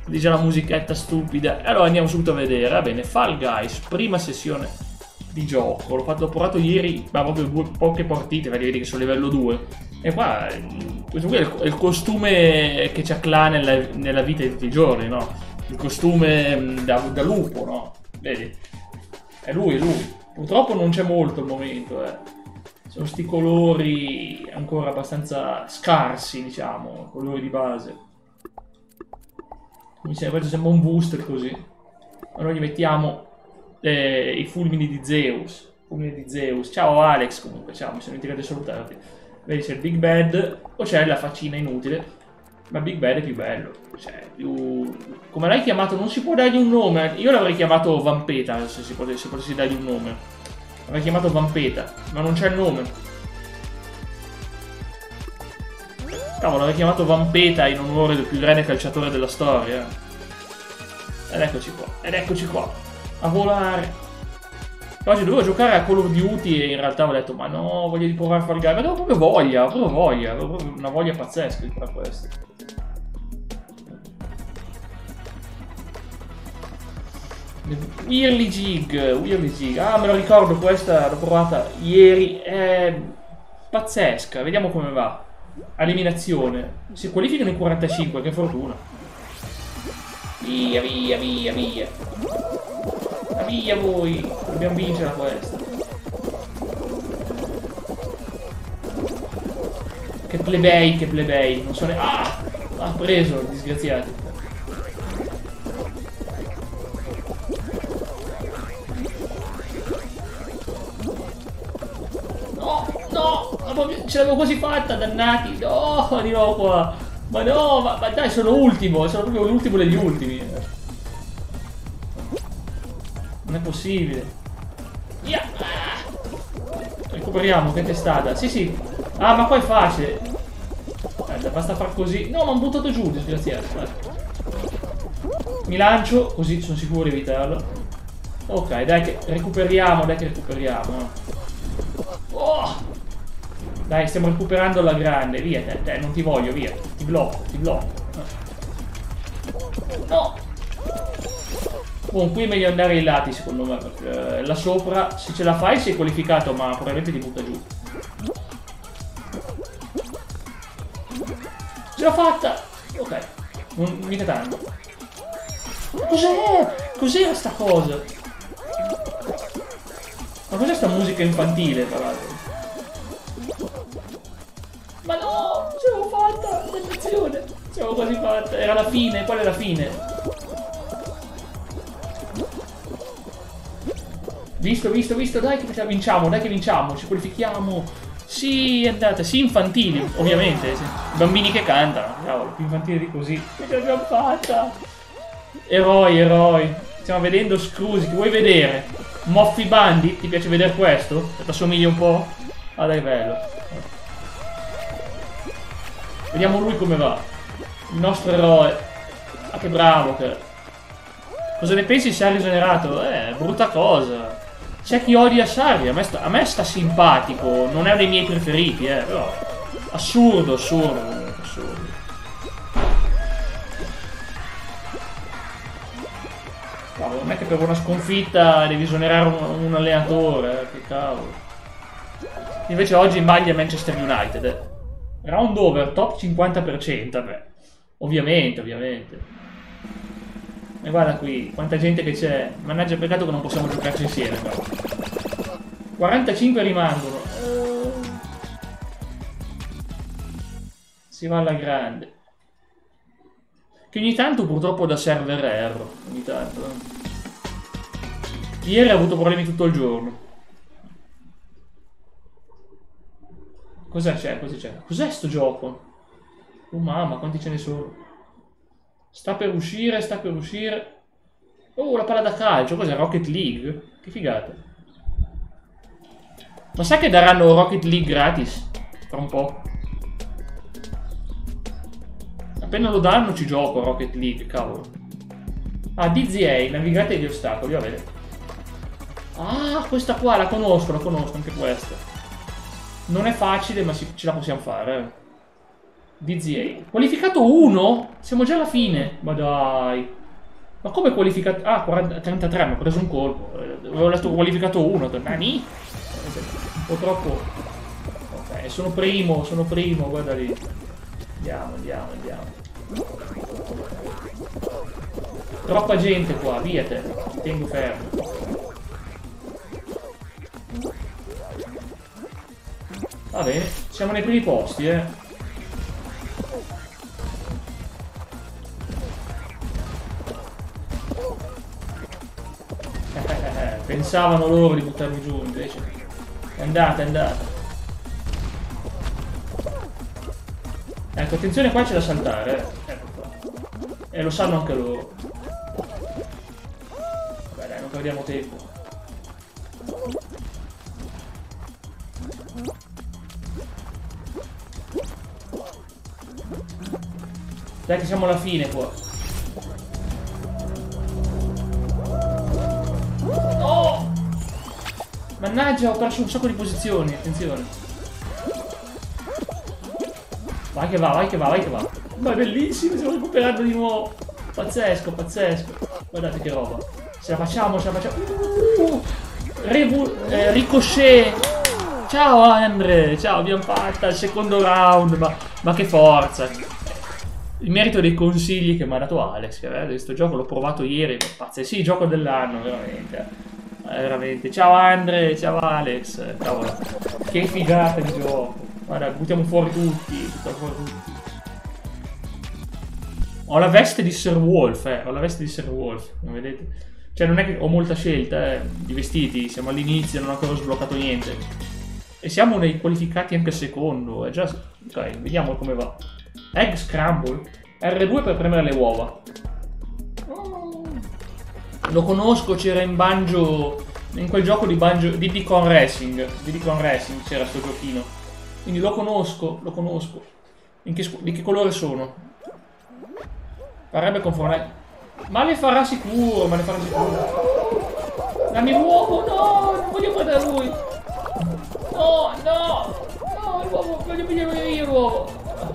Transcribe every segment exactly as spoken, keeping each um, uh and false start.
Dice la musichetta stupida. E allora andiamo subito a vedere. Va bene, Fall Guys, prima sessione di gioco. L'ho fatto, l'ho provato ieri, ma proprio due, poche partite, vedi che sono livello due. E qua, questo qui è il, è il costume che c'ha Cla nella, nella vita di tutti i giorni, no? Il costume da, da lupo, no? Vedi? È lui, è lui. Purtroppo non c'è molto al momento, eh. Sono sti colori ancora abbastanza scarsi, diciamo, colori di base. Mi sembra, sembra un booster così. Allora gli mettiamo eh, i fulmini di Zeus. Fulmini di Zeus. Ciao Alex, comunque, ciao, mi sono dimenticato di salutarti. Vedi, c'è il Big Bad o c'è la faccina inutile. Ma Big Bad è più bello. Cioè, più... Come l'hai chiamato? Non si può dargli un nome. Io l'avrei chiamato Vampeta, se si potesse, se potessi dargli un nome. L'avrei chiamato Vampeta, ma non c'è il nome. Cavolo, l'avrei chiamato Vampeta in onore del più grande calciatore della storia. Ed eccoci qua, ed eccoci qua, a volare. Oggi dovevo giocare a Call of Duty e in realtà ho detto, ma no, voglio di provare a Fall Guys. Ma avevo proprio voglia, avevo voglia, avevo proprio una voglia pazzesca di fare questo. Whirly Jig, Whirly Jig. Ah, me lo ricordo, questa l'ho provata ieri, è pazzesca, vediamo come va. Eliminazione. Si qualificano in quarantacinque, che fortuna. Via, via, via, via. Via voi. Dobbiamo vincere questa. Che plebei, che plebei. Non so ne... Ah! Ha preso, disgraziati. Ce l'avevo quasi fatta, dannati. No, di nuovo qua. Ma no, ma, ma dai, sono ultimo. Sono proprio l'ultimo degli ultimi. Non è possibile. Yeah. Recuperiamo, che testata. Sì, sì. Ah, ma qua è facile. Guarda, basta far così. No, ma ho buttato giù, disgraziato. Mi lancio, così sono sicuro di evitarlo. Ok, dai che recuperiamo, dai che recuperiamo. Oh! Dai, stiamo recuperando alla grande. Via, te, te, non ti voglio, via. Ti blocco, ti blocco. No! Buon, qui è meglio andare ai lati, secondo me, perché eh, là sopra, se ce la fai, sei qualificato, ma probabilmente ti butta giù. Ce l'ho fatta! Ok. Non mica tanto. Cos'è? Cos'era sta cosa? Ma cos'è sta musica infantile, tra l'altro? Ma no, ce l'avevo fatta, attenzione, ce l'avevo quasi fatta, era la fine, qual è la fine? Visto, visto, visto, dai che vinciamo, dai che vinciamo, ci qualifichiamo. Sì, andate, sì infantili, ovviamente, sì. Bambini che cantano, cavolo, più infantili di così. Ce l'abbiamo fatta. Eroi, eroi, stiamo vedendo Scrusy, che vuoi vedere? Moffi Bandit, ti piace vedere questo? Ti assomiglia un po'? Ah dai, bello. Vediamo lui come va. Il nostro eroe. Ah, che bravo che... Cosa ne pensi se ha rigenerato? Eh, brutta cosa. C'è chi odia Sarri. A me, sta, a me sta simpatico. Non è uno dei miei preferiti, eh. Però... Assurdo, assurdo. Assurdo. Cavolo, non è che per una sconfitta devi esonerare un, un allenatore. Eh. Che cavolo. Invece oggi in maglia Manchester United, eh. Round over, top cinquanta per cento, beh. Ovviamente, ovviamente. E guarda qui, quanta gente che c'è. Mannaggia, peccato che non possiamo giocarci insieme, però. quarantacinque rimangono. Uh... Si va alla grande. Che ogni tanto purtroppo da server error. Ogni tanto. Eh. Ieri ha avuto problemi tutto il giorno. Cosa c'è? Cosa c'è? Cos'è sto gioco? Oh mamma, quanti ce ne sono? Sta per uscire, sta per uscire. Oh, la palla da calcio. Cos'è? Rocket League? Che figata. Ma sai che daranno Rocket League gratis? Tra un po'. Appena lo danno ci gioco a Rocket League, cavolo. Ah, D Z A, navigate gli ostacoli, va bene. Ah, questa qua la conosco, la conosco anche questa. Non è facile, ma ce la possiamo fare. D Z A. Qualificato uno? Siamo già alla fine. Ma dai. Ma come qualificato? Ah, quaranta, trentatré, mi ha preso un colpo. Avevo letto qualificato uno. Nani? Un po' troppo. Ok, sono primo, sono primo, guarda lì. Andiamo, andiamo, andiamo. Troppa gente qua, via te. Ti tengo fermo. Va bene, siamo nei primi posti, eh. Pensavano loro di buttarmi giù, invece. È andata, è andata. Ecco, attenzione, qua c'è da saltare, eh. Ecco qua. E lo sanno anche loro. Vabbè, dai, non perdiamo tempo. Dai che siamo alla fine qua. Oh! Mannaggia, ho perso un sacco di posizioni, attenzione. Vai che va, vai che va, vai che va. Ma è bellissimo, stiamo recuperando di nuovo. Pazzesco, pazzesco. Guardate che roba. Ce la facciamo, ce la facciamo. Uh, Revu eh, Ricochet. Ciao Andre, ciao, abbiamo fatta il secondo round. Ma, ma che forza. Il merito dei consigli che mi ha dato Alex, che aveva questo gioco l'ho provato ieri, pazzesco. Sì, gioco dell'anno, veramente. Eh, veramente. Ciao Andre, ciao Alex. Cavolo. Che figata di gioco. Guarda, buttiamo fuori tutti, buttiamo fuori tutti. Ho la veste di Sir Wolf, eh, ho la veste di Sir Wolf, non vedete? Cioè non è che ho molta scelta, eh, di vestiti, siamo all'inizio, non ho ancora sbloccato niente. E siamo nei qualificati anche secondo, è già... Ok, vediamo come va. Egg Scramble. R due per premere le uova. Oh. Lo conosco, c'era in Banjo... In quel gioco di Banjo... Diddy Kong Racing. Diddy Kong Racing c'era sto giochino. Quindi lo conosco, lo conosco. In che, di che colore sono? Farebbe con Fortnite. Ma le farà sicuro, ma le farà sicuro. Dammi l'uovo, no! Non voglio prendere lui! No, no! No, l'uovo, voglio prendere io l'uovo!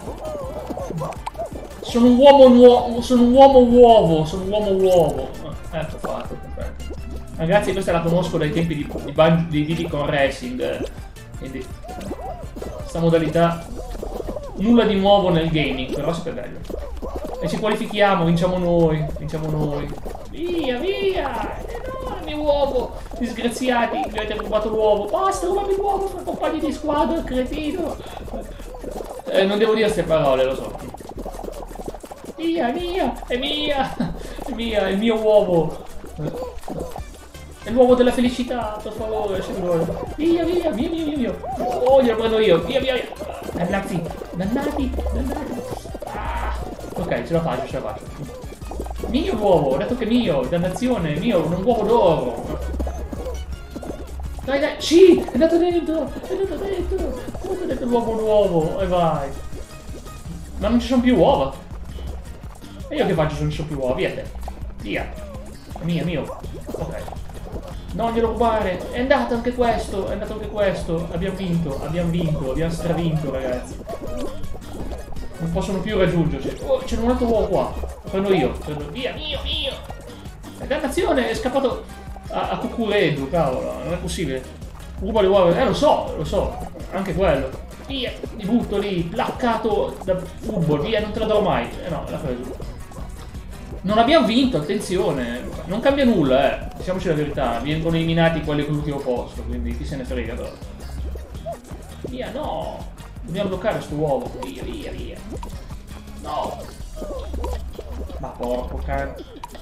Sono un uomo nuovo, sono un uomo uovo, sono un uomo uovo. Ah, ecco fatto, perfetto. Ragazzi, questa la conosco dai tempi di, di, di, di Diddy Kong Racing. Quindi, questa modalità, nulla di nuovo nel gaming, però sempre bello. E ci qualifichiamo, vinciamo noi, vinciamo noi. Via, via! Enorme uovo! Disgraziati, mi avete rubato l'uovo. Basta, rubami l'uovo, fra compagni di squadra, cretino! Eh, non devo dire queste parole, lo so. Via, mia, è mia, è mia, è il mio uovo. È l'uovo della felicità, per favore, signore. Via, via, via, via, via, via. Oh, glielo prendo io, via, via, via. Dannati, dannati, dannati. Ah. Ok, ce la faccio, ce la faccio. Mio uovo, ho detto che mio, dannazione, mio, un uovo d'oro. Dai, dai, sì, è andato dentro, è andato dentro. Come ho detto l'uovo nuovo, e vai. Ma non ci sono più uova. E io che faccio se non ci sono più uova? Via te. Via. Mio, mio. Ok. Non glielo rubare. È andato anche questo, è andato anche questo. Abbiamo vinto, abbiamo vinto, abbiamo stravinto, ragazzi. Non possono più raggiungerci. Oh, c'è un altro uovo qua. Prendo io. Prendo... Via, mio, mio. E dannazione, è scappato a, a cucureggio, cavolo. Non è possibile. Ruba le uova. Eh, lo so, lo so. Anche quello. Via, mi butto lì, placcato da football. Via, non te la darò mai. Eh no, l'ha preso. Non abbiamo vinto, attenzione. Non cambia nulla, eh. Diciamoci la verità. Vengono eliminati quelli con l'ultimo posto. Quindi chi se ne frega, però. Via, no. Dobbiamo bloccare sto uovo. Via, via, via. No. Ma porco cane.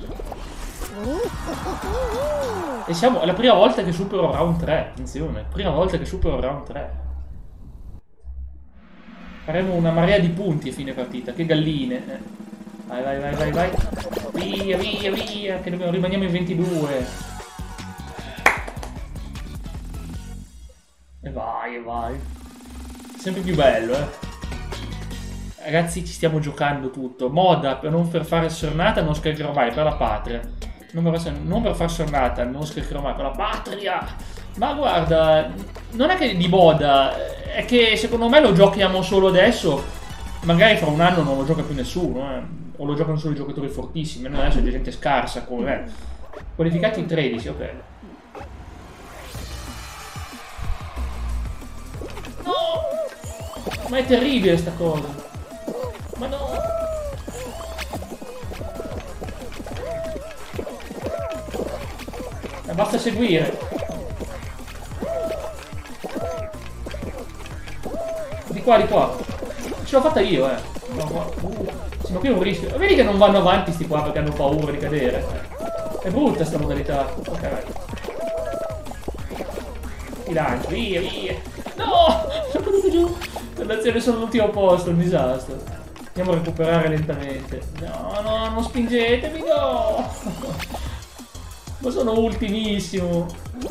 E siamo... È la prima volta che supero round tre. Attenzione. Prima volta che supero round tre. Faremo una marea di punti a fine partita. Che galline. Eh. Vai, vai, vai, vai, vai. Via, via, via. Che dobbiamo... rimaniamo in ventidue. E vai, e vai. Sempre più bello, eh. Ragazzi, ci stiamo giocando tutto. Moda per non per fare sornata non scaricherò mai, per la patria. Non per, non per far sornata non scaricherò mai, per la patria. Ma guarda, non è che di moda, è che secondo me lo giochiamo solo adesso magari fra un anno non lo gioca più nessuno, eh. O lo giocano solo i giocatori fortissimi, no, adesso c'è gente scarsa come me. Qualificati tredici, ok. No! Ma è terribile sta cosa. Ma no! Ma basta seguire. Di qua, di qua. Ce l'ho fatta io, eh. No, uh, sì, ma qui è un rischio. Vedi che non vanno avanti sti qua perché hanno paura di cadere. È brutta sta modalità. Ok, vai. Ti lancio, via, via. No! Sono caduto giù. Dannazione, sono all'ultimo posto, un disastro. Andiamo a recuperare lentamente. No, no, non spingetemi, no! Ma sono ultimissimo.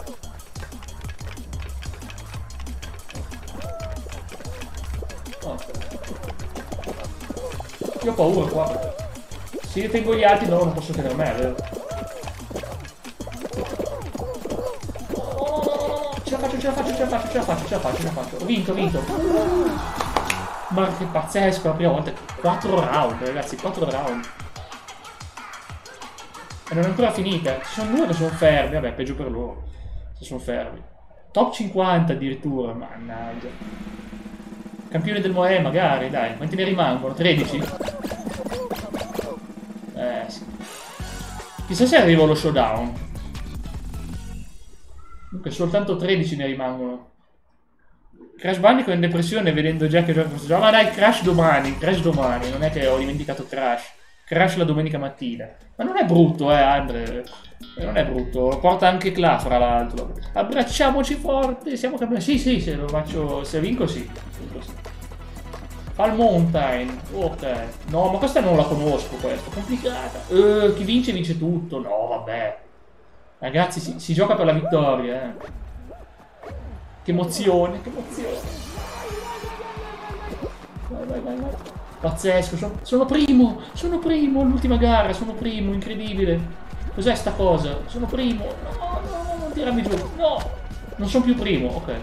Oh. Io ho paura qua. Se io tengo gli altri, no, non posso tenere me, vero? No, no, no, no, no. Ce la faccio, ce la faccio, ce la faccio, ce la faccio, ce la faccio, ce la faccio. Ho vinto, ho vinto. Ma che pazzesco, la prima volta. quattro round, ragazzi, quattro round. E non è ancora finita. Ci sono due che sono fermi. Vabbè, peggio per loro. Se sono fermi. Top cinquanta addirittura. Mannaggia. Campione del Moe, magari, dai. Quanti ne rimangono? tredici? Eh, sì. Chissà se arrivo allo showdown. Comunque soltanto tredici ne rimangono. Crash Bandicoot è in depressione vedendo già che gioca questo gioco. Ma dai, Crash domani. Crash domani. Non è che ho dimenticato Crash. Crash la domenica mattina. Ma non è brutto, eh, Andre. Non è brutto. Porta anche Cla, fra l'altro. Abbracciamoci forte. Siamo campioni. Sì, sì, se lo faccio. Se vinco, sì. Vinco, sì. Fall Mountain. Ok. No, ma questa non la conosco, questa. Complicata. Uh, chi vince, vince tutto. No, vabbè. Ragazzi, si, si gioca per la vittoria, eh. Che emozione, che emozione. Vai, vai, vai, vai. Pazzesco, sono, sono primo, sono primo, l'ultima gara, sono primo, incredibile. Cos'è sta cosa? Sono primo. No, no, no, non tirarmi giù. No, non sono più primo, ok.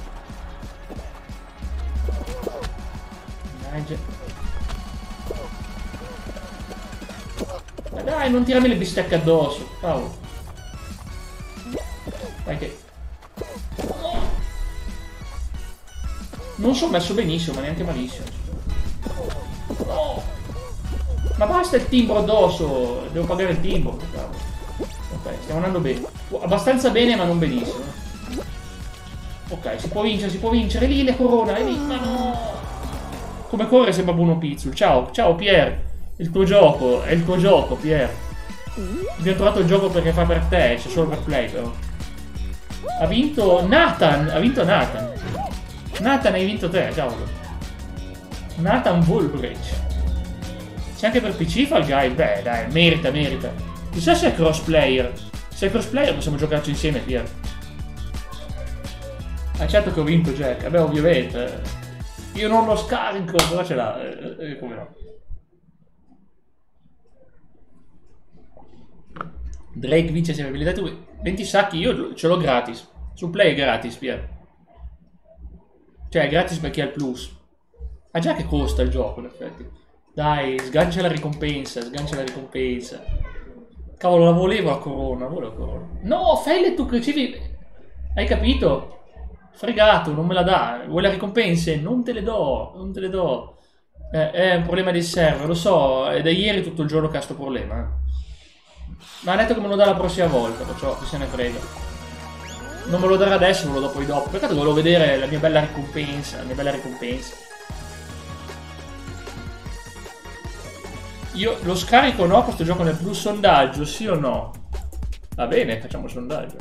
Ma dai, non tirarmi le bistecche addosso, cavolo. Dai che... Non sono messo benissimo, ma neanche malissimo. No. Ma basta il timbro addosso, devo pagare il timbro. Ok, stiamo andando bene. Abbastanza bene, ma non benissimo. Ok, si può vincere, si può vincere. Lì le corona, è lì. Ma no. Come corre sembra Bruno Pizzul. Ciao, ciao Pier. Il tuo gioco, è il tuo gioco, Pier. Abbiamo trovato il gioco perché fa per te, c'è solo per play però. Ha vinto Nathan, ha vinto Nathan. Nathan, hai vinto te, cavolo. Nathan Woolbridge. C'è anche per P C Fall Guy? Beh, dai, merita, merita. Chissà se è crossplayer. Se è crossplayer possiamo giocarci insieme, Pier. Ah, certo che ho vinto, Jack. Vabbè, ovviamente. Io non lo scarico, però ce l'ha. Eh, eh, come no? Drake vince sempre abilità. venti sacchi, io ce l'ho gratis. Su Play è gratis, Pier. Cioè, è gratis per chi ha il plus. Ah, già che costa il gioco, in effetti. Dai, sgancia la ricompensa, sgancia la ricompensa. Cavolo, la volevo la corona, volevo la corona. No, Felle, tu ricevi... Hai capito? Fregato, non me la dà. Vuoi le ricompense? Non te le do, non te le do. Eh, è un problema dei server, lo so. È da ieri tutto il giorno che ha sto problema. Eh. Ma ha detto che me lo dà la prossima volta, perciò chi se ne frega. Non me lo darà adesso, me lo do poi dopo. Peccato, volevo vedere la mia bella ricompensa, la mia bella ricompensa. Io lo scarico o no questo gioco nel plus sondaggio, sì o no? Va bene, facciamo il sondaggio.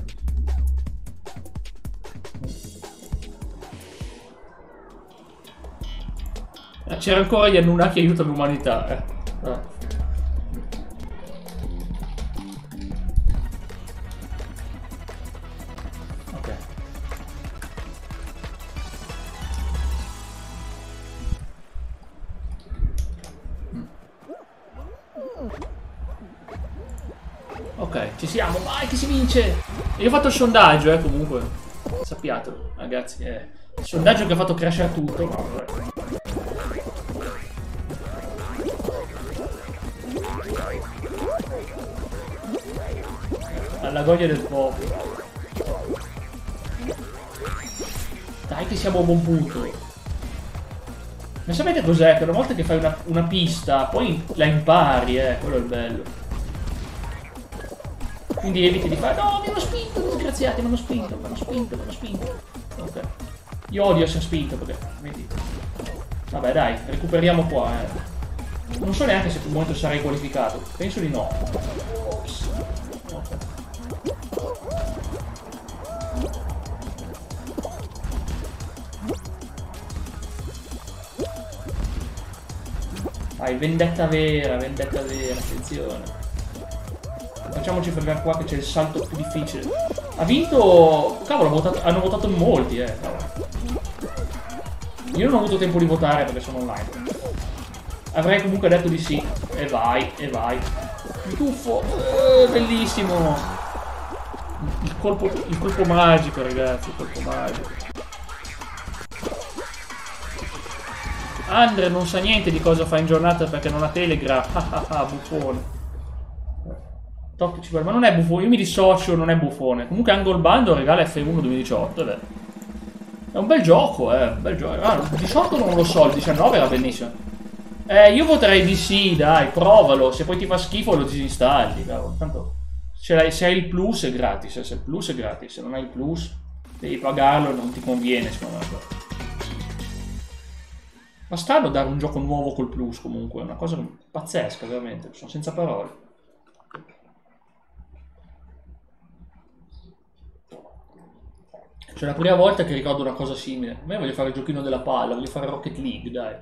C'era ancora gli Anunnaki aiutano l'umanità, eh. Ah. Ok. Ok, ci siamo, vai che si vince! Io ho fatto il sondaggio, eh, comunque. Sappiatelo, ragazzi, eh. Il sondaggio che ha fatto crashare tutto, ma vabbè. alla goglia del popolo. Dai che siamo a buon punto. Ma sapete cos'è? Che una volta che fai una, una pista, poi la impari, eh, quello è il bello. Quindi eviti di fare, no, mi hanno spinto, disgraziati, mi hanno spinto, mi hanno spinto, mi hanno spinto. Ok. Io odio essere spinto perché, vedi. Vabbè dai, recuperiamo qua, eh. Non so neanche se per il momento sarei qualificato. Penso di no. Ops. Ok. Vai, vendetta vera, vendetta vera, attenzione. Facciamoci fermare qua che c'è il salto più difficile. Ha vinto... Cavolo, ha votato... hanno votato in molti, eh. Cavolo. Io non ho avuto tempo di votare perché sono online. Avrei comunque detto di sì. E vai, e vai. Mi tuffo. Eh, bellissimo. Il colpo, il colpo magico, ragazzi. Il colpo magico. Andre non sa niente di cosa fa in giornata perché non ha Telegram. Ah ah ah, buffone. Ma non è buffone, io mi dissocio, non è buffone. Comunque Angle Bando regala F uno duemiladiciotto, beh. È un bel gioco, eh, un bel gioco. Ah, il diciotto non lo so, il diciannove era bellissimo. Eh, io voterei di sì, dai, provalo. Se poi ti fa schifo lo disinstalli, cavolo. Tanto se hai, se hai il plus è gratis, se il plus è gratis, se non hai il plus devi pagarlo e non ti conviene, secondo me. Ma strano dare un gioco nuovo col plus, comunque, è una cosa pazzesca, veramente, sono senza parole. Cioè, la prima volta che ricordo una cosa simile. A me voglio fare il giochino della palla, voglio fare Rocket League, dai.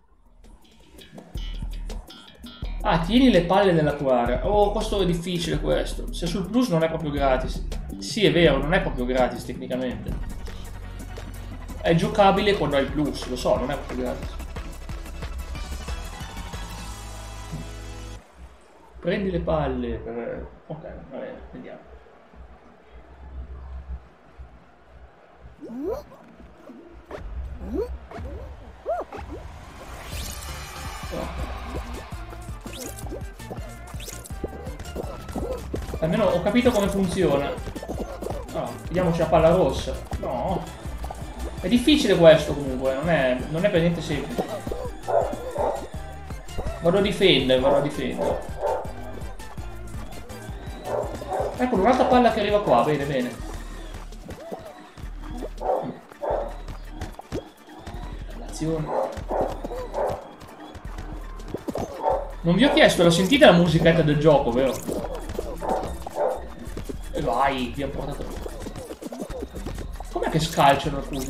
Ah, tieni le palle nella tua area. Oh, questo è difficile questo. Se sul plus non è proprio gratis. Sì, è vero, non è proprio gratis tecnicamente. È giocabile quando hai il plus, lo so, non è proprio gratis. Prendi le palle per... Ok, va bene, vediamo. Almeno ho capito come funziona. No, vediamoci la palla rossa. No. È difficile questo comunque, non è, non è per niente semplice. Vado a difendere, vado a difendere. Ecco, un'altra palla che arriva qua, bene, bene. Non vi ho chiesto, la sentite la musichetta del gioco, vero? E vai, vi ho portato. Com'è che scalciano alcuni?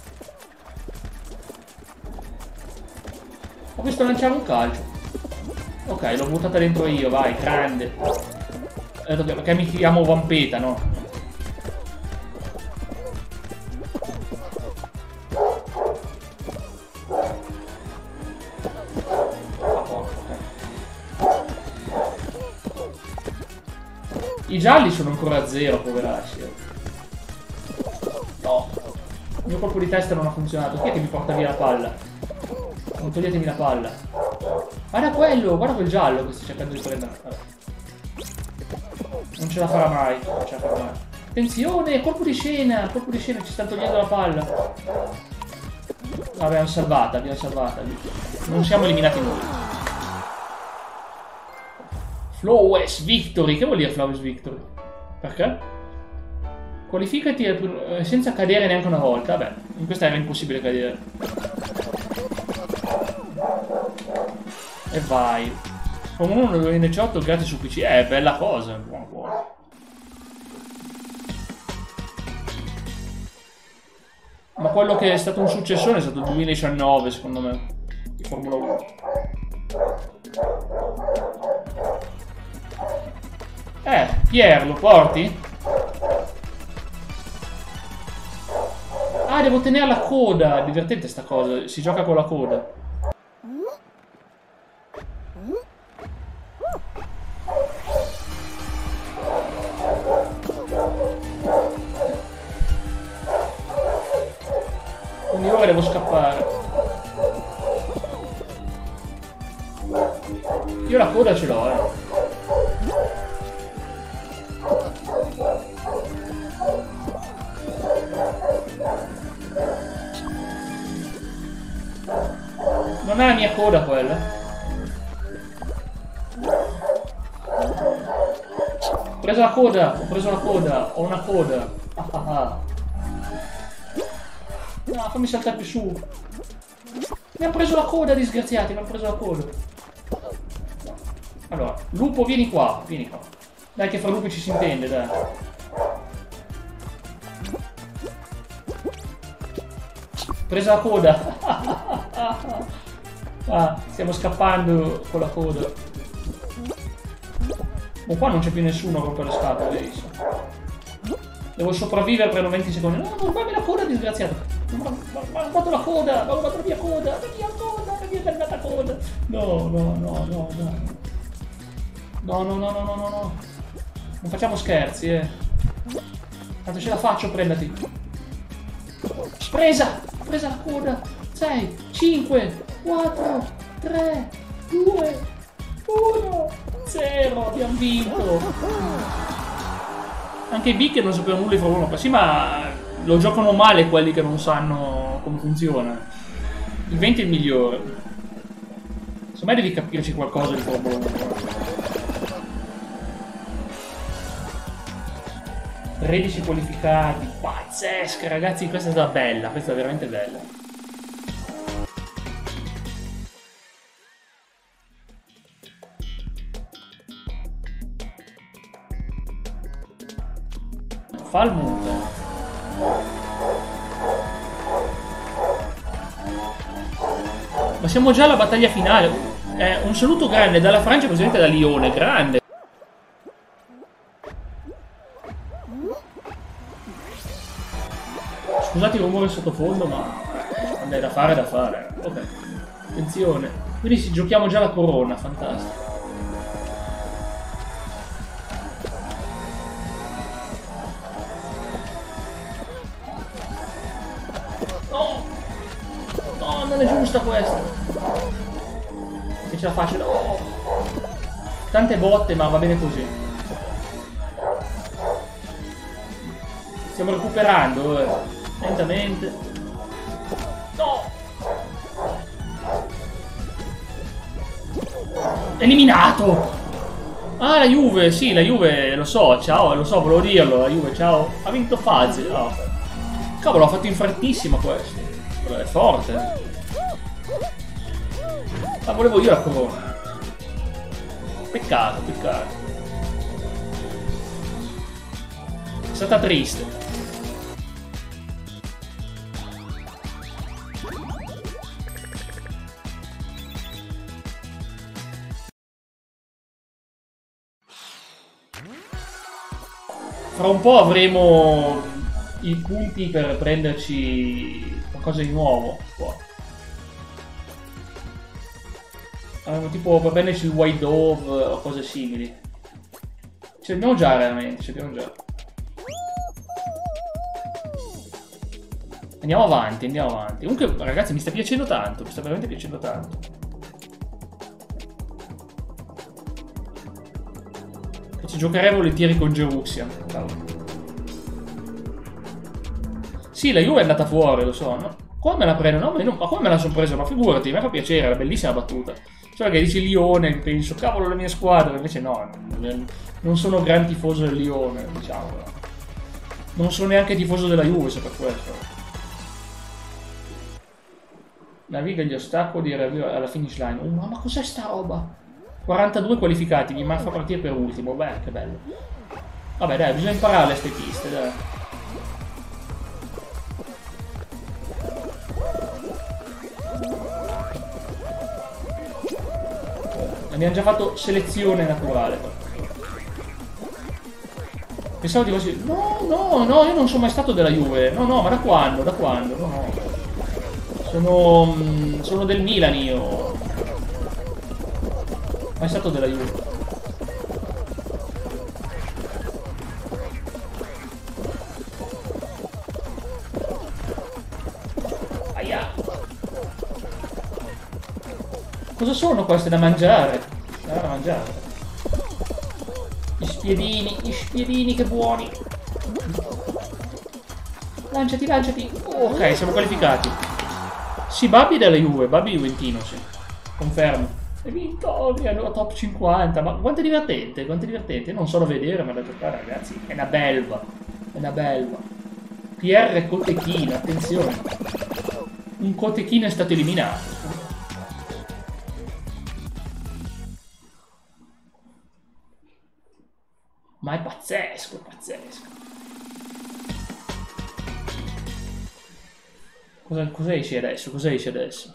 Ho visto lanciare un calcio. Ok, l'ho buttata dentro io, vai, grande. Eh, perché mi chiamo Vampeta, no? I gialli sono ancora a zero, poveracci. No. Il mio colpo di testa non ha funzionato. Chi è che mi porta via la palla? Non toglietemi la palla. Guarda quello, guarda quel giallo che sta cercando di prendere. Vabbè. Non ce la farà mai. Non ce la farà mai. Attenzione, colpo di scena, colpo di scena, ci sta togliendo la palla. L'abbiamo salvata, l'abbiamo salvata. Non siamo eliminati noi. Flawless Victory, che vuol dire Flawless Victory? Perché? Qualificati eh, senza cadere neanche una volta. Vabbè, in questa era impossibile cadere. E vai. Con uno duemiladiciotto gratis su P C. Eh, bella cosa. Buona, buona. Ma quello che è stato un successone è stato il duemiladiciannove, secondo me. Di Formula uno. Eh, Pier, lo porti? Ah, devo tenere la coda. Divertente sta cosa, si gioca con la coda. Quindi ora devo scappare. Io la coda ce l'ho, eh. coda quella. Ho preso la coda, ho preso la coda, ho una coda. Ah, ah, ah. No, fammi saltare più su. Mi ha preso la coda, disgraziati, mi ha preso la coda. Allora, lupo, vieni qua, vieni qua. Dai che fra lupi ci si intende, dai. Presa la coda. Ah, stiamo scappando con la coda. Ma qua non c'è più nessuno con quelle scatole, benissimo. Devo sopravvivere per venti secondi. No, non fammi la coda, disgraziato. Mi ha rubato la coda, mi ha rubato la mia coda, la mia coda, la mia bellata coda. No, no, no, no, no. No, no, no, no, no, no, no. Non facciamo scherzi, eh. Tanto ce la faccio, prendati. Presa! Presa la coda. sei, cinque, quattro, tre, due, uno, zero. Abbiamo vinto. Anche i big non sapevano nulla di Formula uno. Sì, ma lo giocano male quelli che non sanno come funziona. Il venti è il migliore. Secondo me devi capirci qualcosa di Formula uno. tredici qualificati, pazzesca ragazzi, questa è stata bella, questa è veramente bella. Fa il muto. Ma siamo già alla battaglia finale. Eh, un saluto grande dalla Francia, presidente da Lione, grande. Scusate il rumore sottofondo, ma quando è da fare, è da fare. Ok, attenzione. Quindi si giochiamo già la corona, fantastico. No! No, non è giusta questa. Che ce la faccio? No! Tante botte, ma va bene così. Stiamo recuperando, eh. Lentamente. No! Eliminato! Ah, la Juve, sì, la Juve, lo so, ciao, lo so, volevo dirlo, la Juve, ciao. Ha vinto Fazio, no. Cavolo, ha fatto in frettissima questo. È forte. Ma volevo io la corona. Peccato, peccato. È stata triste. Fra un po' avremo i punti per prenderci qualcosa di nuovo qua. Avremo tipo per prenderci il White Dove o cose simili. Ce l'abbiamo già veramente, ce l'abbiamo già. Andiamo avanti, andiamo avanti. Comunque ragazzi mi sta piacendo tanto, mi sta veramente piacendo tanto. Ci giocheremo volentieri con Geruxia. Sì, la Juve è andata fuori, lo so, no? Come me la prendo? No, ma, non... ma come me la sono presa? Ma figurati, mi fa piacere, è una bellissima battuta. Cioè che dici Lione, penso, cavolo, la mia squadra. Invece no, non sono gran tifoso del Lione, diciamo. Non sono neanche tifoso della Juve, se per questo. Naviga gli ostacoli e arriva alla finish line. Oh, ma cos'è sta roba? quarantadue qualificati, mi fa partire per ultimo. Beh, che bello. Vabbè, dai, bisogna imparare ste piste, dai. Abbiamo già fatto selezione naturale. Pensavo di così. No, no, no, io non sono mai stato della Juve. No, no, ma da quando? Da quando? No, no. Sono. Sono del Milan io. Ma è stato della Juve. Aia. Cosa sono queste da mangiare? Da mangiare. Gli spiedini, gli spiedini, che buoni. Lanciati, lanciati. Oh, ok, siamo qualificati. Sì, Babbi della Juve, Babbi Juventino, sì. Confermo. Hai vinto, mi hanno top cinquanta. Ma quanto è divertente, quanto è divertente. Io non so da vedere, ma da giocare, ragazzi. È una belva. È una belva. P R Cotechino, attenzione. Un Cotechino è stato eliminato. Ma è pazzesco, è pazzesco. Cosa, cosa esce adesso? Cosa esce adesso?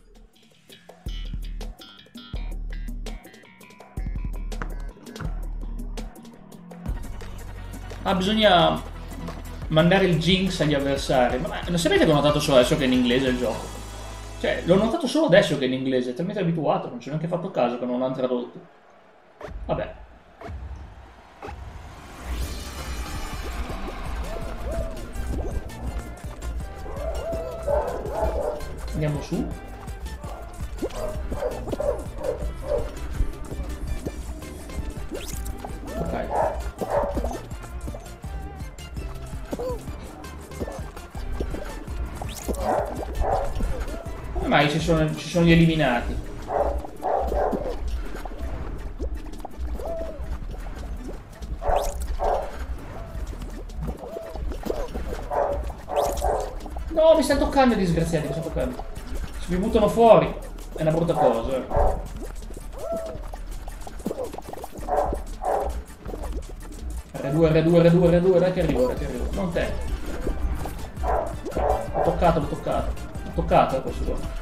Ah, bisogna mandare il Jinx agli avversari. Ma non sapete che ho notato solo adesso che è in inglese il gioco? Cioè, l'ho notato solo adesso che è in inglese, è talmente abituato, non ci ho neanche fatto caso che non l'hanno tradotto. Vabbè. Andiamo su. Ok. Come mai ci sono, ci sono gli eliminati? No, mi stanno toccando i disgraziati, mi stanno toccando. Se mi buttano fuori è una brutta cosa. R due, R due, R due, R due, dai che arrivo, dai che arrivo. Non te. L'ho toccato, l'ho toccato. L'ho toccato, eh, questo qua.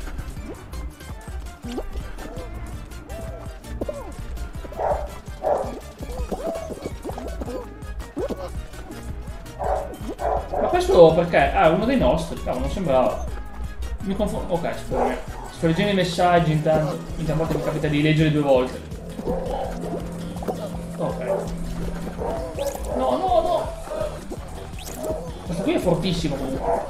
Ma questo perché? Ah, è uno dei nostri, cavolo, non sembrava. Mi confondo. Ok, sto, sto leggendo i messaggi intanto. Intanto mi capita di leggere due volte. Ok. No, no, no. Questo qui è fortissimo comunque.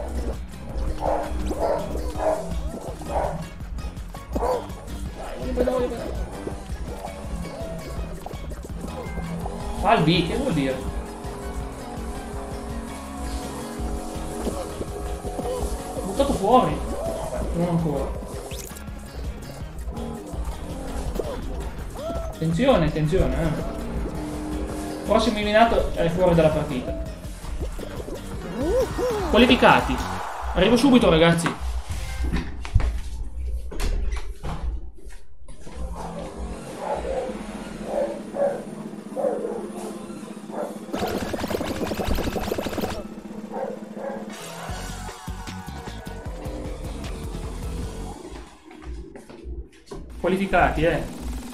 Dai, voglio vedere, voglio vedere. Fa il B, che vuol dire? Ho buttato fuori. Non ancora. Attenzione, attenzione, eh. Prossimo eliminato è fuori dalla partita. Qualificati. Arrivo subito, ragazzi. Qualificati, eh.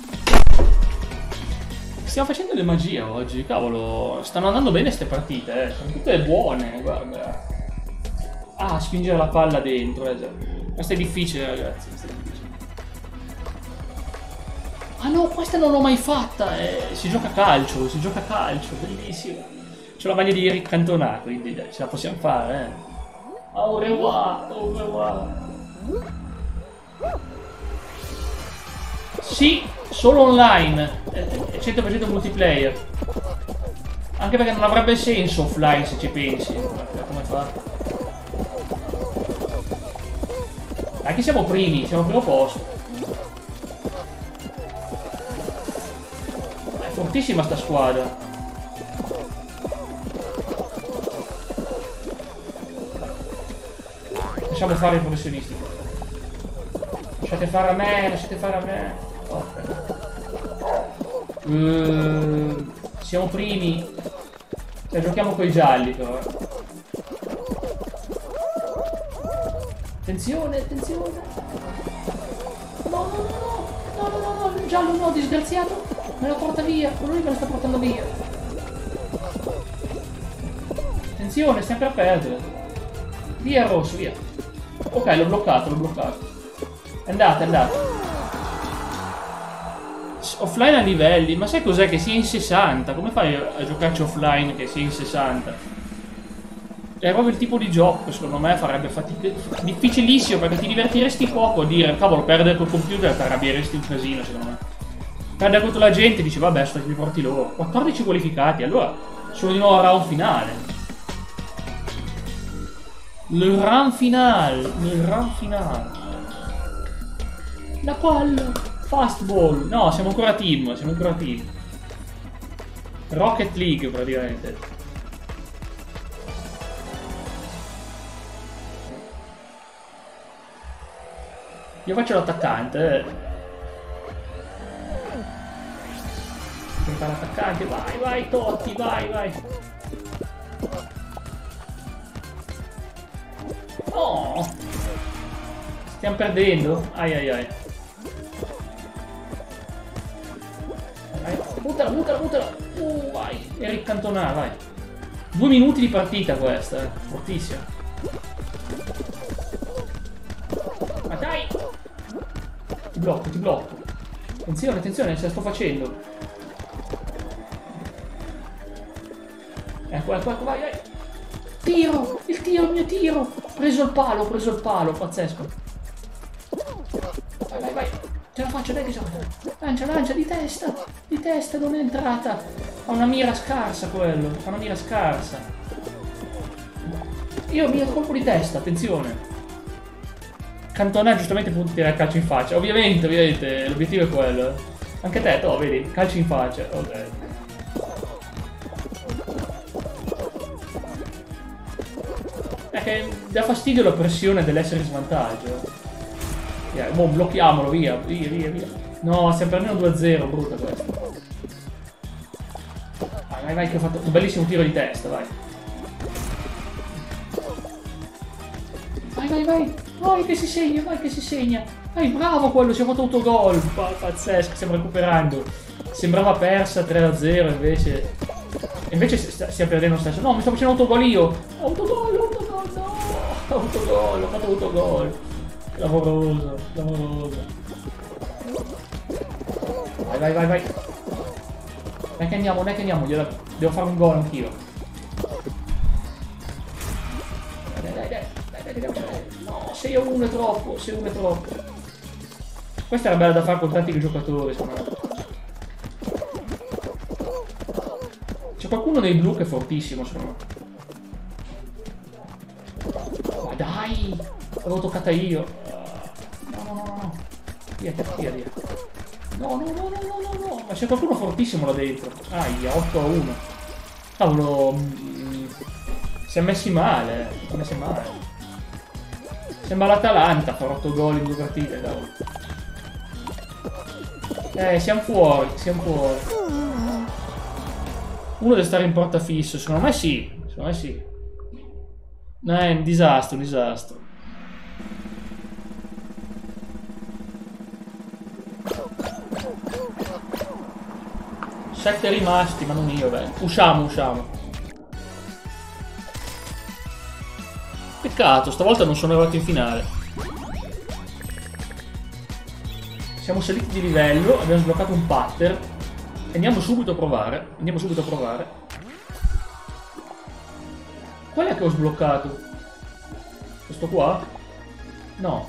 Stiamo facendo le magie oggi, cavolo. Stanno andando bene ste partite, eh. Sono tutte buone, guarda. Ah, spingere la palla dentro, eh. Questo è difficile, ragazzi. Questo è difficile. Ah no, questa non l'ho mai fatta, eh. Si gioca a calcio, si gioca a calcio, bellissimo. C'ho la maglia di Eric Cantona, quindi dai, ce la possiamo fare, eh. Au revoir, au revoir. Sì, solo online, è cento per cento multiplayer. Anche perché non avrebbe senso offline se ci pensi. Come fa? Anche siamo primi, siamo al primo posto. È fortissima sta squadra. Lasciamo fare i professionisti. Lasciate fare a me, lasciate fare a me. Okay. Uh, siamo primi. Cioè, giochiamo coi gialli però. Attenzione, attenzione. No, no, no, no, no, no, no, il giallo no, disgraziato. Me lo porta via, quello lì me lo sta portando via. Attenzione, stiamo per perdere. Via rosso, via. Ok, l'ho bloccato, l'ho bloccato. Andate, andate. Offline a livelli, ma sai cos'è che sia in sessanta? Come fai a giocarci offline che sia in sessanta? È proprio il tipo di gioco che secondo me farebbe fatica, difficilissimo, perché ti divertiresti poco a dire cavolo, perdere col computer, ti arrabbieresti un casino secondo me. Perdere contro la gente, dici vabbè, sto che li porti loro. quattordici qualificati, allora sono di nuovo a round finale. Il round finale, il round finale. La palla! Fastball! No, siamo ancora team, siamo ancora team. Rocket League praticamente. Io faccio l'attaccante. Eh. Fa l'attaccante, vai, vai, Totti, vai, vai. No! Stiamo perdendo. Ai ai ai. Vai, buttala, buttala, buttala. Uh, vai. Eric Cantona, vai. Due minuti di partita questa, eh. Fortissima. Ma dai! Ti blocco, ti blocco. Attenzione, attenzione, ce la sto facendo. Ecco, ecco, ecco, vai, vai. Tiro! Il tiro, il mio tiro! Ho preso il palo, ho preso il palo, pazzesco. Vai, vai, vai. Ce la faccio, dai che ce la faccio. Lancia, lancia, di testa. Di testa, non è entrata. Ha una mira scarsa quello. Ha una mira scarsa. Io mi colpo di testa, attenzione. Cantona giustamente punta a tirare il calcio in faccia. Ovviamente, ovviamente, l'obiettivo è quello. Anche te, oh, vedi, calcio in faccia. Ok. È che dà fastidio la pressione dell'essere in svantaggio. Yeah, boh, blocchiamolo, via, via, via, via. No, stiamo perdendo due a zero, brutta questa. Vai, vai, vai, che ho fatto un bellissimo tiro di testa, vai. Vai, vai, vai. Vai che si segna, vai che si segna. Vai, bravo quello, ci ha fatto autogol. Pazzesco, stiamo recuperando. Sembrava persa tre a zero, invece... Invece stiamo perdendo lo stesso. No, mi sto facendo autogol io. Autogol, autogol, no. Autogol, ho fatto autogol. Lavoroso, lavoroso. Vai, vai, vai, vai. Dai che andiamo, dai che andiamo. Gliela... Devo fare un gol anch'io. Dai, dai, dai, dai, dai, dai, dai. No, sei a uno è troppo, sei a uno è troppo. Questa era bella da fare con tanti giocatori, secondo me. C'è qualcuno dei blu che è fortissimo, secondo me. Ma dai! L'avevo toccata io. No, no, no, no. Via, via, via. No, no, no, no, no, no, no. Ma c'è qualcuno fortissimo là dentro. Aia, otto a uno. Cavolo. Mm, si è messi male. Si è messi male. Sembra l'Atalanta a fare otto gol in due partite, cavolo. Eh, siamo fuori, siamo fuori. Uno deve stare in portafisso, secondo me sì. Secondo me sì. No, è un disastro, un disastro. Sette rimasti, ma non io, beh. Usciamo, usciamo. Peccato, stavolta non sono arrivato in finale. Siamo saliti di livello, abbiamo sbloccato un pattern. Andiamo subito a provare. Andiamo subito a provare. Qual è che ho sbloccato? Questo qua? No.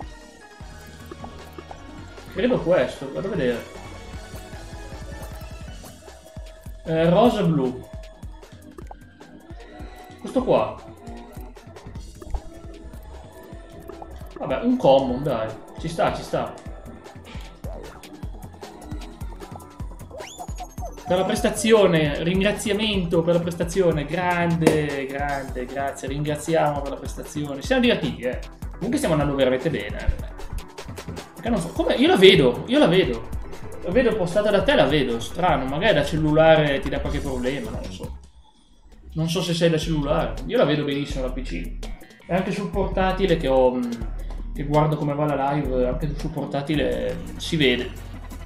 Credo questo, vado a vedere. Eh, rosa e blu. Questo qua. Vabbè, un common, dai. Ci sta, ci sta. Per la prestazione, ringraziamento per la prestazione, grande, grande, grazie, ringraziamo per la prestazione. Ci siamo divertiti, eh. Comunque stiamo andando veramente bene. Perché non so, come? Io la vedo, io la vedo. La vedo postata da te, la vedo, strano, magari da cellulare ti dà qualche problema, non lo so. Non so se sei da cellulare, io la vedo benissimo da P C. E anche sul portatile che ho, che guardo come va la live, anche sul portatile si vede.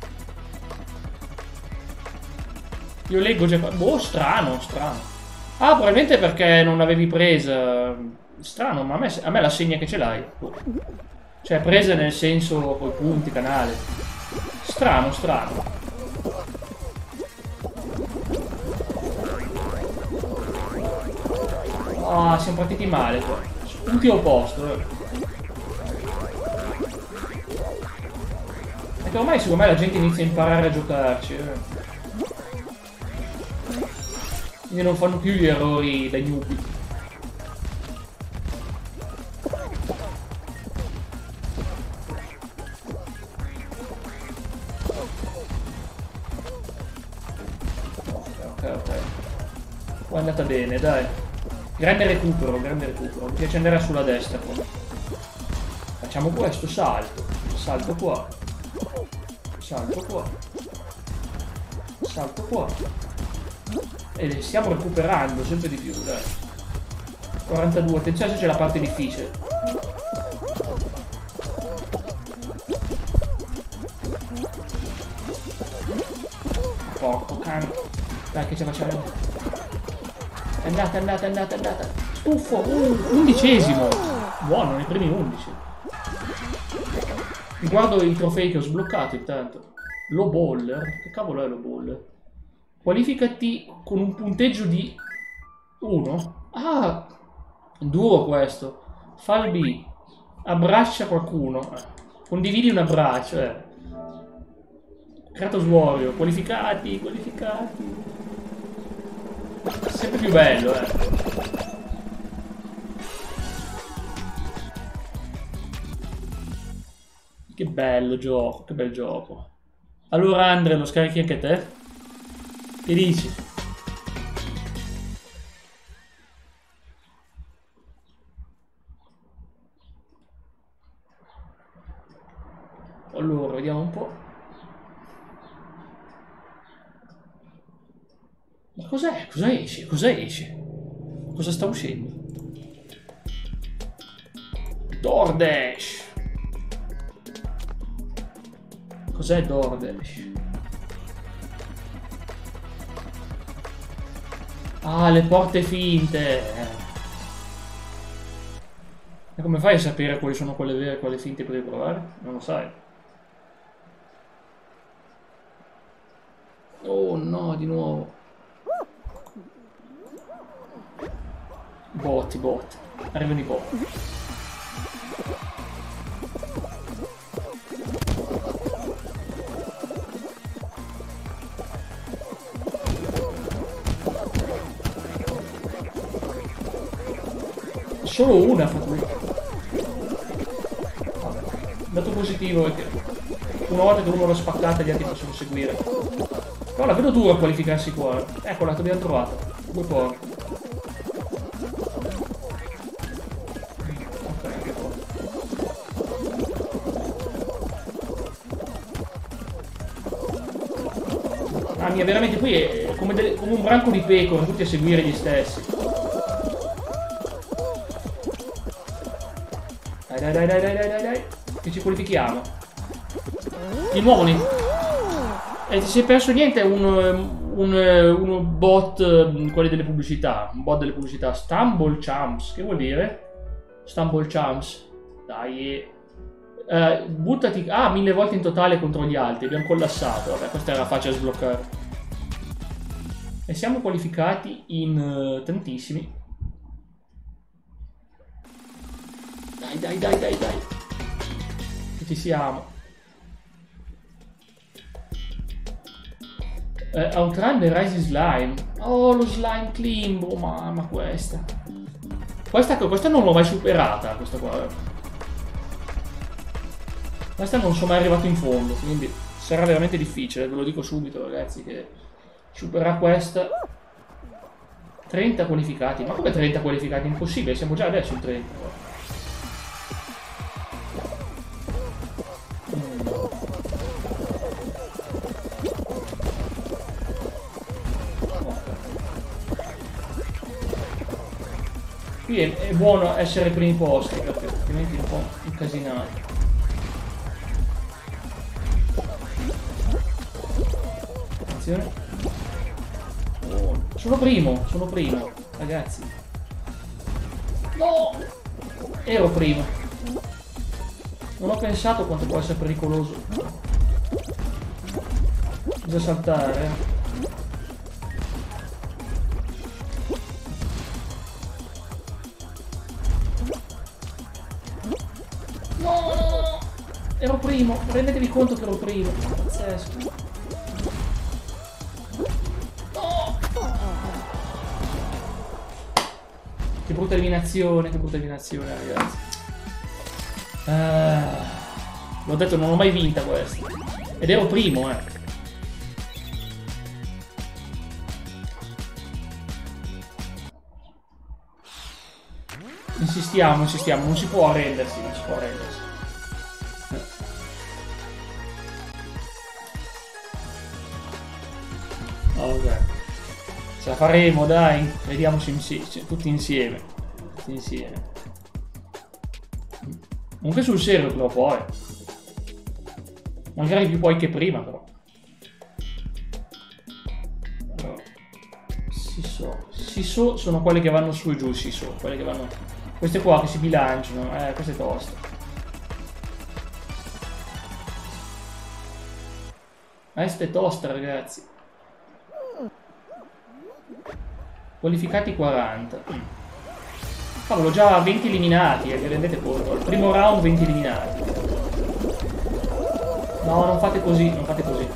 Io leggo già... Boh, strano, strano. Ah, probabilmente perché non l'avevi presa. Strano, ma a me, a me la segna che ce l'hai. Cioè, presa nel senso coi punti, canale. Strano, strano. Ah, siamo partiti male qua. Ultimo posto, eh. Perché ormai secondo me la gente inizia a imparare a giocarci, eh. Quindi non fanno più gli errori da newbie. Ok, ok. Poi è andata bene, dai. Grande recupero, grande recupero. Mi piace andare sulla destra poi. Facciamo questo, salto. Salto qua. Salto qua. Salto qua. E stiamo recuperando sempre di più, dai. quarantadue, attenzione se c'è la parte difficile. Porco cane. Dai che ce la facciamo. È andata, è andata, è andata, è andata. Stufo. Uh, undicesimo. Buono, nei primi undici. Guardo i trofei che ho sbloccato intanto. Low baller. Che cavolo è low baller? Qualificati con un punteggio di uno. Ah, duro questo. Fall B. Abbraccia qualcuno. Condividi un abbraccio. Eh. Kratos Warrior. Qualificati, qualificati. Sempre più bello, eh. Che bello gioco, che bel gioco. Allora Andre, lo scarichi anche te? Che dici? Allora, vediamo un po'. Ma cos'è? Cosa esce? Cosa esce? Cosa sta uscendo? DoorDash! Cos'è DoorDash? Ah, le porte finte! E come fai a sapere quali sono quelle vere e quelle finte per provare? Non lo sai. Oh no, di nuovo. Botti, botti. Arrivano i botti. Solo una ha fatto lui. Il dato positivo è che una volta che uno l'ha spaccata gli altri possono seguire. Però la vedo dura a qualificarsi qua. Eccola, l'abbiamo trovata. Due porte. Ah mia, veramente qui è come, delle, come un branco di pecore, tutti a seguire gli stessi. Dai, dai, dai, dai, dai, dai, dai, che ci qualifichiamo. Di nuovo lì. E ti sei perso niente, un, un, un bot, quelli delle pubblicità, un bot delle pubblicità, Stumble Champs, che vuol dire? Stumble Champs, dai, uh, buttati, ah, mille volte in totale contro gli altri, abbiamo collassato, vabbè, questa era facile a sbloccare. E siamo qualificati in uh, tantissimi. Dai, dai, dai, dai, dai, che ci siamo. Uh, Outrun the Rising Slime. Oh, lo slime climb. Oh, mamma, questa. Questa, questa non l'ho mai superata, questa qua. Questa non sono mai arrivato in fondo, quindi sarà veramente difficile, ve lo dico subito, ragazzi, che superare questa. trenta qualificati. Ma come trenta qualificati? Impossibile, siamo già adesso in trenta. Qui è, è buono essere ai primi posti, perché altrimenti è un po' incasinato. Attenzione. Oh, sono primo, sono primo, ragazzi. No! Ero primo. Non ho pensato quanto può essere pericoloso. Bisogna saltare, eh. Ero primo, rendetevi conto che ero primo. Pazzesco. No! Che brutta eliminazione, che brutta eliminazione, ragazzi. Ah, l'ho detto, non l'ho mai vinta questa. Ed ero primo, eh. Insistiamo, insistiamo, non si può arrendersi, non si può arrendersi. Ok. Ce la faremo, dai. Vediamoci insieme, tutti insieme. Tutti insieme. Comunque sul serio però poi. Magari più poi che prima però. Allora. Si so. Si so sono quelle che vanno su e giù, si so. Quelle che vanno. Queste qua che si bilanciano. Eh, queste toste. Queste toste ragazzi. Qualificati quaranta. Cavolo, già venti eliminati, eh, vi rendete conto? Al primo round venti eliminati. No, non fate così, non fate così.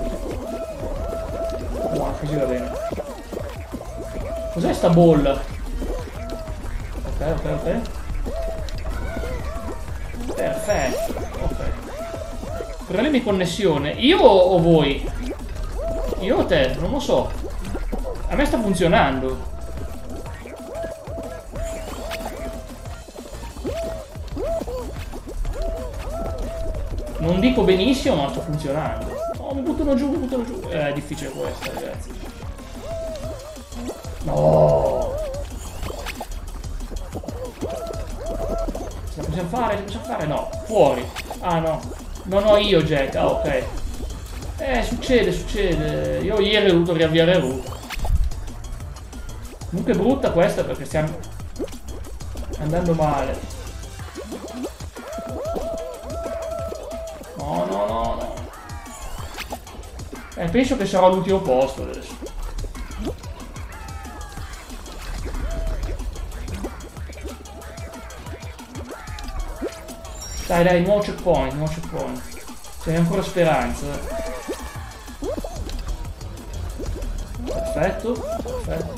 No, così va bene. Cos'è sta bolla? Ok, ok, ok. Perfetto, ok. Problemi di connessione. Io o voi? Io o te? Non lo so. A me sta funzionando. Non dico benissimo, ma sta funzionando. Oh, mi buttano giù, mi buttano giù. Eh, è difficile questa, ragazzi. No. Ce la possiamo fare? Ce la possiamo fare? No. Fuori. Ah, no. Non ho io Jack. Ah, ok. Eh, succede, succede. Io ieri ho dovuto riavviare root. Comunque è brutta questa perché stiamo andando male. No, no, no, no. Eh, penso che sarò all'ultimo posto adesso. Dai, dai, nuovo checkpoint, nuovo checkpoint. C'è ancora speranza. Perfetto, perfetto.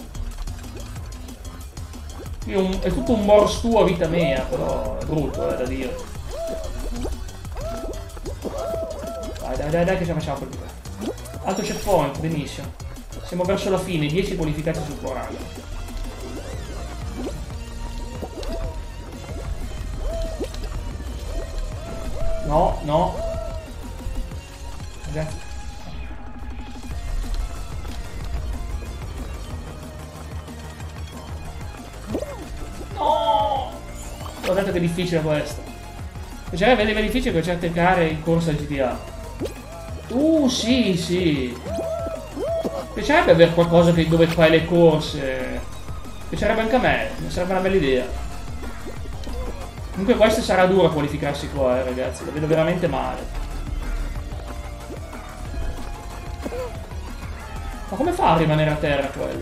Io un, è tutto un morse tuo a vita mia, però è brutto, è da dire. Dai, dai, dai, dai, che ce la facciamo per dire. Altro checkpoint, benissimo. Siamo verso la fine, dieci qualificati su quaranta. No, no. Ragazzi. No! Ho detto che è difficile questo. Piacerebbe vedere difficile con certe gare in corsa G T A. Uh, sì, sì. Piacerebbe avere qualcosa che, dove fai le corse. Piacerebbe anche a me, sarebbe una bella idea. Comunque questa sarà dura qualificarsi qua, eh, ragazzi. La vedo veramente male. Ma come fa a rimanere a terra quello?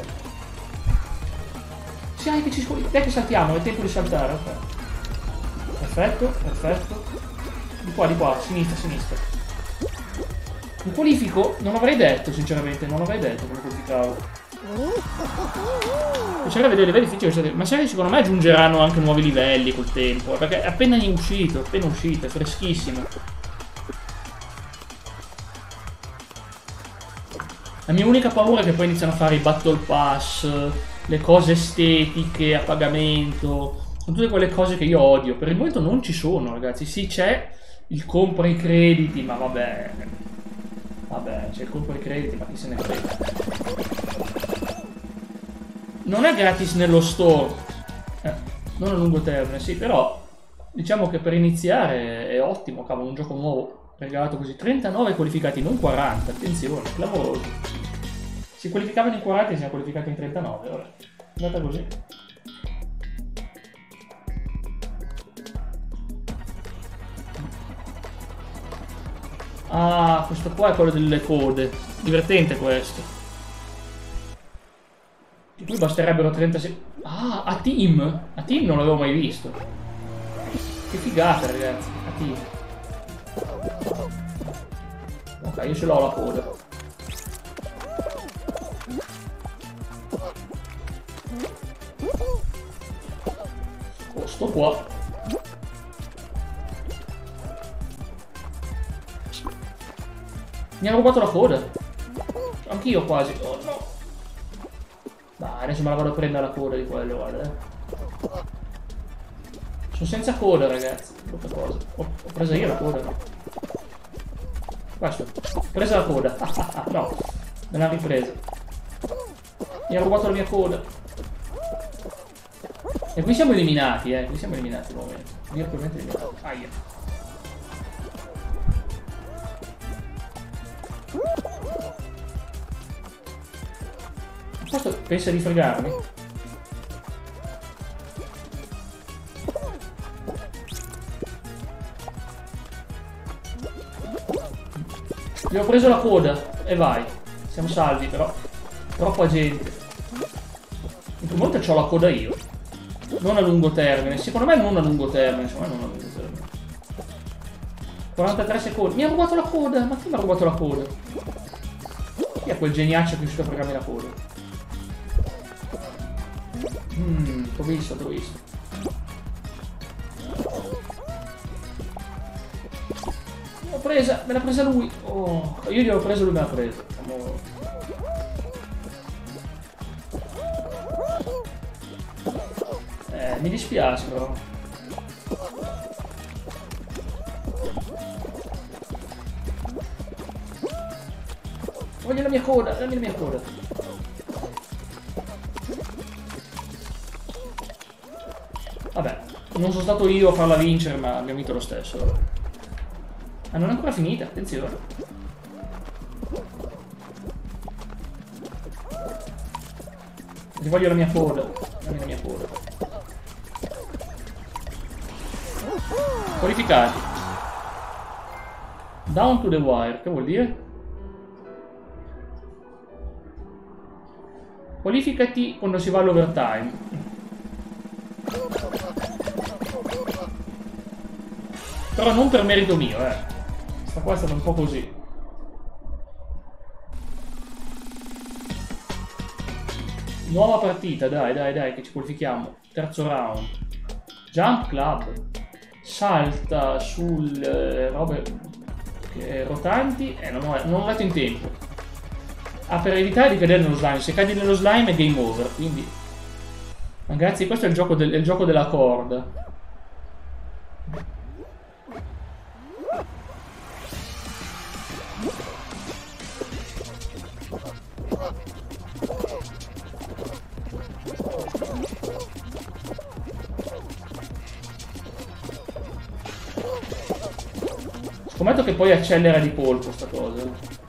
Sì, dai che ci dai che saltiamo, è tempo di saltare, ok. Perfetto, perfetto. Di qua, di qua, sinistra, sinistra. Mi qualifico? Non l'avrei detto, sinceramente, non l'avrei detto come qualificavo. Piacerebbe vedere livelli difficili, ma sai che secondo me aggiungeranno anche nuovi livelli col tempo, perché è appena uscito, appena uscito, è freschissimo. La mia unica paura è che poi iniziano a fare i battle pass, le cose estetiche a pagamento. Sono tutte quelle cose che io odio. Per il momento non ci sono, ragazzi. Sì, c'è il compra i crediti, ma vabbè. Vabbè, c'è il compra i crediti, ma chi se ne frega. Non è gratis nello store. Eh, non a lungo termine, sì, però diciamo che per iniziare è ottimo, cavolo, un gioco nuovo regalato così. trentanove qualificati, non quaranta, attenzione, clamoroso. Si qualificavano in quaranta e si sono qualificati in trentanove, ora. È andata così. Ah, questo qua è quello delle code. Divertente questo. Di cui basterebbero trentasei... Ah, a team? A team non l'avevo mai visto. Che figata, ragazzi. A team. Ok, io ce l'ho la coda. Oh, sto qua. Mi hanno rubato la coda. Anch'io quasi. Oh no. Dai, adesso me la vado a prendere la coda di quello, guarda. Sono senza coda, ragazzi. Brutta cosa. Ho, ho presa io la coda, no? Questo. Ho presa la coda. No, me l'ha ripresa. Mi ha rubato la mia coda. E qui siamo eliminati, eh. Qui siamo eliminati al momento. Virtualmente eliminati. Aia. Questo pensa di fregarmi? Gli ho preso la coda e vai. Siamo salvi però. Troppa gente. In più volte c'ho la coda io. Non a lungo termine. Secondo me non a lungo termine. Secondo me non a lungo termine. quarantatré secondi. Mi ha rubato la coda. Ma chi mi ha rubato la coda? Chi è quel geniaccio che è riuscito a fregarmi la coda? Mmm, t'ho visto, t'ho visto. L'ho presa, me l'ha presa lui. Oh, io gli ho preso, lui me l'ha presa. Amore. Eh, mi dispiace però. Voglio la mia coda, dammi la mia coda. Vabbè, non sono stato io a farla vincere, ma abbiamo vinto lo stesso. Ah, non è ancora finita, attenzione. Ti voglio la mia coda. Dammi la mia coda. Qualificati. Down to the wire, che vuol dire? Qualificati quando si va all'overtime. Però non per merito mio, eh. Questa qua è stata un po' così. Nuova partita, dai, dai, dai, che ci qualifichiamo. Terzo round. Jump club. Salta sul eh, robe eh, rotanti. Eh, non ho, non ho dato in tempo. Ah, per evitare di cadere nello slime. Se cadi nello slime è game over, quindi... Ragazzi, questo è il gioco, del, è il gioco della corda. Scommetto che poi accelera di colpo sta cosa.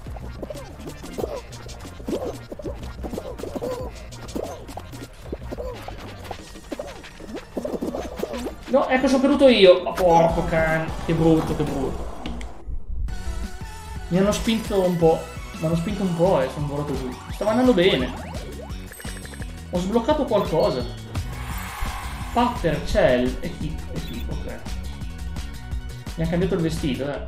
No, ecco, sono caduto io. Oh, porco cane. Che brutto, che brutto. Mi hanno spinto un po'. Mi hanno spinto un po' e sono volato giù. Stava andando bene. Ho sbloccato qualcosa. Patter, Cell e chi? E chi? Ok. Mi ha cambiato il vestito, eh.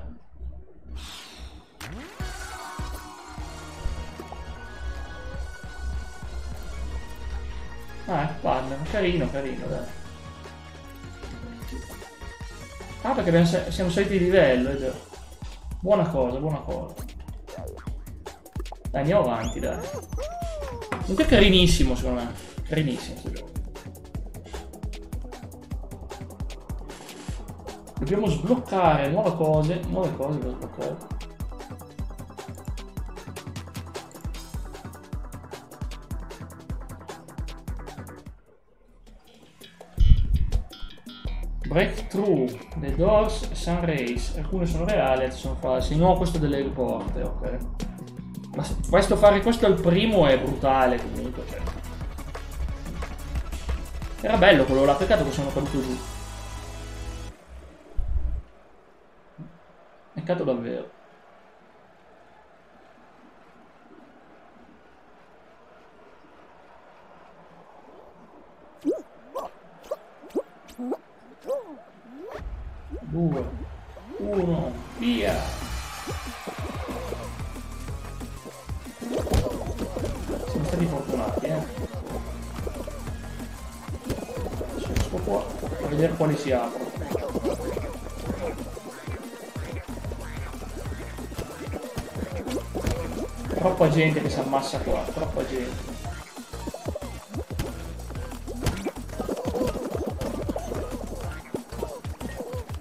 Ah, parla. Carino, carino, dai. Ah, perché abbiamo, siamo saliti di livello, è già. Buona cosa, buona cosa. Dai, andiamo avanti, dai. Comunque è carinissimo, secondo me. Carinissimo questo gioco. Dobbiamo sbloccare nuove cose, nuove cose da sbloccare. Breakthrough, The Doors, Sun Rays. Alcune sono reali, altre sono false. No, questo delle porte, ok. Ma questo, fare questo al primo è brutale comunque. Cioè. Era bello quello là, peccato che sono caduto giù. Peccato davvero. Due, uno, via! Siamo stati fortunati, eh. Esco qua a vedere quali si aprono. Troppa gente che si ammassa qua, troppa gente.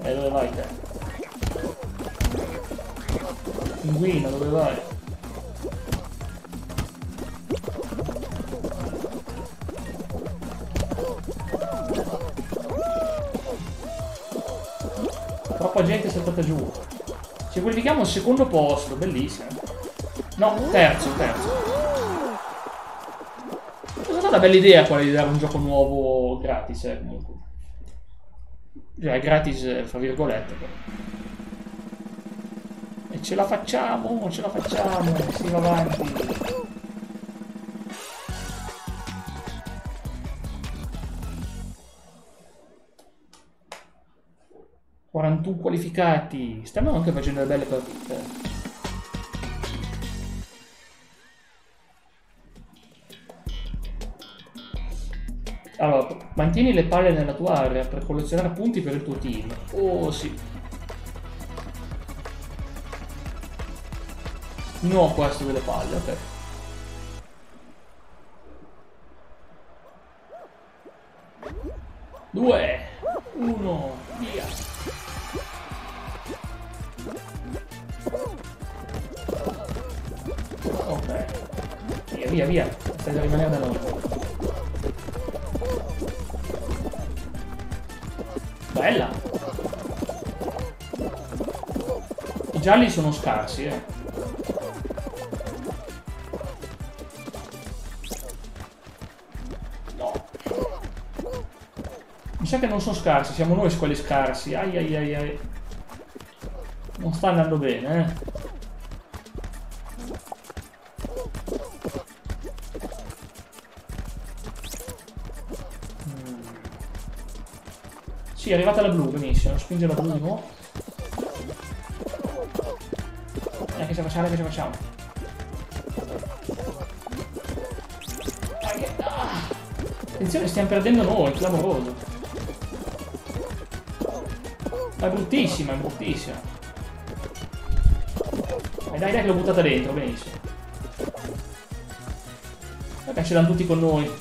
E dove vai te? Pinguino, dove vai? Troppa gente è saltata giù. Ci qualifichiamo al secondo posto, bellissimo. No, terzo, terzo. È stata una bella idea quella di dare un gioco nuovo gratis, eh, comunque. Cioè, gratis, fra virgolette. E ce la facciamo, ce la facciamo, si va avanti. quarantuno qualificati. Stiamo anche facendo delle belle partite. Allora, mantieni le palle nella tua area per collezionare punti per il tuo team. Oh sì. No, questo delle palle, ok. Due, uno, via. Ok. Via, via, via. Stai da rimanere da noi. Bella. I gialli sono scarsi, eh. No. Mi sa che non sono scarsi, siamo noi quelli scarsi. Ai ai ai ai. Non sta andando bene, eh. Sì, è arrivata la blu, benissimo. Spinge la blu di nuovo. Eh, che ce la facciamo, che ce la facciamo. Ah, attenzione, stiamo perdendo noi, clamoroso. Ma è bruttissima, è bruttissima. Dai, dai, dai, che l'ho buttata dentro, benissimo. Vabbè, ce l'hanno tutti con noi.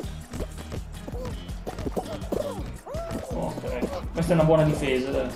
Questa è una buona difesa, dai.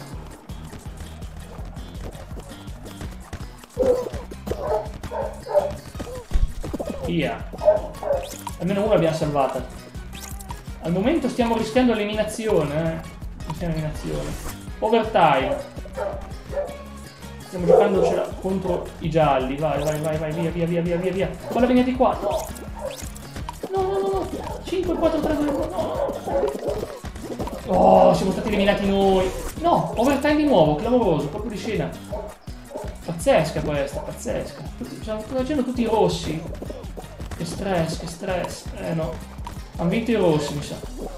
Via. Almeno una l'abbiamo salvata. Al momento stiamo rischiando l'eliminazione, eh. Rischiamo l'eliminazione. Overtime. Stiamo giocandocela contro i gialli. Vai, vai, vai, vai, via, via, via, via, via, via. Guarda, vieni di qua. No. No, no, no, no. cinque, quattro, tre, due, uno. No. Oh, siamo stati eliminati noi. No, overtime di nuovo, clamoroso, proprio di scena. Pazzesca questa, pazzesca. Stiamo facendo tutti i rossi. Che stress, che stress. Eh no. Hanno vinto i rossi, mi sa.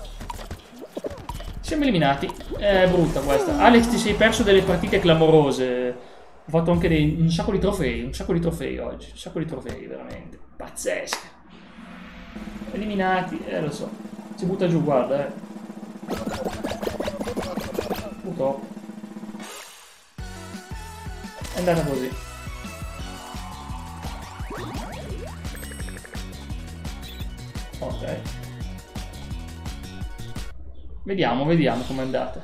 Siamo eliminati. È brutta questa. Alex, ti sei perso delle partite clamorose. Ho fatto anche dei, un sacco di trofei, un sacco di trofei oggi. Un sacco di trofei, veramente. Pazzesca. Eliminati, eh lo so. Si butta giù, guarda, eh. Purtroppo è andata così. Ok, vediamo, vediamo com'è andata.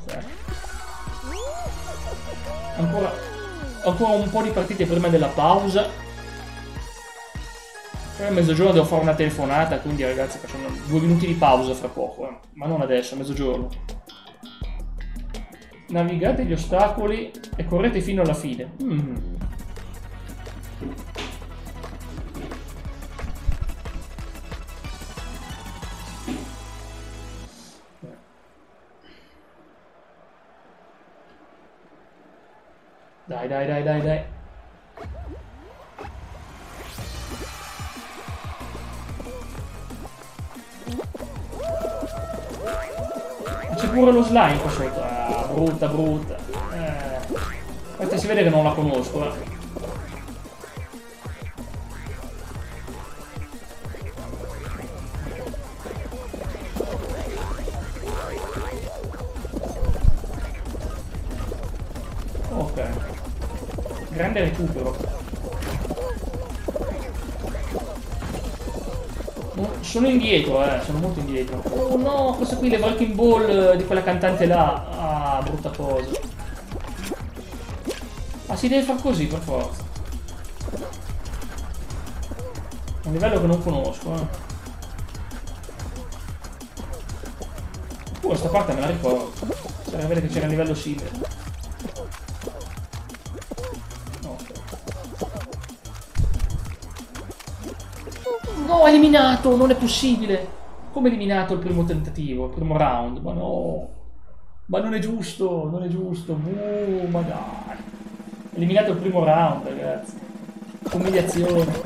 Ancora, ancora un po' di partite prima della pausa. Poi a mezzogiorno devo fare una telefonata, quindi ragazzi facciamo due minuti di pausa fra poco, eh. Ma non adesso, a mezzogiorno. Navigate gli ostacoli e correte fino alla fine. Mm. Dai, dai, dai, dai, dai. C'è pure lo slime qua sotto. Ah, brutta, brutta. Eh. Questa si vede che non la conosco, eh. Ok. Grande recupero. Sono indietro, eh, sono molto indietro. Oh no, questo qui, le Walking Ball di quella cantante là. Ah, brutta cosa. si deve far così per forza. Un livello che non conosco, eh. Uh, questa parte me la ricordo. Serve vedere che c'era il livello simile. No, eliminato! Non è possibile! Come eliminato il primo tentativo, il primo round? Ma no! Ma non è giusto, non è giusto! Uh, ma dai! Eliminato il primo round, ragazzi! Umiliazione!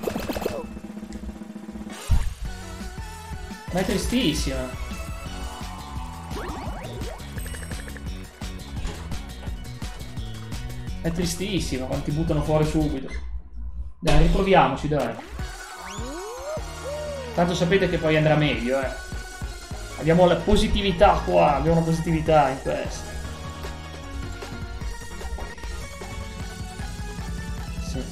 Ma è tristissima! È tristissima quando ti buttano fuori subito! Dai, riproviamoci, dai! Tanto sapete che poi andrà meglio, eh. Abbiamo la positività qua, abbiamo una positività in questo. Sì.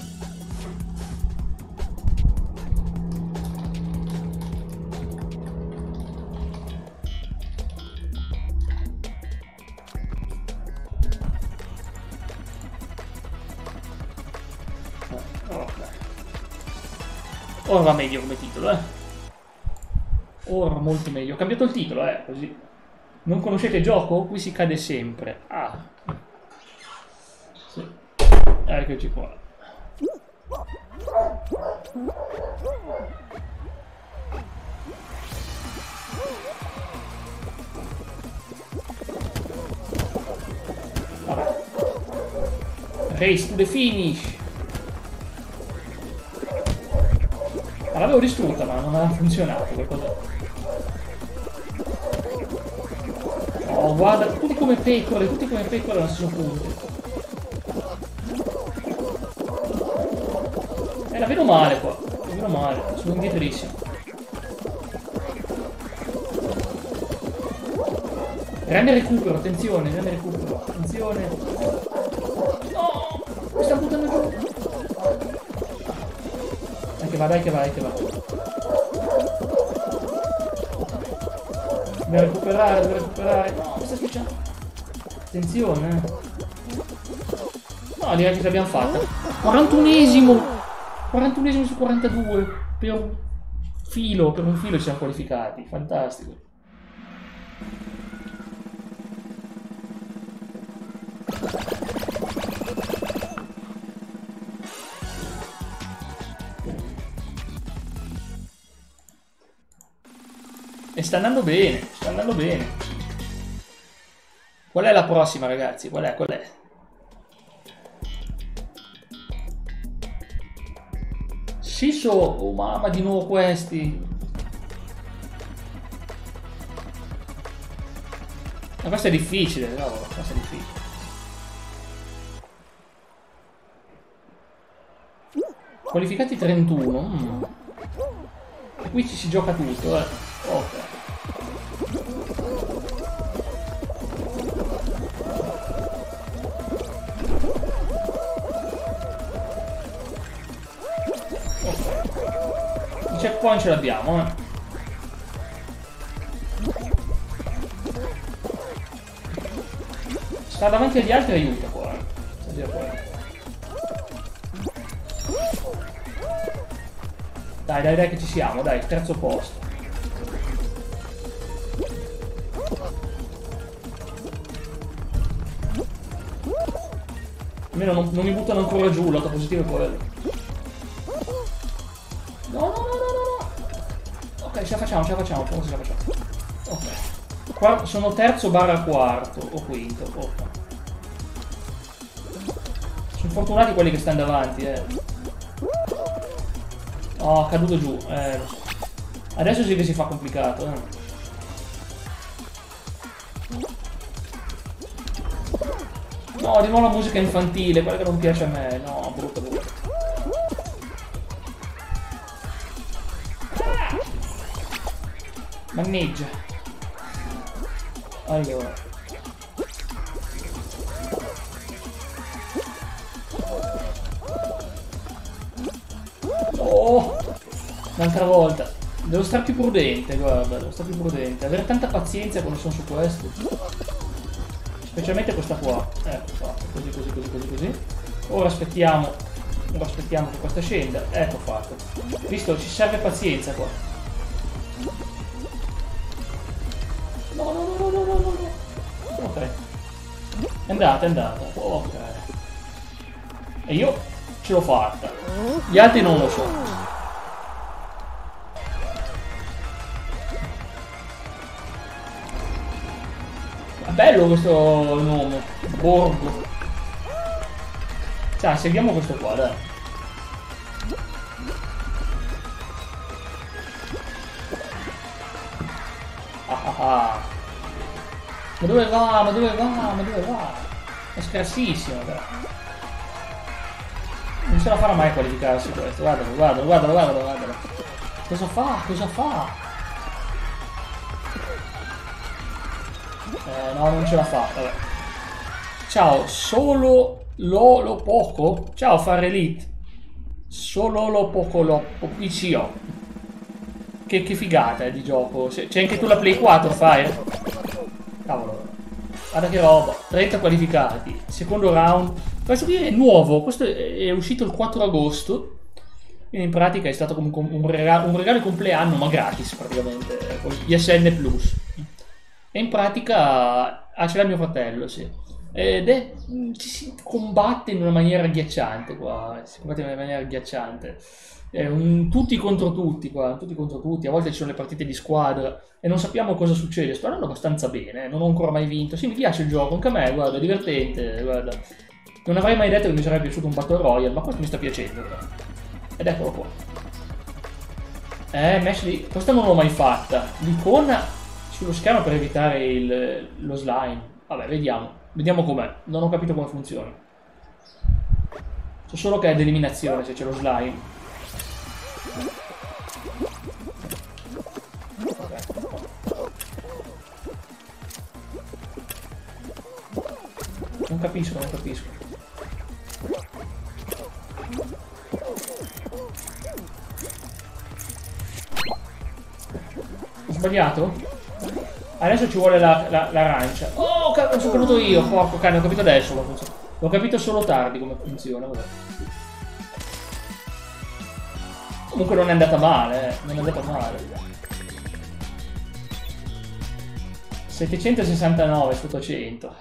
Ok. Ora va meglio come titolo, eh. Ora molto meglio. Ho cambiato il titolo, eh, così. Non conoscete il gioco? Qui si cade sempre. Ah. Sì. Eccoci qua. Vabbè. Race to the finish. Ah, l'avevo distrutta, ma non aveva funzionato qualcosa. Oh, guarda, tutti come pecore, tutti come pecore allo stesso punto. Eh, la vedo male qua, la vedo male, sono indietrissimo. Grande recupero, attenzione, grande recupero, attenzione. No, mi sta buttando giù. Dai che va, dai che va, dai che va. Devo recuperare, devo recuperare. No, mi sta schiacciando. Attenzione, eh. No, direi che ce l'abbiamo fatta. quarantunesimo! quarantunesimo su quarantadue. Per un filo, per un filo ci siamo qualificati. Fantastico. E sta andando bene, sta andando bene. Qual è la prossima, ragazzi? Qual è? Qual è? Shiso! Oh mamma, di nuovo questi! Ma questo è difficile, no? Questo è difficile. Qualificati trentuno. Mm. E qui ci si gioca tutto, eh. Ok. Il checkpoint ce l'abbiamo, eh. Sta davanti agli altri aiuta qua, eh. Dai, dai, dai che ci siamo, dai, terzo posto. Almeno non, non mi buttano ancora giù, l'auto positivo è quello. No, no, no, no, no, no. Ok, ce la facciamo, ce la facciamo, forse ce la facciamo. Ok. Qua sono terzo barra quarto, o quinto, ok. Sono fortunati quelli che stanno davanti, eh. Oh, caduto giù, eh, lo so. Adesso sì che si fa complicato, eh. No, di nuovo la musica infantile, quella che non piace a me. No, brutta, brutta. Manneggia. Allora. Oh! Un'altra volta. Devo stare più prudente, guarda, devo stare più prudente. Avere tanta pazienza quando sono su questo. Specialmente questa qua. Ecco qua. Così, così, così, così, così. Ora aspettiamo, ora aspettiamo che questa scenda. Ecco fatto. Visto, ci serve pazienza qua. No, no, no, no, no, no, no. Ok. È andata, è andata. Ok. E io ce l'ho fatta. Gli altri non lo so. È bello questo nome. Borgo. Cioè, seguiamo questo qua, dai. Ah ah ah. Ma dove va? Ma dove va? Ma dove va? È scarsissimo, però. Non ce la farà mai a qualificarsi questo. Guardalo, guardalo, guardalo, guardalo, guardalo. Cosa fa? Cosa fa? Eh, no, non ce la fa, vabbè. Ciao, solo lo, lo poco? Ciao, Fare Elite. Solo lo poco lo P C O. Che, che figata eh, di gioco. C'è anche tu la Play quattro, Fire? Cavolo. Guarda che roba. trenta qualificati. Secondo round. Questo qui è nuovo. Questo è uscito il quattro agosto. Quindi in pratica è stato comunque un regalo, un regalo di compleanno, ma gratis praticamente. Con I S N Plus. E in pratica... Ah, ce l'ha mio fratello, sì. Ed è... ci si combatte in una maniera agghiacciante qua. Si combatte in una maniera agghiacciante. È un tutti contro tutti qua, tutti contro tutti. A volte ci sono le partite di squadra e non sappiamo cosa succede. Sto andando abbastanza bene, eh? Non ho ancora mai vinto. Sì, mi piace il gioco, anche a me, guarda, è divertente, guarda. Non avrei mai detto che mi sarebbe piaciuto un Battle Royale, ma questo mi sta piacendo. Guarda. Ed eccolo qua. Eh, match di... Questa non l'ho mai fatta. L'icona sullo schermo per evitare il... lo slime. Vabbè, vediamo. Vediamo com'è. Non ho capito come funziona. So solo che è ad eliminazione se c'è lo slime. Non capisco, non capisco. Ho sbagliato? Adesso ci vuole l'arancia. La, la, oh, cazzo, sono caduto io. Porco cane, ho capito adesso come funziona. L'ho capito solo tardi come funziona. Vabbè. Comunque non è andata male, eh. Non è andata male. settecentosessantanove su ottocento.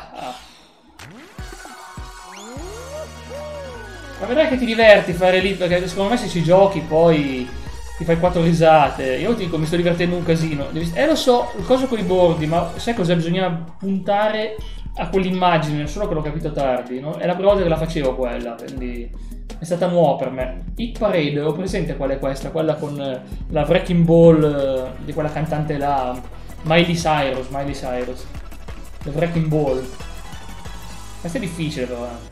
Ma vedrai che ti diverti fare lì, perché secondo me se ci giochi poi ti fai quattro risate. Io ti dico, mi sto divertendo un casino. Eh lo so, il coso con i bordi, ma sai cosa? Bisogna puntare a quell'immagine, solo che l'ho capito tardi, no? È la prima volta che la facevo quella, quindi è stata nuova per me. Hit Parade, ho presente qual è questa? Quella con la Wrecking Ball di quella cantante là, Miley Cyrus, Miley Cyrus. The Wrecking Ball. Questa è difficile però, eh.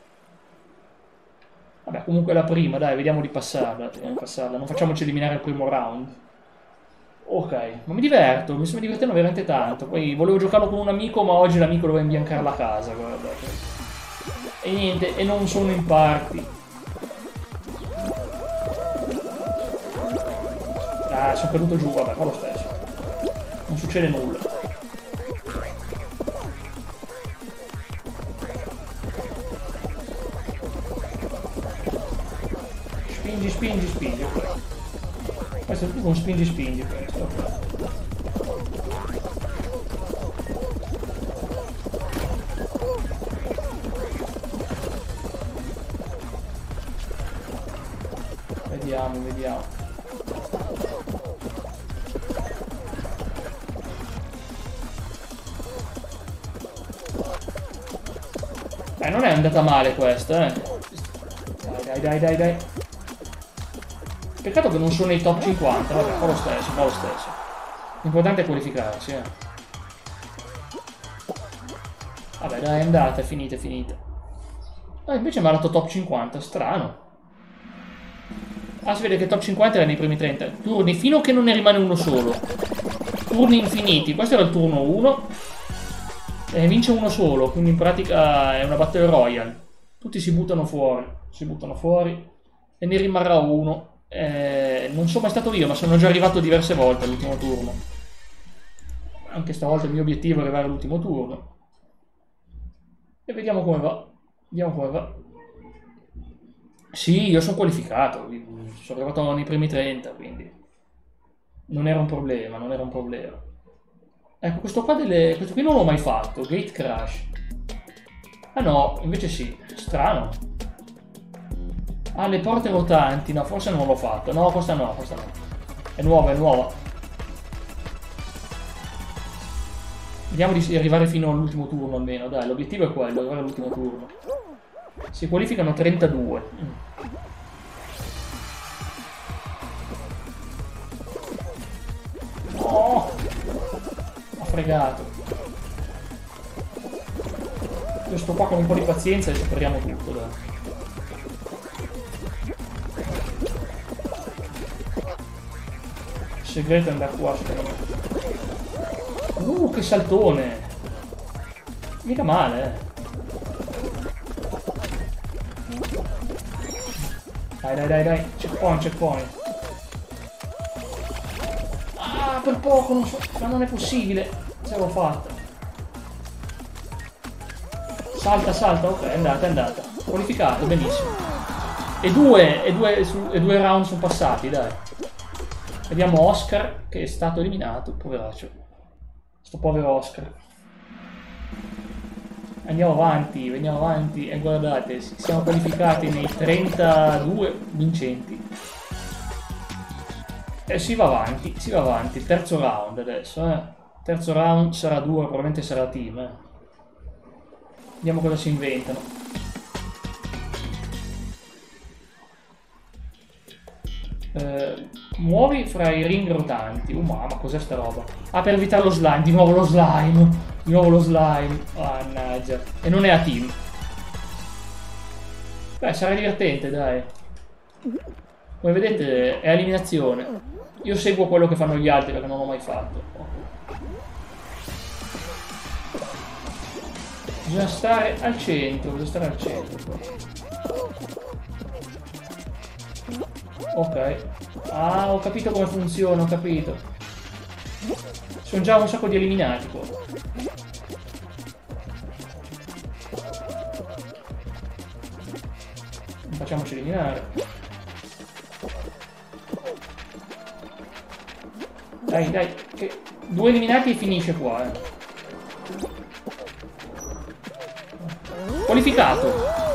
Vabbè, comunque la prima, dai, vediamo di passarla, vediamo di passarla. Non facciamoci eliminare il primo round. Ok, ma mi diverto, mi sto divertendo veramente tanto. Poi volevo giocarlo con un amico, ma oggi l'amico doveva imbiancare la casa, guardate. E niente, e non sono in party. Ah, sono caduto giù, vabbè, fa lo stesso. Non succede nulla. Spingi, spingi, spingi. Questo è tutto un spingi, spingi. Questo. Vediamo, vediamo. Eh, non è andata male questa, eh. Dai, dai, dai, dai, dai. Peccato che non sono nei top cinquanta, vabbè, fa lo stesso, fa lo stesso. L'importante è qualificarsi, eh. Vabbè, dai, è andata, è finita, è finita. Ah, invece mi ha dato top cinquanta, strano. Ah, si vede che top cinquanta era nei primi trenta turni, fino a che non ne rimane uno solo. Turni infiniti, questo era il turno uno. E vince uno solo, quindi in pratica è una Battle Royale. Tutti si buttano fuori, si buttano fuori e ne rimarrà uno. Eh, non sono mai stato io, ma sono già arrivato diverse volte all'ultimo turno. Anche stavolta il mio obiettivo è arrivare all'ultimo turno. E vediamo come va. Vediamo come va. Sì, io sono qualificato, sono arrivato nei primi trenta, quindi non era un problema, non era un problema. Ecco, questo qua delle... questo qui non l'ho mai fatto, Gate Crash. Ah no, invece sì, strano. Ah, le porte rotanti, no, forse non l'ho fatto. No, questa no, questa no. È nuova, è nuova. Vediamo di arrivare fino all'ultimo turno almeno, dai, l'obiettivo è quello, arrivare all'ultimo turno. Si qualificano trentadue. Mm. No! Ha fregato. Io sto qua con un po' di pazienza e superiamo tutto, dai. Il segreto è andare qua, secondo me. Uh, che saltone! Mica male, eh. Dai, dai, dai, dai. Checkpoint, checkpoint. Ah, per poco, non so. Ma non è possibile. Ce l'ho fatta. Salta, salta, ok, è andata, è andata. Qualificato, benissimo. E due, e due, su, e due round sono passati, dai. Vediamo Oscar, che è stato eliminato, poveraccio. Sto povero Oscar. Andiamo avanti, andiamo avanti e guardate, siamo qualificati nei trentadue vincenti. E si va avanti, si va avanti. Il terzo round adesso, eh. Il terzo round sarà due, probabilmente sarà team, eh. Vediamo cosa si inventano. Eh, muovi fra i ring rotanti. Uh, mamma, cos'è sta roba? Ah, per evitare lo slime. Di nuovo lo slime. Di nuovo lo slime. Mannaggia. E non è a team. Beh, sarà divertente, dai. Come vedete è eliminazione. Io seguo quello che fanno gli altri perché non l'ho mai fatto. Bisogna stare al centro, bisogna stare al centro. Ok. Ah, ho capito come funziona, ho capito. Sono già un sacco di eliminati qua. Non facciamoci eliminare. Dai, dai, che due eliminati e finisce qua, eh. Qualificato.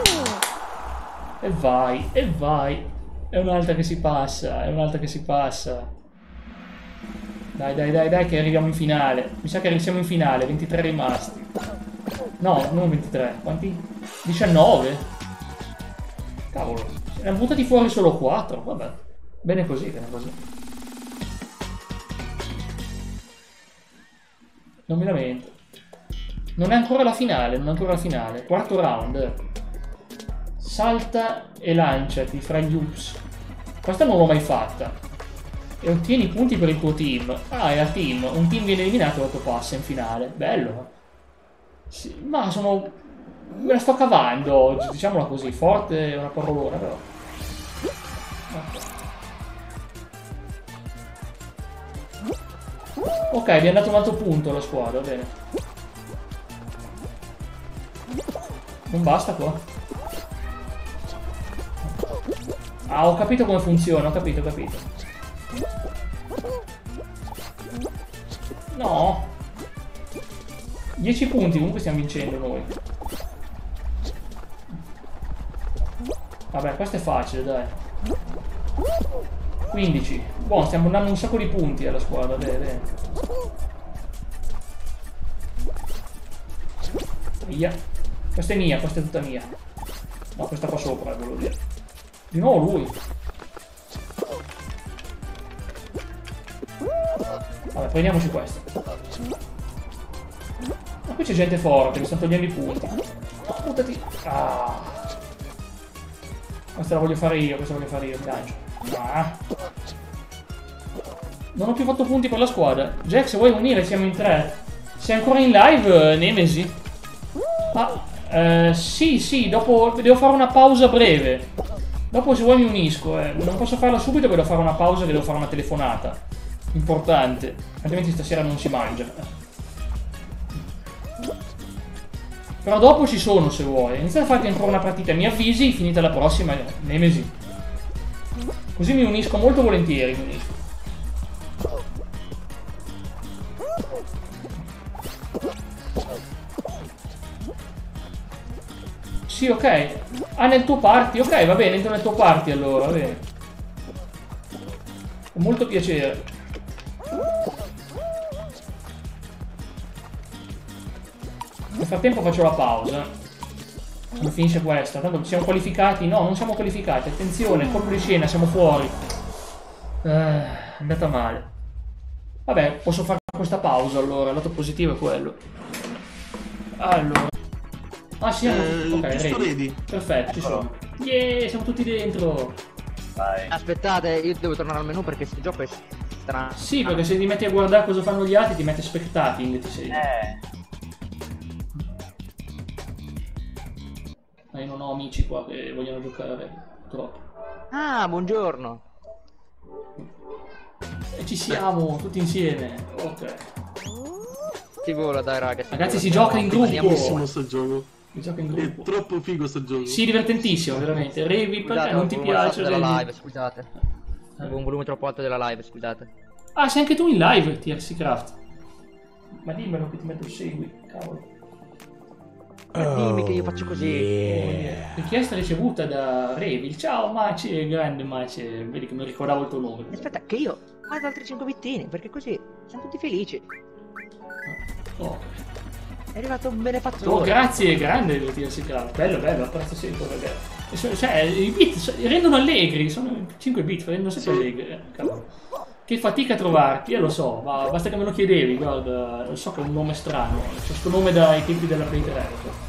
E vai, e vai. È un'altra che si passa, è un'altra che si passa. Dai, dai, dai, dai, che arriviamo in finale. Mi sa che siamo in finale, ventitré rimasti. No, non ventitré, quanti? diciannove? Cavolo, ne hanno buttati fuori solo quattro, vabbè. Bene così, bene così. Non mi lamento. Non è ancora la finale, non è ancora la finale. Quarto round. Salta e lanciati fra gli ups. Questa non l'ho mai fatta. E ottieni punti per il tuo team. Ah, è a team. Un team viene eliminato e l'altro passa in finale. Bello. Sì, ma sono... me la sto cavando oggi, diciamola così. Forte è una parolona, però. Ok, vi è andato un altro punto alla squadra, bene. Non basta qua. Ah, ho capito come funziona, ho capito, ho capito. No. dieci punti, comunque stiamo vincendo noi. Vabbè, questo è facile, dai. quindici. Buono, stiamo dando un sacco di punti alla squadra, bene, bene. Via. Questa è mia, questa è tutta mia. No, questa qua sopra, volevo dire. Di nuovo lui. Vabbè, prendiamoci questo. Ma qui c'è gente forte, mi stanno togliendo i punti. Buttati. Ah. Questa la voglio fare io, questa la voglio fare io, mi lancio. Ah. Non ho più fatto punti per la squadra. Jack, se vuoi unire, siamo in tre. Sei ancora in live, Nemesi? Ah. Eh, sì, sì, dopo devo fare una pausa breve. Dopo se vuoi mi unisco, eh. Non posso farla subito perché devo fare una pausa che devo fare una telefonata importante. Altrimenti stasera non si mangia. Però dopo ci sono se vuoi. Inizia a farti ancora una partita, mi avvisi, finita la prossima, Nemesi. Così mi unisco molto volentieri, mi unisco. Sì, ok. Ah, nel tuo party? Ok, va bene, entro nel tuo party allora, va bene. Con molto piacere. Nel frattempo faccio la pausa. Quando finisce questa. Tanto siamo qualificati? No, non siamo qualificati. Attenzione, colpo di scena, siamo fuori. Eh, è andata male. Vabbè, posso fare questa pausa allora. Il lato positivo è quello. Allora. Ah, siamo. Eh, ok, ready. ready. Perfetto, ci sono. Yeah, siamo tutti dentro. Vai. Aspettate, io devo tornare al menu perché questo gioco è strano. Sì, perché se ti metti a guardare cosa fanno gli altri ti metti spectating, ti sei. Eh. Ma io non ho amici qua che vogliono giocare troppo. Ah, buongiorno. E ci siamo, tutti insieme. Ok. Ti vola, dai ragazzi. Ragazzi, si gioca in gruppo. Bellissimo sto gioco. Si gioca in È gruppo. troppo figo sto gioco. Sì, divertentissimo, veramente. Revi, perché Scusate, non ti ho un WhatsApp piace? della Revi? live, scusate. Avevo un volume troppo alto della live, scusate. Ah, sei anche tu in live, T R C Craft. Ma dimmelo che ti metto il segui, cavolo. Ma dimmi che io faccio così. Yeah. Richiesta ricevuta da Revi. Ciao Mace, grande Mace. Vedi che mi ricordavo il tuo nome. Aspetta, che io vado altri cinque bittini, perché così siamo tutti felici. Oh. È arrivato un benefattore. Oh, grazie, grande T R C Craft. Bello, bello, apprezzo sempre perché. Cioè, i bit rendono allegri, sono cinque bit, rendono sempre Sì. allegri. Eh, cavolo. Che fatica a trovarti, io lo so, ma basta che me lo chiedevi, guarda, lo so che è un nome strano. C'è questo nome dai tempi della Play tre.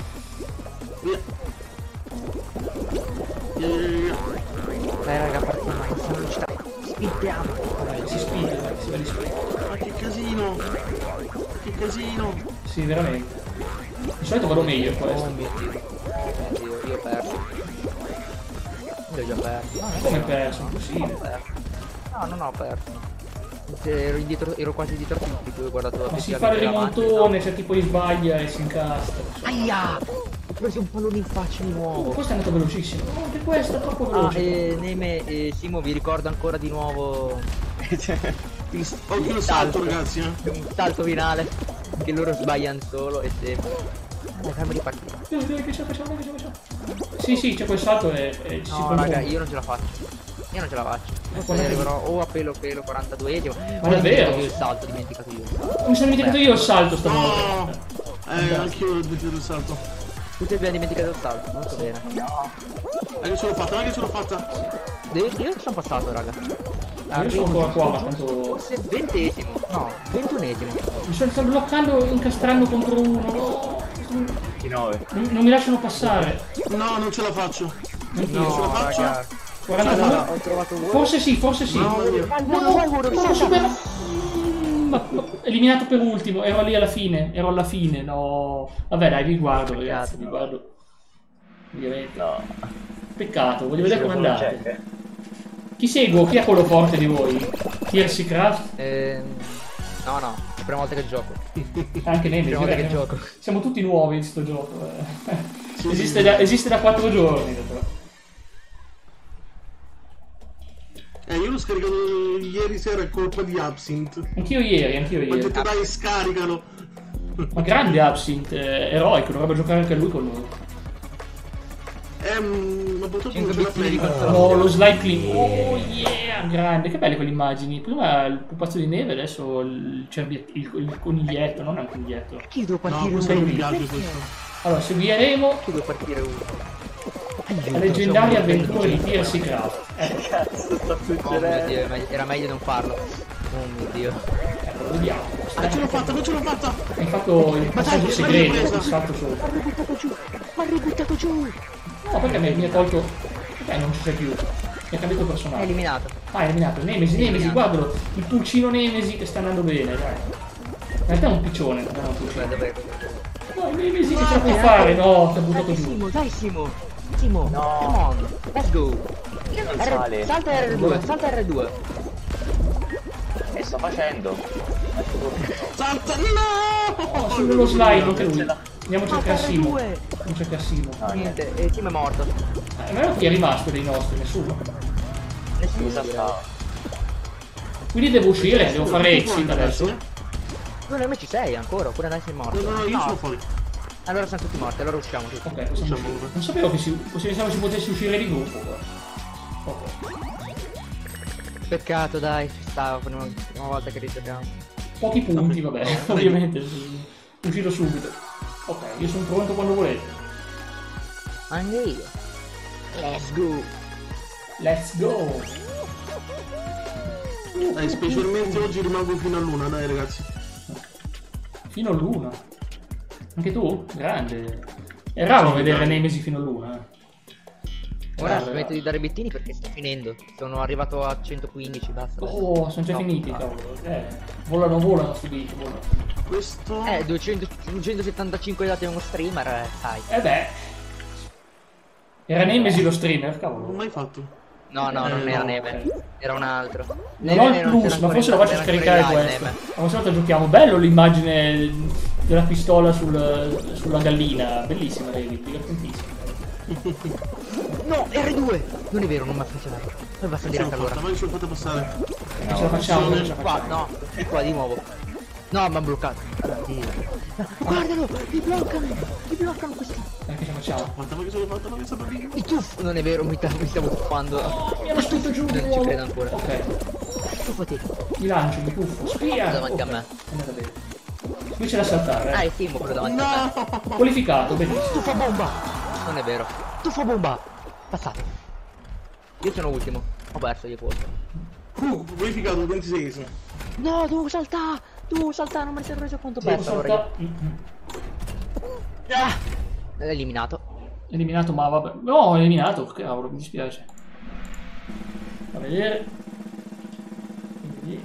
Dai raga, partiamo, iniziamo velocità. Spintiamo. Vabbè, si spinge, dai, si va di spinta. Ma che casino! Che casino! Sì, veramente. Di solito vado meglio in Oh questo. mio dio. Oh mio dio, io ho perso. Io ho già perso. No, Come perso? Impossibile. ho perso. No, non ho perso. Ero, indietro, ero quasi dietro a tutti, poi ho guardato Ma si fa il rimontone, c'è tipo sbaglia e si incastra. Aia! Ho preso un pallone in faccia di Oh, nuovo. questo è andato velocissimo. No, anche questo è troppo Ah, veloce. e Neme e Simo vi ricordo ancora di nuovo Il, occhio lo salto, ragazzi, eh. un salto finale che loro sbagliano solo e sempre. Dai, fammi ripartire. Dai, dai, che ce la facciamo, che ce la facciamo. Sì, sì, c'è quel salto e, e ci si No, può raga, muovere. io non ce la faccio. Io non ce la faccio. Adesso quando- arriverò o a pelo pelo quarantaduesimo. Ma davvero? Io il salto ho dimenticato io. Mi sono dimenticato io il salto stavolta. No! Eh, anch'io ho dimenticato il salto. Tutti abbiamo dimenticato il salto, molto bene. Ma che ce l'ho fatta, ma che ce l'ho fatta! Io, io sono passato, raga. Io sono ancora qua, ma tanto. Forse ventesimo. No, ventunesimo. Mi sono sto bloccando, incastrando contro uno. No. ventinove. Non, non mi lasciano passare. No, non ce la faccio. Anch'io. ce la faccio? raga. quarantadue. Ho trovato un Forse sì, forse sì. No, No, no, no, super... Mm, ma- ma- eliminato per ultimo, ero lì alla fine, ero alla fine, no. Vabbè dai, vi guardo ragazzi, vi guardo. Ovviamente. No. Peccato, voglio vedere come andate. Chi seguo? Chi è quello forte di voi? T R C Craft? Ehm, no, no, è la prima volta che gioco. Anche Nemesi, Prima volta eh. che gioco. Siamo tutti nuovi in sto gioco. eh. Sì, esiste, sì. da, esiste da quattro giorni. però. Eh, io l'ho scaricato ieri sera, è colpa di Absinthe. Anch'io ieri, anch'io Ho ieri. detto dai, scaricalo. Ma grande Absinthe, eh, eroico, dovrebbe giocare anche lui con noi. Ehm, ma purtroppo cinque non ce la bittini di play. controllo. Oh, lo slime clean. Oh yeah, grande. Che belle quelle immagini. Prima il pupazzo di neve, adesso il, cerbiet- il, il coniglietto, non è un coniglietto. Chi devo No, partire questo uno? non mi piace questo. Allora, seguiremo Chi devo partire uno? la leggendaria avventura di T R C Craft. Ecco, Cazzo sta Oh mio succedendo? dio, è meglio- era meglio non farlo. Oh mio dio. ecco, lo vediamo. Ah, ce l'ho fatta, non ce l'ho fatta! Hai fatto il passaggio dai, segreto, ma il salto sopra. Mi ha ributtato giù! Mi ha ributtato giù! No, perché mi, mi ha tolto... Perché non ci sei più? Mi ha cambiato È personaggio. eliminato. Ah, è eliminato. Nemesi, Nemesi, guardalo. Il pulcino Nemesi che sta andando bene, dai. In realtà è un piccione, non è un pulcino. Dov'è? No, Nemesi che ce la puoi fare? No, ti ha buttato Dai giù. Simo, dai Simo! Simo, No. come on, let's go! Non sale. R, salta R due, salta R due! Che sto facendo? Salta, no! Oh, sullo slime, anche lui. Andiamo a Ah, cercare per Simo. due. Andiamo a cercare Simo. No, niente. Niente, e Tim è morto. Eh, ma chi è rimasto dei nostri? Nessuno. Nessuno. Esatto. Quindi devo uscire, devo fare exit adesso. Non ne ci sei ancora, oppure dai sei morto. No, no, io sono fuori. Allora siamo tutti morti, allora usciamo tutti. Ok, possiamo Usciamo. uscire. Non sapevo che si, pensavo si potesse uscire di gruppo. Guarda. Ok. Peccato dai, ci stava per una, una volta che rigiochiamo. Pochi punti, vabbè, ovviamente. Uscito subito. Ok, io sono pronto quando volete. Anche io. Let's go. Let's go! Dai, specialmente oggi rimango fino a luna, dai ragazzi. Fino all'una. Anche tu? Grande. È raro Sì, vedere dai. Nemesi fino all'una. Eh. Ora Raro, smetto raro. di dare bettini perché sto finendo. Sono arrivato a centoquindici, basta. Oh, sono già No, finiti, no. cavolo. Eh, volano, volano sti beat, volano. Questo... Eh, duecento, duecentosettantacinque dati a uno streamer, eh, sai. Eh beh. Era Nemesi lo streamer, Non cavolo. l'ho mai fatto. No, no, non Eh, era no, Neme. ok. Era un altro. Non ho il c'era plus, ma ancora forse in- lo faccio era ancora scaricare in live, questo. Neme. La prossima volta giochiamo. Bello l'immagine della pistola sul- sulla gallina. Bellissima, David, divertentissima. No, erre due! Non è vero, non mi ha funzionato. Dove va a Ce l'ho diretta fatta, allora? vai, ce l'ho fatta passare. Ce la facciamo, ce la Qua, facciamo. no, di qua di nuovo. No, mi ha bloccato. Guardalo, mi bloccano, mi bloccano questi. Dai, che ce la facciamo. Guarda, ma che sono fatta, ma che sta per lì? Mi tuffo, non è vero, mi, ta- mi stiamo tuffando. Oh, mi hanno spinto giù di Non ci nuovo. credo ancora. Ok, Tuffati. mi lancio, mi tuffo. Spia! Davanti a Ok, me. è andata bene. Qui c'è da saltare, Ah, eh. è Timo quello davanti a me. No! Qualificato, benissimo. Tuffa bomba! Non è vero. Tuffa bomba! Passato. Io sono ultimo. Ho perso io posto. Uh, verificato, ventiseiesimo. No, devo saltare! Devo saltare, non me ne sono reso conto. Devo Perso allora io. saltare. Mm, mm. Ah! È eliminato. Eliminato, ma vabbè. No, è eliminato, cavolo, mi dispiace. A vedere. Quindi-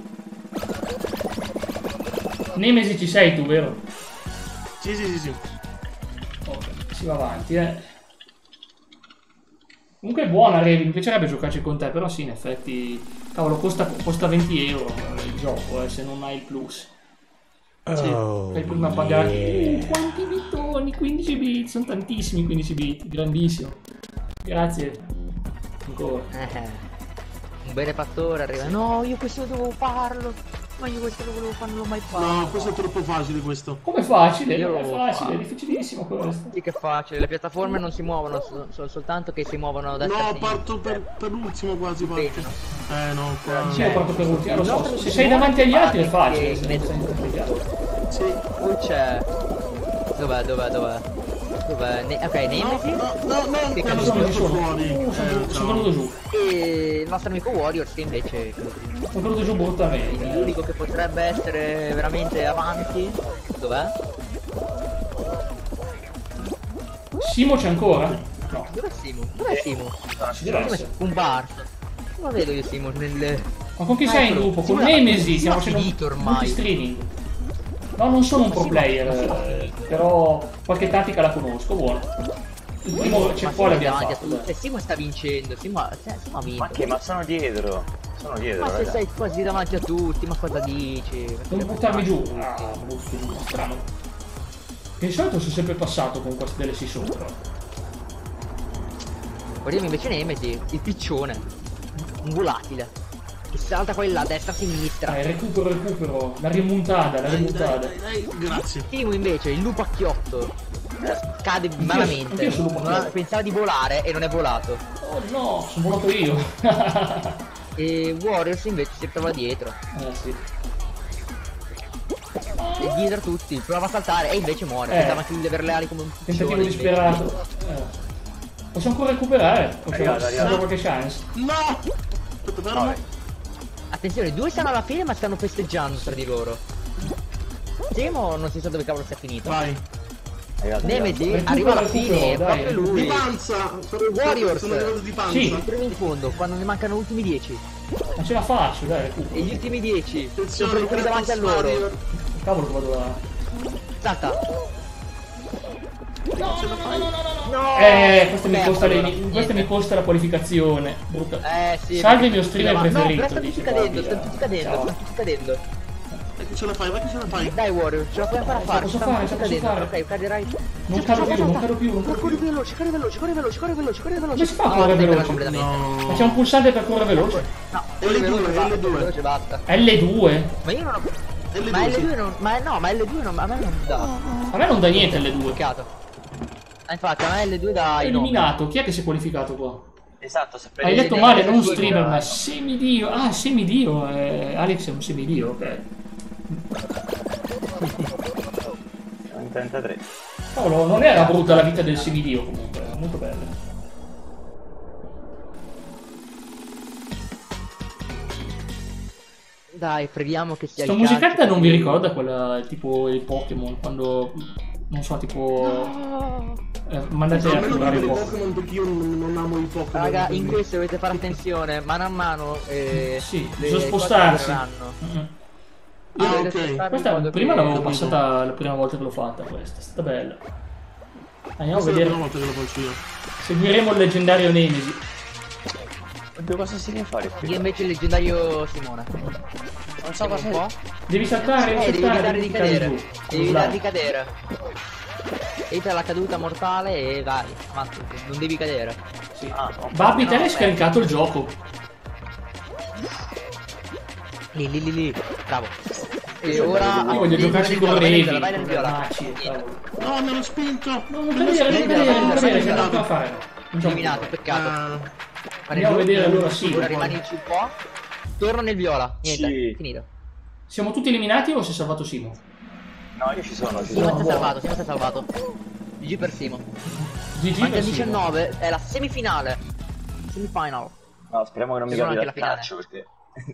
Nemesi ci sei tu, vero? Sì, sì, sì, sì. Ok, si va avanti, eh. Comunque è buona, Revi, mi piacerebbe giocarci con te, però sì, in effetti... Cavolo, costa, costa venti euro il gioco, eh, se non hai il plus. Fai prima a pagare... Uh, quanti bitoni, quindici bit, sono tantissimi quindici bit, grandissimo. Grazie. Ancora. Eh, un benefattore arriva. No, io questo dovevo farlo. Ma io questo lo volevo fare, non l'ho mai fatto. No, questo è troppo facile, questo. Come facile? Io Non è lo facile, fa. è difficilissimo questo. Sì che è facile, le piattaforme non si muovono, so- so- soltanto che si muovono da destra a No, sinistra. parto per, per l'ultimo quasi, parto. Eh, no, qua... Sì, ho fatto per ultimo, lo so. nostro Se si sei muove davanti agli altri è che facile, se mezzo non sei complicato. Sì. Poi c'è... Dov'è, dov'è, dov'è? Dov'è? Ne- ok, Nemesi. No, no, no, Che quello cazzo sono Sono, venuto sono, fuori. uh, sono, Eh, sono ciao. venuto giù. E il nostro amico Warriors che invece... Sono venuto giù bruttamente. eh. L'unico che potrebbe essere veramente avanti. Dov'è? Simo c'è ancora? No, Dov'è Simo? Dov'è Simo? ci deve Come essere. un barso. Non lo vedo io Simo nelle... Ma con chi sei in Eccolo. gruppo? Con Simo- Nemesi, stiamo Simo facendo finito ormai. molti streaming. No, non sono un pro Simo- player, eh, però qualche tattica la conosco, buona. Il primo Ma checkpoint Simo è l'abbiamo davanti a fatto. tutti. E Simo sta vincendo. Simo ha, cioè, Simo ha vinto. Ma che? Ma sono dietro. Sono dietro, Ma se raga. sei quasi davanti a tutti, ma cosa dici? Non buttarmi giù. Ah, butto giù, strano. Che di solito sono sempre passato con queste delle si sopra. Guardiamo invece Nemesi, il piccione. Un volatile. Che salta qua in là, destra, sinistra. Dai, recupero, recupero. La rimontada, la Dai, rimontada. dai, dai, dai, grazie. Timo invece, il lupacchiotto. Cade malamente. anch'io sono un Non ha- pensava di volare e non è volato. Oh no, sono volato io. E Warriors invece si trova dietro. Eh sì. E dietro a tutti. Prova a saltare e invece muore. Eh. Pensava anche di avere le ali come un Tentativo piccione, invece. disperato. Eh. Posso ancora recuperare? O c'è Arrivato, arrivato. c'è qualche chance? No! Aspetta, fermo. Attenzione, due stanno alla fine ma stanno festeggiando tra di loro. Timo non si sa dove cavolo sia finito. Vai. Arrivato, Nemesi Recupero, arriva alla recupero, fine, è dai. proprio lui. Di panza! Sono, Warriors. sono arrivato di panza. Sì. Il primo in fondo, quando ne mancano ultimi dieci. Ma ce la faccio, dai, recupero. E gli ultimi dieci sono Attenzione, quelli davanti a loro. Warrior. Cavolo che vado là. Salta. No, no, no, no, no, no. No! Eh, questo mi Beh, costa, le- allora, questo niente. mi costa la qualificazione. Brutta. Eh sì. Salve il perché mio tutti streamer davanti- preferito. No, però stanno tutti dice cadendo, Fabio. stanno tutti cadendo, Ciao. stanno tutti cadendo. che ce la fai, vai che ce la fai. Dai Warrior, ce la puoi ancora fare. posso sta- fare, sta ce la posso cadendo. fare. Ok, caderai. Non cado più, non cado più, non cado Corri più. veloce, corri veloce, corri veloce, corri veloce, corri veloce, corri veloce. Come si fa a No, correre aspetta, veloce? completamente. Ma c'è un pulsante per correre veloce? No, L corri due, veloce, basta, L due. veloce, basta. L due? Ma io non ho... L Ma due, L due non... Ma no, ma L due non... a me non dà. A me non dà niente L due. Peccato. Ah, infatti, a me L due dà... È i nomi. eliminato, chi è che si è qualificato qua? Esatto, se Hai prendi... detto male, non sì, streamer, sì. ma semidio. Ah, semidio. Eh, Alex è un semidio, ok. Sono in trentatré. Cavolo, non era brutta la vita del semidio comunque, era molto bella. Dai, preghiamo che sia Sta il musichetta calcio, non vi perché- ricorda quella tipo il Pokémon quando non so tipo No. eh, mandate a Almeno curare di il i Pokémon. Pokémon perché io non, non amo i Pokémon. Raga, in quindi- questo dovete fare attenzione, mano a mano eh, Sì, le bisogna cose spostarsi. miglioreranno. Mm-mm. Ah, Dovete ok. spostarvi in Questa modo prima che- l'avevo capito. passata la prima volta che l'ho fatta questa, è stata bella. Andiamo a Questa è la prima vedere. volta che lo faccio io. Seguiremo il leggendario Nemesi. Oddio, cosa si deve fare qui? Io invece il leggendario Simone. Non so Un cosa... po'? Devi saltare, Eh, devi saltare, evitare di ficare cadere. giù. Devi Slide. evitare di cadere. Evita la caduta mortale e vai. Avanti, non devi cadere. Sì. Ah, ok. Babbi, te No, l'hai beh. scaricato il gioco. Lì, lì, lì, lì. Bravo. E Io ora... Io voglio devi giocarci vai con nel Revi. viola, vai nel viola. Maci, cavolo. No, me l'ho spinto. No, non Me l'ho cadere, non spinto. cadere, non Eliminato, cadere, che eliminato. non a fare. Non so Eliminato, come. peccato. Ah, Fare Andiamo a giù. vedere allora sì. Ora rimanici un po'. Torno nel viola. Niente, Sì. finito. Siamo tutti eliminati o si è salvato Simo? No, io ci sono, ci Simo sono. si è buono. salvato, Simo si è salvato. G G per Simo. G G Manca per il Simo. diciannove, è la semifinale. Semifinal. No, speriamo che non mi Ci sono capiti anche dal la calcio, perché...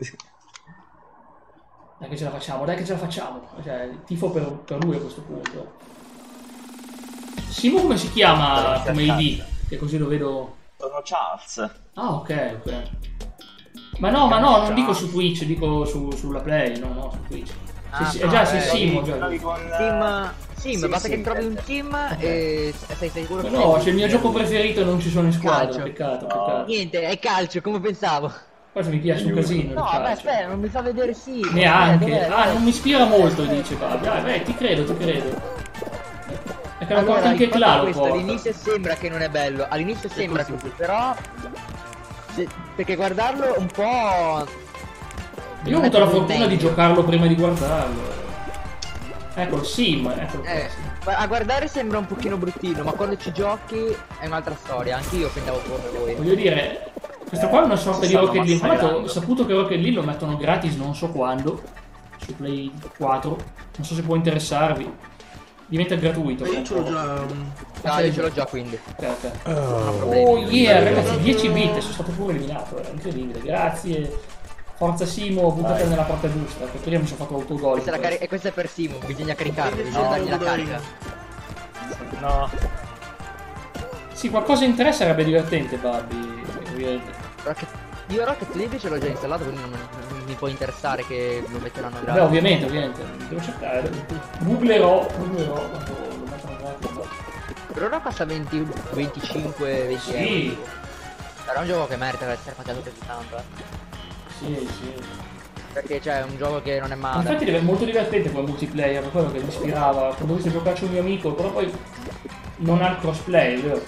Dai che ce la facciamo, dai che ce la facciamo. Cioè, tifo per, per lui a questo punto. Simo come si chiama come I D? Che così lo vedo. Sono Charles. Ah, ok, ok. Ma no, ma no, non dico su Twitch, dico su, sulla Play, no, no, su Twitch. Ah, Sì, sì, è già no, sì, eh, Simo, Ti già. trovi con... eh, Team. Sim, sì, basta sì, che trovi un certo. team e sei sicuro che No, c'è il mio gioco preferito e non ci sono in squadra, Calcio. peccato, No. peccato. Niente, è calcio, come pensavo. Cosa mi piace un casino il No, vabbè, calcio. aspetta, non mi fa vedere sì. Neanche. Dov'è, dov'è, Ah, dov'è? non mi ispira molto, dice Fabio. Dai, beh, ti credo, ti credo. È che lo Allora, porta anche il fatto Cla, è lo questo, porta. all'inizio sembra che non è bello, all'inizio sembra così, però se- perché guardarlo un po'. Io ho avuto la fortuna di giocarlo prima di guardarlo. Ecco il sim, eccolo qua, Eh, sì. a guardare sembra un pochino bruttino, ma quando ci giochi è un'altra storia. Anch'io pensavo come voi. Voglio dire, questa qua è una sorta si di stanno Rocket League. Tra l'altro ho massacrando. saputo che Rocket League lo mettono gratis non so quando, su Play quattro. Non so se può interessarvi. Diventa gratuito. ma io ce l'ho già. Ah, io ce l'ho già quindi. Ok, ok. problemi. Oh yeah, ragazzi, dieci bit, sono stato pure eliminato, è incredibile. Grazie. Forza Simo, buttate nella porta giusta, che prima mi sono fatto autogol. Questa è, la cari- e questa è per Simo, bisogna caricarlo, No, bisogna dargli la dai. carica. No. Sì, qualcosa in sarebbe divertente, Babbi. ovviamente. Rocket- Io Rocket League ce l'ho già installato, quindi non, non mi può interessare che lo metteranno Beh, gratis. ovviamente, ovviamente. Devo cercare. Googlerò, googlerò quando lo mettono gratis. Per ora costa venti, venticinque, venti euro. Sì, Però è un gioco che merita di essere pagato così tanto, eh. sì, sì. Perché c'è un gioco che non è male. Infatti è molto divertente quel multiplayer, per quello che mi ispirava. Quando ho visto giocarci un mio amico, però poi non ha il crossplay, vero?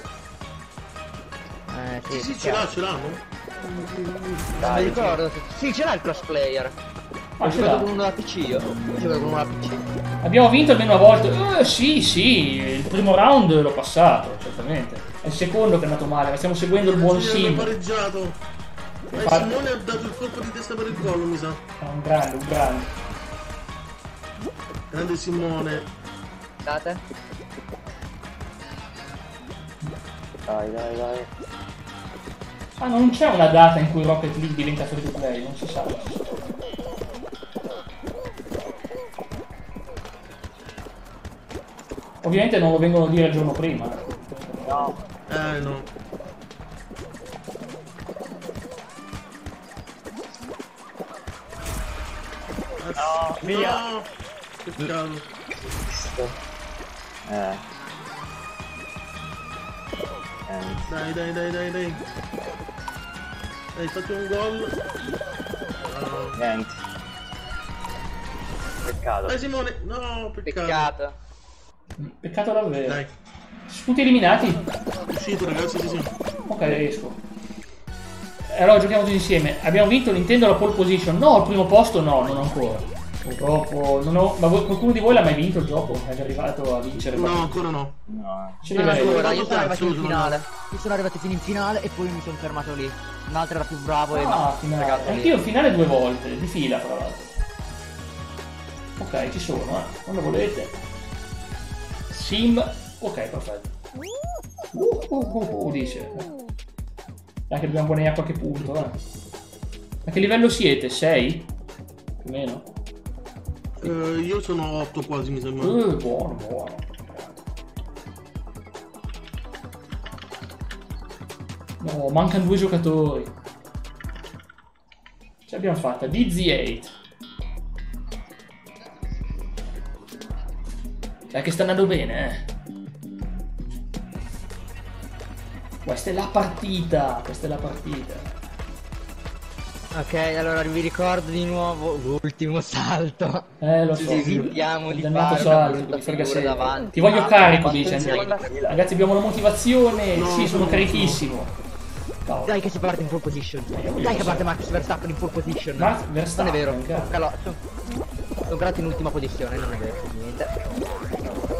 Eh, Sì, sì, sì, ce l'ha, ce l'ha, no? Non mi ricordo. se- Sì, ce l'ha il crossplayer. Ah, Ho ce giocato l'ha. con uno da P C io. Ho giocato con uno da P C. Abbiamo vinto almeno una volta. Eh, sì, sì, il primo round l'ho passato, certamente. È il secondo che è andato male, ma stiamo seguendo il buon Sì, hanno Sim. pareggiato. Ma Infatti- Simone ha dato il colpo di testa per il gol, mi sa. È un grande, un grande. Grande Simone. Date? Dai, dai, dai. Ah, non c'è una data in cui Rocket League diventa free to play, non si sa. Non si sa. Ovviamente non lo vengono a dire il giorno prima. No. Eh, no. No, via. No. Peccato. Eh. Eh, Dai, dai, dai, dai, dai. Dai, fate un gol. Ah, niente. Peccato. Dai Simone, no, peccato. Peccato. Peccato davvero. Dai, Spunti eliminati? è uscito ragazzi, sì sì. Ok, riesco. Allora giochiamo tutti insieme. Abbiamo vinto Nintendo la pole position. No, al primo posto no, non ancora. Purtroppo non ho. Ma voi- qualcuno di voi l'ha mai vinto il gioco? È già arrivato a vincere? No, ancora no. No. Ce Non li ancora, vedo. io sono arrivato in Terzo, finale. Io sono arrivato fino in finale e poi mi sono fermato lì. Un altro era più bravo e Ah, no. finale. fregato lì. Anch'io in finale due volte, di fila tra l'altro. Ok, ci sono, eh. Quando volete. Sim. Ok, perfetto. Uh, uh, uh, uh, dice. Dai che dobbiamo guadagnare qualche punto, eh. A che livello siete? sei? Più o meno? Eh, io sono otto quasi mi sembra. Uh, buono, buono. No, mancano due giocatori. Ce l'abbiamo fatta. Dizzy otto. Dai che sta andando bene, eh. Questa è la partita. Questa è la partita. Ok, allora vi ricordo di nuovo l'ultimo salto. Eh, lo Ci so. evitiamo di Dannato fare salto, una brutta mi frega figura sempre. davanti. Ti voglio Ah, carico, basta dice in Andrea. seconda. Ragazzi, abbiamo la motivazione. No, sì, sono no, carichissimo. Cavolo. Dai che si parte in pole position. Dai che parte Max Verstappen in pole position. Max Verstappen, Non è vero, cazzo. sono calo- sono- sono calato in ultima posizione, non è vero, niente.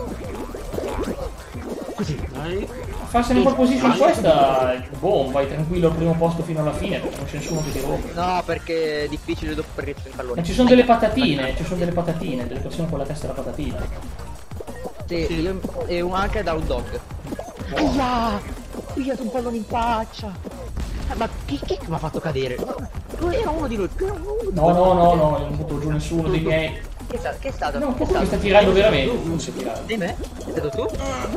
Così. Dai. Farsene pole position questa, boh, vai tranquillo al primo posto fino alla fine perché non c'è nessuno che ti rompe. No, perché è difficile dopo perché c'è il pallone. Ma ci sono delle patatine, ci sono delle patatine, delle persone con la testa da patatina. Sì, io e un, anche da un dog. Aia! Io ho un pallone in faccia. Eh, Ma chi, chi mi ha fatto cadere? Era uno di loro. Era uno di No, loro. no, no, no, non butto giù nessuno dei miei. Che è stato? Che è stato? No, Che è qualcuno mi sta stato? tirando veramente. Non si tirare. Di me? È stato tu?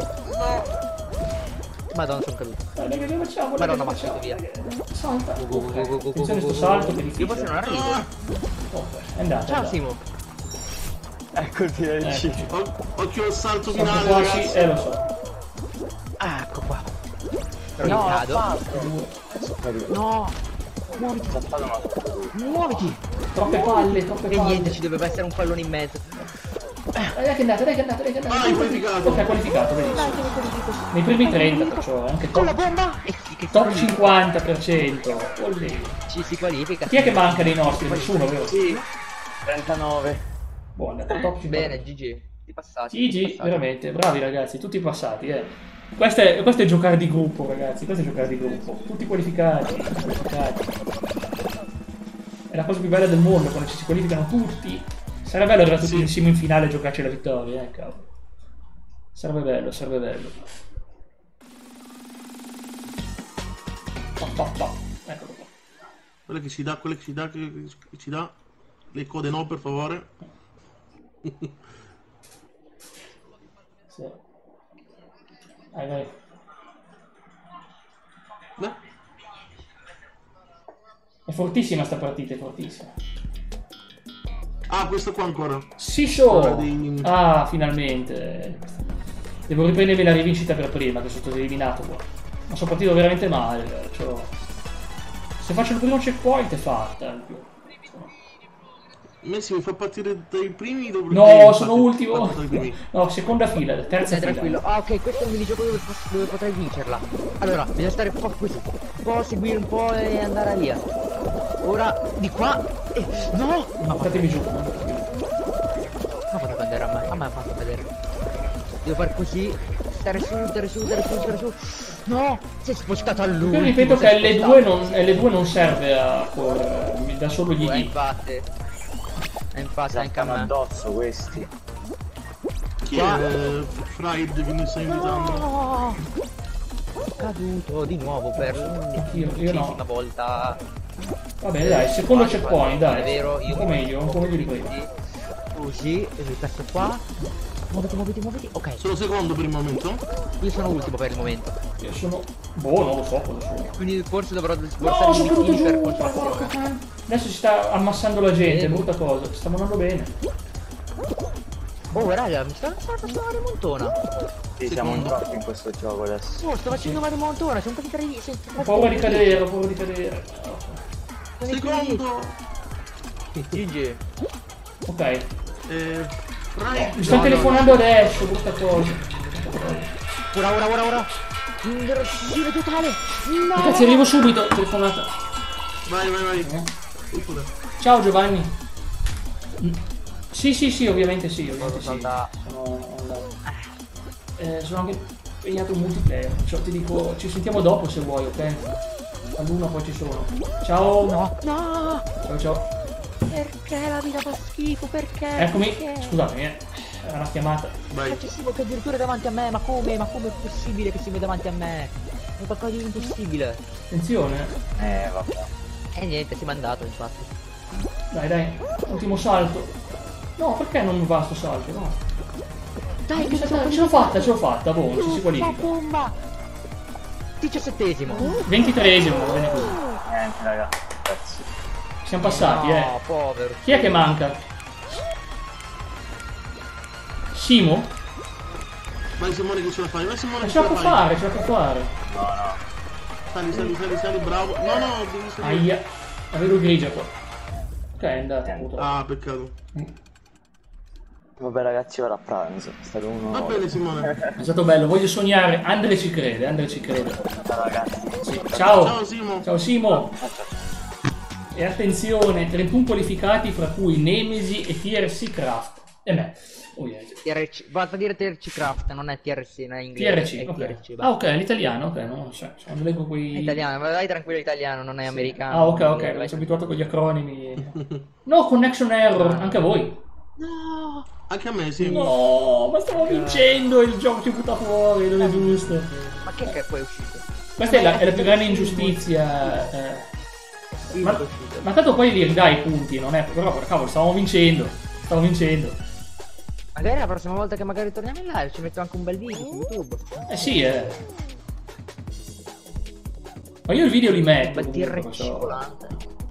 Madonna, sono caduto. Dai, dai, dai, facciamo, dai, Madonna, ma facciamo. via. Salta. Go, go, go, go, go, Attenzione go, sto go, salto go. che è Io difficile. forse non arrivo. Ok, è andato. è Ciao andato. Simo. Eccoti nel Eccoci. C. O- Occhio al salto Siamo finale quasi, ragazzi. eh lo so. Ah, ecco qua. Però No, io l'ho cado. fatto. No. Muoviti. Zappato no, zappato. Muoviti. Troppe palle, troppe E palle. niente, ci doveva essere un pallone in mezzo. Dai, dai che è andato, dai che è andato, dai che è andato. Vai, qualificato. Ok, qualificato, benissimo. Nei primi trenta, perciò anche Con la top, bomba. E chi che si top qualifica? cinquanta per cento. Olè. Ci si qualifica. Chi è che manca dei nostri? Nessuno, vero? Sì. trentanove. Buono, top cinquanta. Bene, G G. Ti passati. G G, veramente, bravi ragazzi, tutti passati, eh. Questo è, questo è giocare di gruppo, ragazzi, questo è giocare di gruppo. Tutti qualificati, qualificati. È la cosa più bella del mondo, quando ci si qualificano tutti. Sarebbe bello arrivare tutti Sì. insieme in finale e giocarci la vittoria, eh, cavolo. Sarebbe bello, sarebbe bello. Pa, pa, pa. Eccolo qua. Quella che ci dà, quella che ci dà, che, che ci dà. Le code no per favore. Sì. Vai, vai. Beh, È fortissima sta partita, è fortissima. ah, questo qua ancora. Sì, show! Ora dei- Ah, finalmente. Devo riprendermi la rivincita per prima, che sono stato eliminato qua. Ma sono partito veramente male. Cioè... Se faccio il primo checkpoint è fatta. Messi mi fa partire dai primi dopo. No, sono ultimo. Dai primi. No, seconda fila, terza Stai fila. tranquillo. Ah, ok, questo è un minigioco dove, dove potrei vincerla. Allora, bisogna stare un po' così. Un po' seguire un po' e andare via. Ora, di qua. E... No! No, fatemi giù. no. Mi ha fatto vedere a me. A me ha fatto vedere. Devo fare così. Stare su, stare su, stare su, stare su. No! Si è spostato a lui. Io ripeto che L due non, L due non serve a correre, mi dà solo gli Eh, D. infatti. E infatti anche a Zappano me. addosso questi. Chi è Fried che mi sta invitando? No! Caduto di nuovo per Io- io no. l'undicesima volta. Vabbè dai, secondo Guarda, checkpoint, guarda, dai. È vero, io un po' meglio, un po' meglio di prima. Così, e questo qua. Muoviti, muoviti, muoviti. Ok, Sono secondo per il momento. io sono ultimo per il momento. Io sono... Boh, non lo so cosa sono. Quindi forse dovrò No, sborsare sono i caduto biglietti per giù, porca consolazione. can- Adesso si sta ammassando la gente, Eh. brutta cosa. Sta andando bene. Oh raga, mi sta sta facendo una rimontona. Sì, siamo in Secondo. troppo in questo gioco adesso. Oh, sto facendo una rimontona, siamo quasi tre sei- Ho paura di cadere, ho paura di cadere. sono i primi. Secondo. G G. Ok, Eh, Rai- Mi sto no, telefonando no, adesso, brutta cosa. Ora, ora, ora, ora. Ingrossire totale. No. Ragazzi, arrivo subito, telefonata. Vai, vai, vai. Eh. Pure. Ciao Giovanni. Mm. Sì, sì, sì, ovviamente sì, ovviamente sì. Sono Sono andato. Eh, sono anche impegnato in multiplayer, cioè ti dico, ci sentiamo dopo se vuoi, ok? All'uno poi ci sono. Ciao! No, no! Ciao ciao! Perché la vita fa schifo? Perché? Eccomi, Perché? scusatemi, eh. Era una chiamata. Vai. Eccessivo che addirittura è davanti a me, ma come? Ma come è possibile che si veda davanti a me? È qualcosa di impossibile. Attenzione. Eh, vabbè. E niente, si è mandato infatti. Dai dai, ultimo salto. No, perché non va sto salto? No. Dai, che Ce l'ho fatta, ce l'ho fatta, boh, ci si qualifica. bomba! diciassettesimo. ventitreesimo, va bene così. Niente, raga. Pezzi. Siamo passati, no, eh. povero. Chi è che manca? Simo? Vai Simone che ce la fai, vai Simone Ma che ce ce la la può fai. fare, ce la può fare. No, no. Sali, sali, sali, sali, bravo. No, no, devi salire. Aia, la vedo grigia qua. Ok, è andata, purtroppo. Ah, peccato. Vabbè ragazzi, ora a pranzo. È stato uno. Va bene Simone. È stato bello, voglio sognare. Andre ci crede, Andre ci crede. Ciao ragazzi. Sì. Ciao. Ciao Simo. Ciao Simo. E attenzione, trentuno qualificati fra cui Nemesi e T R C Craft. E me, ovviamente. T R C, vado a dire T R C Craft, non è T R C, non è T inglese. R C, è ok. T R C, Ah ok, l'italiano, ok, no, cioè, quando leggo È quei... italiano, ma dai tranquillo italiano, non è americano. Ah ok, ok, Vai- mi sono abituato con gli acronimi. No, connection error, anche a voi. No! Anche a me, sì. No, ma stavo vincendo e il gioco ci butta fuori, non è giusto. Ma che che poi è uscito? Questa è la, è la più grande ingiustizia. Eh. Sì, Ma, è uscito. ma tanto poi li ridai i punti, non è? Però cavolo, stavamo vincendo. Stavo vincendo. Magari la prossima volta che magari torniamo in live ci metto anche un bel video su YouTube. Eh sì, eh. Ma io il video li metto. Un bel T R comunque, C so. volante.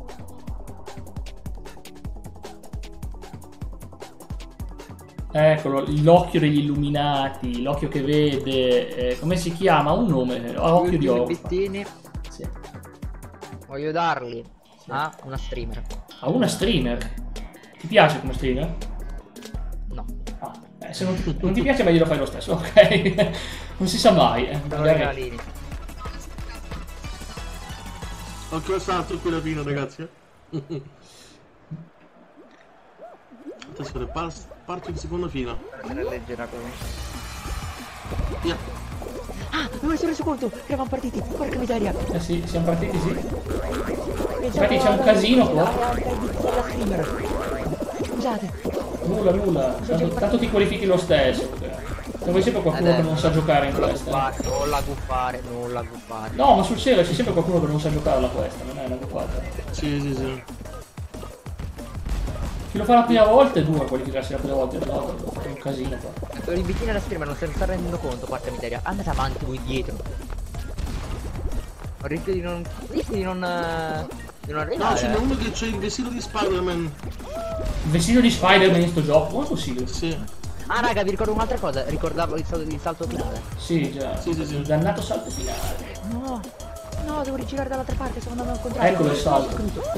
Eccolo, l'occhio degli illuminati, l'occhio che vede. Eh, come si chiama? Un nome. Ah, occhio di Gli ultimi oro. obiettivi Sì. voglio darli a una streamer. A una streamer. Ti piace come streamer? No. Ah, eh, se non ti, non ti piace, ma glielo fai lo stesso, ok? Non si sa mai. Eh. Sono Magari- regalini. Occhio al salto qui la fine, ragazzi. eh. Attenzione, par- parto in seconda fila. Per leggera come. Via. Ah, non mi sono reso conto che eravamo partiti. Porca miseria. Eh sì, siamo partiti, sì. Pensavo Infatti c'è un alla- casino qua. alla- alla streamer. Scusate. Nulla, nulla. Tanto, tanto ti qualifichi lo stesso. Trovi sempre qualcuno Eh, che non sa giocare in non la questa. guffare, non la guffare, non la guffare. No, ma sul serio c'è sempre qualcuno che non sa giocare alla questa, non è una buffata. Sì, sì, sì. Chi lo fa la prima volta è duro qualificarsi la prima volta, no, è un casino qua. I vicini alla streamer non se ne sta rendendo conto, porca miseria. Andate avanti voi dietro. Ho rischio di non. rischio di non. eh, di non No, arrivare. ce n'è eh. uno che c'è il vestito di Spider-Man. Il vestito di Spider-Man in sto gioco, come è possibile? Sì. Ah raga, vi ricordo un'altra cosa, ricordavo il salto, il salto finale. Sì, già. Sì, sì, sì. Il dannato salto finale. No, no, devo rigirare dall'altra parte, sto andando al contrario. Eccolo il salto.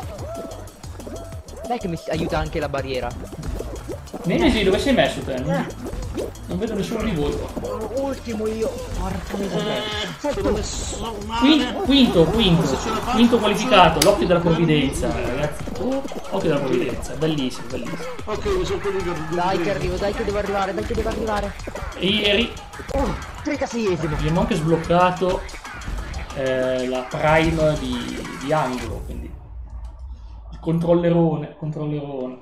Dai che mi aiuta anche la barriera. Nemesi, dove sei messo te? Non, non vedo nessuno di voi. Ultimo io. Porca miseria. Eh, sono messo Qui- male. quinto, quinto. Se ce la faccio, Quinto qualificato, faccio- l'occhio della provvidenza, ragazzi. Occhio della provvidenza, bellissimo, bellissimo. Ok, mi sono qualificato. Dai che arrivo, dai che devo arrivare, dai che devo arrivare. E ieri Oh, trentaseiesimo. abbiamo anche sbloccato eh, la prime di, di angolo, quindi il controllerone, controllerone.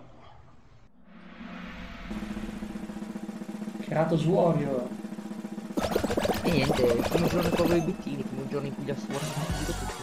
Kratos Warrior. E niente, il primo giorno che avevo i obiettivi, il primo giorno in cui li ho sforzato tutto.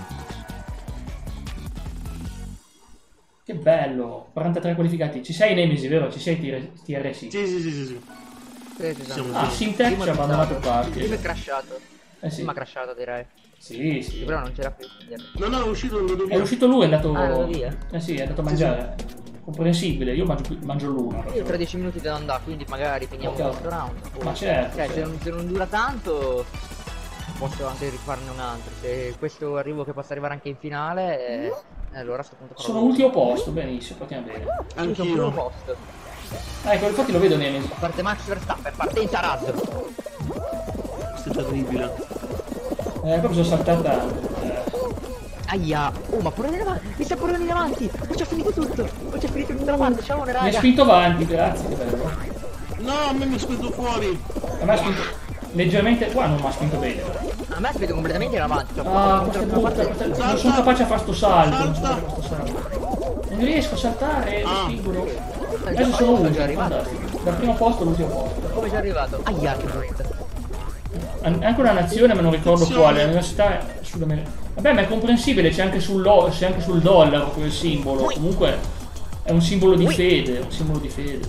Che bello, quarantatré qualificati. Ci sei Nemesi, vero? Ci sei T R C? Sì, sì, sì, sì, sì. Sì, sì, Siamo- sì. Ah, Sintec Prima ci ha è abbandonato il passato. Prima è party. crashato. Eh sì, Prima è crashato direi. sì, sì. Però non c'era più. No, no, è uscito, è andato È via. uscito lui, è andato... Ah, è andato via? Eh sì, è andato a mangiare. Comprensibile, io mangio, mangio l'una. Io tra dieci minuti devo andare, quindi magari finiamo Ok. un altro round. Ma certo, Cioè, se certo. non, se non dura tanto, posso anche rifarne un altro. Se questo arrivo che possa arrivare anche in finale, eh, allora a sto punto farò Sono due. ultimo posto, benissimo, partiamo bene. Io sono primo Anch'io. posto. Ecco, infatti lo vedo Nemesis. Parte Max Verstappen, partenza razzo. Questo è terribile. Eh, proprio sono saltata. Eh. Aia. Oh, ma pure in avanti. Mi sta pure in avanti. Ho già finito tutto. Ho già finito tutta la parte. Ciao, Mi hai raga. spinto avanti, grazie, che bello. No, a me mi ha spinto fuori. A me ha spinto leggermente. Qua non mi ha spinto bene. A me spinto completamente in avanti. Cioè, Ah, ho questa è fatto una brutta, parte- questa- non sono capace a fare sto salto. Non sono capace a fare sto salto. Non riesco a saltare, mi Ah. spingono. Eh, Adesso già- sono oh, già ultimo, arrivato. fantastico. Dal primo posto all'ultimo posto. Come sei arrivato? Aia, che brutta. An- Anche una nazione, ma non ricordo Nazione. quale, l'università sudamericana. Vabbè, ma è comprensibile, c'è anche sul, lo- c'è anche sul dollaro quel simbolo. Comunque è un simbolo di fede, è un simbolo di fede.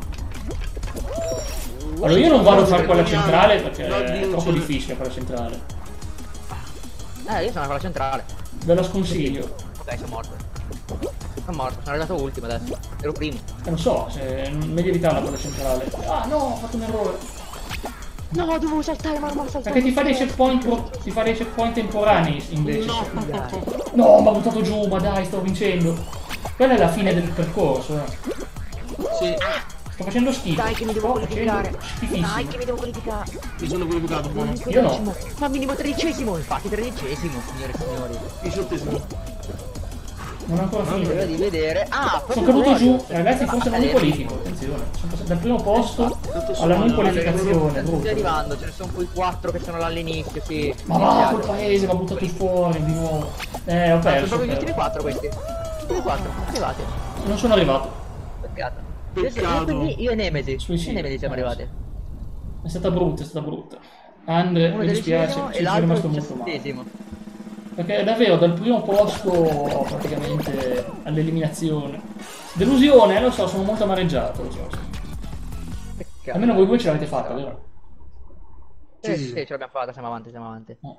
Allora io non vado a fare quella centrale perché è troppo difficile quella centrale. Eh, io sono a quella centrale. Ve la sconsiglio. Ok, sono morto. Sono morto, sono arrivato ultimo adesso. Ero primo. Eh, non so, se meglio evitarla quella centrale. Ah no, ho fatto un errore. No, dovevo saltare, ma non ho saltato. Perché ti fa dei checkpoint, pro- ti fa dei checkpoint temporanei invece. No. No, mi ha buttato giù, ma dai, sto vincendo. Quella è la fine del percorso, eh. Sì, Sto facendo schifo. Dai che mi devo Sto facendo qualificare. schifissimo. Dai che mi devo qualificare. mi sono qualificato. Buono. Io no. Ma minimo tredicesimo, infatti tredicesimo, signore e signori. diciottesimo. Non ho ancora Non finito. vedo di vedere. Ah, Sono caduto giù, ragazzi, forse non mi qualifico. Attenzione, sono passato dal primo posto alla non qualificazione. Stai Brutto. arrivando, ce ne sono quei quattro che sono là all'inizio, sì. Ma va, quel paese mi ha buttato fuori di nuovo. Eh, ho Ah, sono perso. proprio gli ho ultimi perso. quattro questi. Gli ultimi quattro, arrivati. Non sono arrivato. Peccato. Peccato. Io, quindi io e Nemesi. Suicidio. Io e Nemesi siamo Eh, arrivati. È stata brutta, è stata brutta. Andre, Uno mi dispiace, dodicesimo ci e sono l'altro rimasto molto male. diciassettesimo. Perché davvero dal primo posto praticamente all'eliminazione. Delusione, eh, lo so, sono molto amareggiato, lo so. Peccato. Almeno voi due ce l'avete fatta, vero? Sì, Sì, sì, sì. ce l'abbiamo fatta, siamo avanti, siamo avanti. No.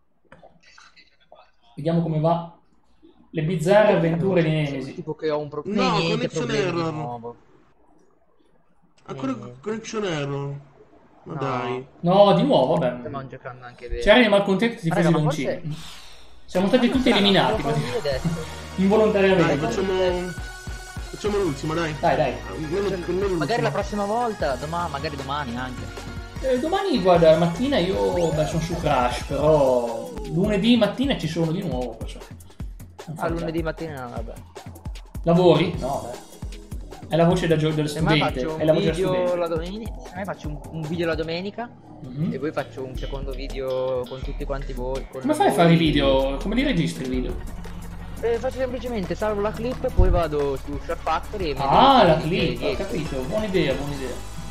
Vediamo come va. Le bizzarre avventure di Nemesi. Tipo che ho un No, problema. niente, connection problemi di error. nuovo. Ancora connection error. Ma No. dai. No, di nuovo, vabbè. Stiamo giocando anche bene. C'erano i malcontenti tifosi Raga, ma loncini. Siamo stati tutti eliminati, Devo praticamente. farlo io adesso. Dai, Involontariamente. facciamo. Facciamo l'ultima, dai. Dai, dai. Almeno- almeno Magari l'ultima. la prossima volta, domani, magari domani anche. Eh, domani, guarda, mattina io beh, sono su Crash, però lunedì mattina ci sono di nuovo. Perciò. Non Ah, fa lunedì mattina no, vabbè. Lavori? No, beh. È la voce da gio- del Se mai studente. faccio È la un voce da video studente. la domenica, se mai faccio un, un video la domenica Mhm. e poi faccio un secondo video con tutti quanti voi. con Come fai a voi. fare i video? Come li registri i video? Eh, faccio semplicemente salvo la clip e poi vado su Share Factory e mi Ah, vedo la i clip, ho dieci. capito. Buona idea, buona idea.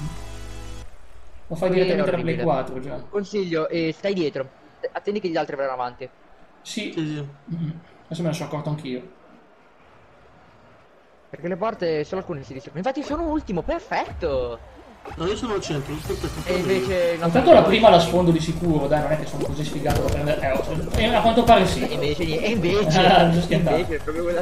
Lo fai Sì, direttamente da è Play orribile. quattro già. Consiglio, eh, stai dietro. Attendi che gli altri verranno avanti. Sì. Sì, sì. Mhm. Adesso me ne sono accorto anch'io. Perché le porte solo alcune si distruggono. Infatti sono ultimo, perfetto! No, io sono al centro, perfetto. E invece il nostro Intanto la prima la sfondo di sicuro, dai, non è che sono così sfigato da prendere. Eh, ho- eh, a quanto pare E sì. invece niente, e invece, Ah, giusto schiantato. invece è proprio quella.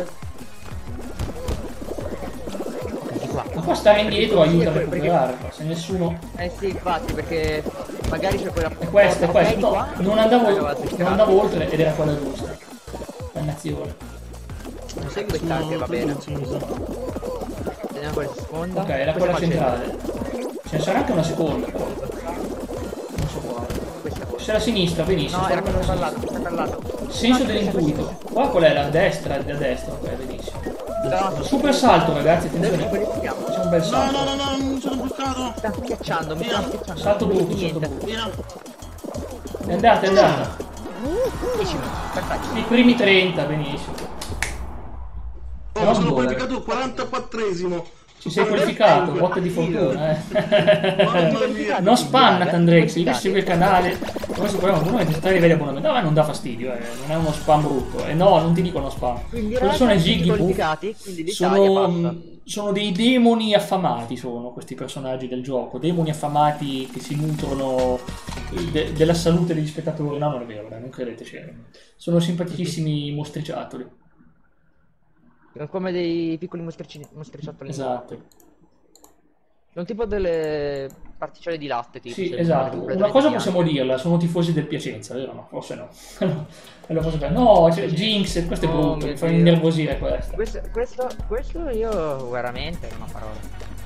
Ok, di qua. Ma qua stare indietro aiuta a Perché- recuperare, se nessuno. Eh sì, infatti, perché magari c'è quella È questa, è porta, ok, questa. di No, qua. non andavo, Raga, vado a non cercare. andavo oltre ed era quella giusta. Dannazione. Non sai Sono questa anche va bene. all'ultimo, mi sa. Teniamo questa seconda. Ok, era Questa quella qua c'è. centrale. Ce ne sarà anche una seconda, però. Non so quale. Questa qua. C'è la sinistra, benissimo. No, era stavo questa per la dal lato, questa dal lato. Senso No, questa, dell'intuito. questa, Qua qual è la destra? La destra, ok, benissimo. questa. No, Super salto, ragazzi, adesso ci attenzione. qualifichiamo. C'è un bel No, salto. no, no, no, mi sono bloccato. Mi sta schiacciando, mi sta schiacciando. Salto Non brutto, vedi salto niente. brutto. Via. È andata, è andata. dieci minuti, perfetto. I primi trenta, benissimo. Oh, Non mi sono vola. qualificato al quarantaquattresimo. Ci sei qualificato, botte di fortuna, Mamma eh. mia. Non spannat Andrex, devi seguire il canale. Adesso proviamo probabilmente tre livelli di abbonamento. No, ma non dà fastidio, eh. Non è uno spam brutto. E no, non ti dicono spam. Quindi Quello sono i Ziggy Poo. qualificati, quindi l'Italia Sono, passa. sono dei demoni affamati, sono questi personaggi del gioco. Demoni affamati che si nutrono de- della salute degli spettatori. No, non è vero, dai, non credeteci. Sono simpaticissimi mostriciattoli. Sono come dei piccoli mostricini, mostriciattoli. Esatto. Sono tipo delle particelle di latte, tipo. Sì, se- esatto. completamente Una cosa bianche. possiamo dirla, sono tifosi del Piacenza, vero? No, forse no. Allora, cosa fai? No, c'è Jinx, questo è Oh, brutto, mio mi fa Dio. innervosire questo. Questo, questo, questo io veramente non ho parole.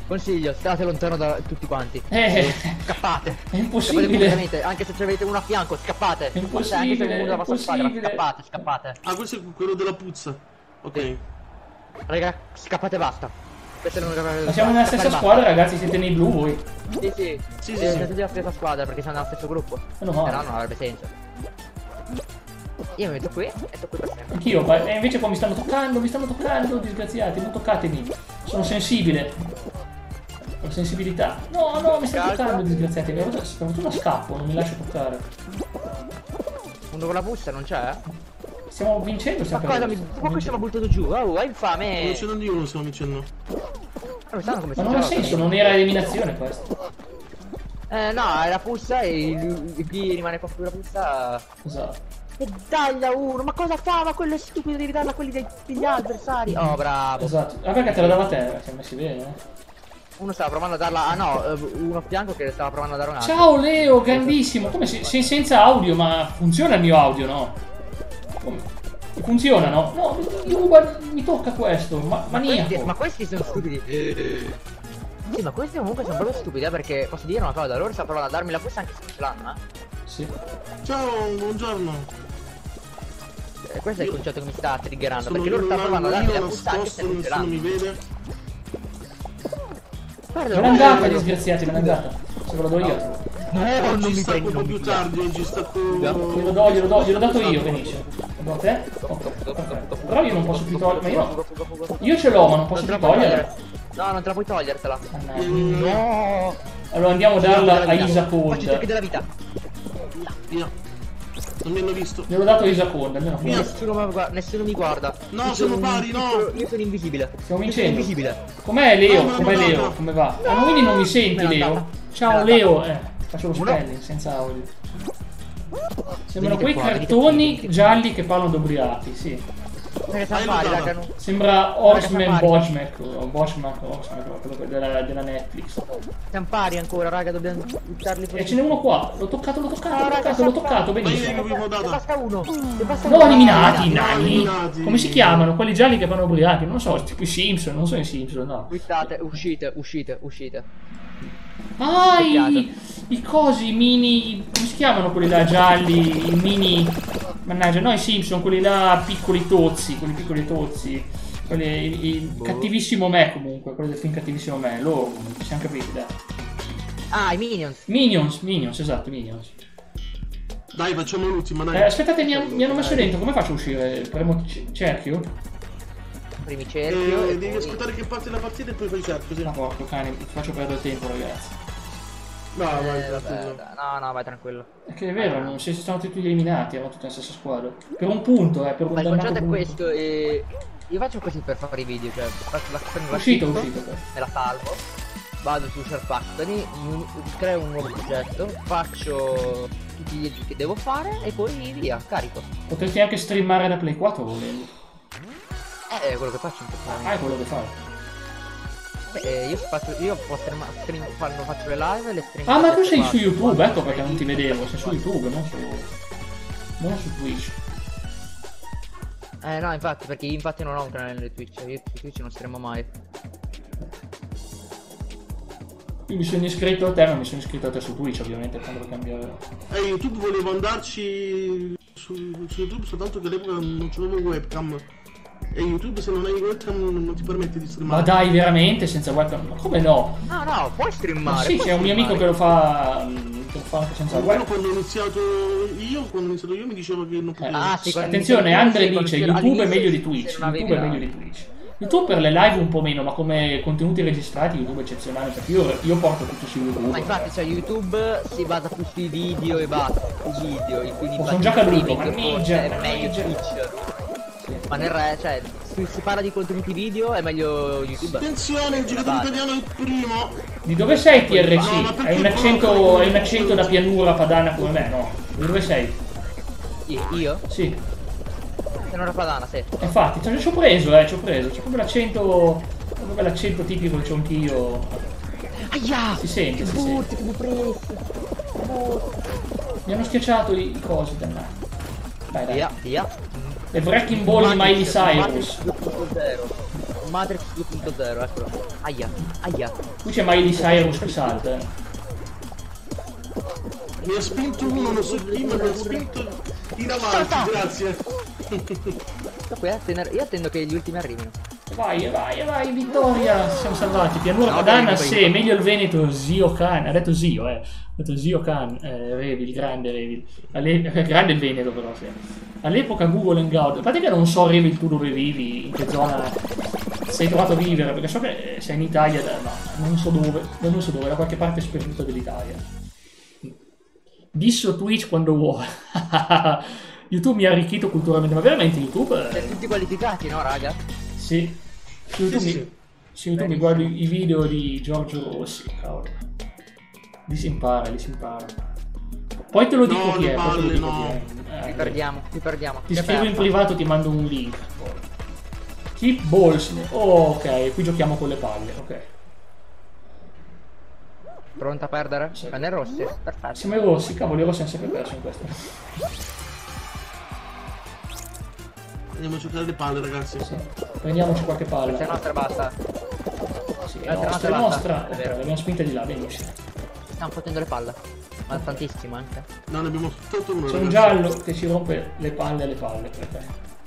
Consiglio, state lontano da tutti quanti. Eh, Scappate. è Scappate impossibile. completamente, anche se avete uno a fianco, scappate. È Anche se avete impossibile, uno della è vostra squadra, impossibile. scappate, scappate. Ah, questo è quello della puzza. Ok. Sì. Raga, scappate e basta. Questa è l'unica cosa. Ma siamo nella Scappate stessa e squadra, ragazzi, siete nei blu voi. basta. Sì, sì. Sì, sì, Siete sì. tutti della stessa squadra perché siamo nello stesso gruppo. Meno male. Se no non avrebbe senso. Io mi metto qui e sto qui per sempre. Anch'io, ma e invece qua mi stanno toccando, mi stanno toccando, disgraziati, non toccatemi. Sono sensibile. Ho sensibilità. No, no, mi stanno Calcola. toccando, disgraziati. Per per fortuna scappo, non mi lascio toccare. Uno con la busta non c'è? Stiamo vincendo, Ma stiamo cosa mi. perdendo. Ma questo mi ha buttato giù, oh, è infame! Non c'è non di uno, stiamo dicendo. Ma non sanno come Ma si non ha gioca. senso, non era eliminazione questo. Eh no, è la puzza e il- il- chi rimane qua sulla puzza. Esatto. E dagli a uno, ma cosa fa? Ma quello è stupido, devi darla a quelli dei- degli avversari. Oh bravo. Esatto. Ah, perché te la dava a te? Siamo messi bene, eh. Uno stava provando a darla. Ah no, eh, uno a fianco che stava provando a dare un altro. Ciao Leo, grandissimo. Come se, sei senza audio, ma funziona il mio audio, no? Come? Funziona, no? No, mi ruba, mi tocca questo, ma Questi- maniaco. ma questi sono stupidi. Sì, ma questi comunque sono proprio stupidi, eh, perché posso dire una cosa, loro stanno provando a darmi la puzza anche se non ce l'hanno, eh. Sì. Ciao, buongiorno. E questo è il concetto che mi sta triggerando, Sono perché io loro stanno provando a darmi la io puzza anche se nascosto, non ce nessuno l'hanno. mi vede. Guarda, Me l'è guarda, andata, guarda. disgraziati, me l'è andata. Se ve lo do io. No, non Oggi mi sta prendi, un po' non più mi tardi, oggi sta Glielo do, glielo do, glielo dato io, Fenice. Lo do a te? Ok, perfetto. Però io non posso più togliere. Ma io no. Io ce l'ho, ma non posso Non te la più puoi togliere. togliere. No, non te la puoi togliertela. Mannaggia. No. Allora andiamo a darla a Isa Faccio i trucchi Conda. della vita. Via. Non mi hanno visto. Gliel'ho dato a Isa Conda, almeno Via. questo. Nessuno mi guarda. Nessuno mi guarda. No, Io siamo sono- pari, no. io sono- Io sono invisibile. Stiamo Io sono vincendo. invisibile. Com'è Leo? No, no, Com'è no, Leo? no. Come va? Ah, quindi non mi senti, Me l'ha Leo? data. Ciao Me l'ha Leo. Eh, faccio lo Uno. spelling senza audio. Sembrano Venite quei qua, venite cartoni qui, venite gialli che parlano d'ubriachi, sì. Perché siamo Fai pari, la raga. data. non- Sembra Horseman Raga, Boschmack, o Boschmack, Horseman, quello della, della Netflix. Siamo pari ancora, raga, dobbiamo buttarli fuori. E ce n'è uno qua, l'ho toccato, l'ho toccato, No, l'ho raga, toccato, l'ho sta toccato, Ma io benissimo. ne avevo Ne data. basta uno. Ne basta No, uno. eliminati i no, nani! eliminati. Come si chiamano? Quelli gialli che fanno ubriachi? Non lo so, tipo i Simpson, non sono i Simpson, no. Quittate, uscite, uscite, uscite. Ah, i, Peccato. i cosi, i mini... come si chiamano quelli là gialli? I mini... mannaggia, no i Simpson, quelli là piccoli tozzi, quelli piccoli tozzi. Quelli, il, il cattivissimo me comunque, quelli del film Cattivissimo me, loro, ci siamo capiti, dai. Ah, i Minions. Minions, Minions, esatto, Minions. Dai, facciamo l'ultima, dai. Eh, aspettate, mi, han- mi hanno messo dentro, come faccio a uscire? Premo c- cerchio? Primi Eh, cerchio. e devi poi- aspettare che parte la partita e poi fai certo, così. Ma porco cane, ti faccio perdere tempo, ragazzi. No, vai, Eh, vabbè, tranquillo. dai, no, no, vai tranquillo. È che è vero, non si sono tutti eliminati, erano tutti nella stessa squadra. Per un punto, eh, per un Ma il dannato concetto è punto. questo, e io faccio così per fare i video, cioè faccio la prendo la Uscito, clip, uscito, poi. me la salvo, vado su Share Factory, mi- creo un nuovo progetto, faccio tutti gli edit che devo fare e poi via, carico. Potresti anche streamare da Play quattro volendo. Eh, è quello che faccio in questo Ah, momento. è quello che fai. Eh, io faccio, io posso stream, stream, quando faccio le live le stream. Ah, ma tu sei qua, su YouTube, qua, ecco perché non ti edit. vedevo. Sei su YouTube, non su... non su Twitch. Eh no, infatti, perché io infatti non ho un canale di Twitch, io su Twitch non streamo mai. Io mi sono iscritto a te, ma mi sono iscritto a te su Twitch, ovviamente, quando lo cambiare. Eh, YouTube volevo andarci su, su YouTube, soltanto che all'epoca non c'avevo webcam. E YouTube se non hai webcam non, non ti permette di Ma streamare. dai, veramente, senza webcam? Ma come no? No, no, puoi Ma streamare. sì, puoi c'è un mio amico streamare. che lo fa... mm, che lo fa anche senza Almeno webcam. quando ho iniziato io, quando ho iniziato io mi diceva che non potevo. Ah, sì, quando Attenzione, inizi- Andre sì, quando dice si- YouTube è all'inizio meglio di se Twitch. non avevi YouTube è la- meglio di Twitch. YouTube per le live un po' meno, ma come contenuti registrati YouTube è eccezionale, perché io, io porto tutto su YouTube. Ma infatti, cioè, YouTube si basa più sui video e basta. I video, i quindi Oh, sono già caduto, mannaggia, è meglio mannaggia. Twitch. Sì. Ma nel re, cioè, se si parla di contenuti video è meglio YouTube. Attenzione, il giocatore Vai. italiano è il primo. Di dove sei T R No, ma C? perché Hai un no? accento, hai un accento da pianura padana come me, no? Di dove sei? Io? Io? Sì, Sono una padana, sì. infatti, cioè, ci ho preso, eh, ci ho preso. C'è proprio l'accento, proprio l'accento tipico che c'ho anch'io. Aia! Si sente, si Butti, sente. che mi preso. Mi hanno schiacciato i, i cosi, dannati. Dai, dai. Via, via. Le Wrecking Ball di Miley Cyrus. due punto zero. Matrix due punto zero, eccolo. Aia, aia. Qui c'è Miley Cyrus che salta. eh. Mi ha spinto uno, non so chi, ma mi ha spinto in avanti, grazie. Sto qui a attendere- io attendo che gli ultimi arrivino. Vai, vai, vai, vittoria! Siamo salvati. Pianura No, Padana, dai, se meglio il Veneto, Zio Khan. Ha detto Zio, eh. Ha detto Zio Khan, eh, Revil, grande Revil. Alle- grande il Veneto, però, sì. All'epoca Google Hangout. A parte che non so, Revil, tu dove vivi, in che zona sei trovato a vivere, perché so che sei in Italia, da, no, non so dove, non so dove, da qualche parte sperduta dell'Italia. Disso Twitch quando vuoi. YouTube mi ha arricchito culturalmente, ma veramente YouTube? Siete Eh, tutti qualificati, no, raga? sì. Su YouTube, Sì, mi- sì. su YouTube mi guardo i i video di Giorgio Rossi, cavolo. Lì si impara, lì si impara. Poi te lo dico No, chi le è, poi te lo palle, dico no. chi è. Ti Eh, perdiamo, ti perdiamo. ti Che scrivo in perda. privato, ti mando un link. Keep balls. Oh, ok, qui giochiamo con le palle, ok. Pronta a perdere? Sì. Penne rossi? Perfetto. Siamo i rossi, cavolo, i rossi hanno sempre perso in questo. Andiamo a giocare le palle, ragazzi. Sì. Prendiamoci qualche palla. Se nostra basta. Sì, è la nostra, nostra è basta. nostra. È Ok, vero. l'abbiamo spinta di là, benissimo. Stiamo fottendo le palle. Ma tantissimo anche. No, ne abbiamo soltanto uno, C'è un ragazzi. giallo che ci rompe le palle alle palle, perché?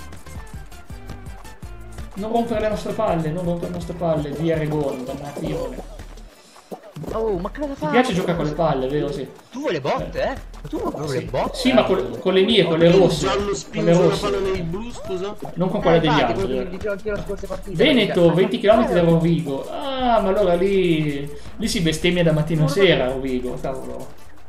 Non rompere le nostre palle, non rompere le nostre palle, via Regon, dannazione. Oh, ma che cosa Ti fai? piace giocare con le palle, vero? Sì. Tu vuoi le botte, eh? Ma tu vuoi proprio le botte? Sì, ma con, con le mie, con le Il rosse. giallo Con le spinge la rosse. palla nei blu, scusa. Non con quelle Eh, degli infatti, quello che altri. dicevo anch'io la scorsa partita. Veneto, perché- venti chilometri da Rovigo. Ah, ma allora lì, lì si bestemmia da mattina a sera a Rovigo, cavolo.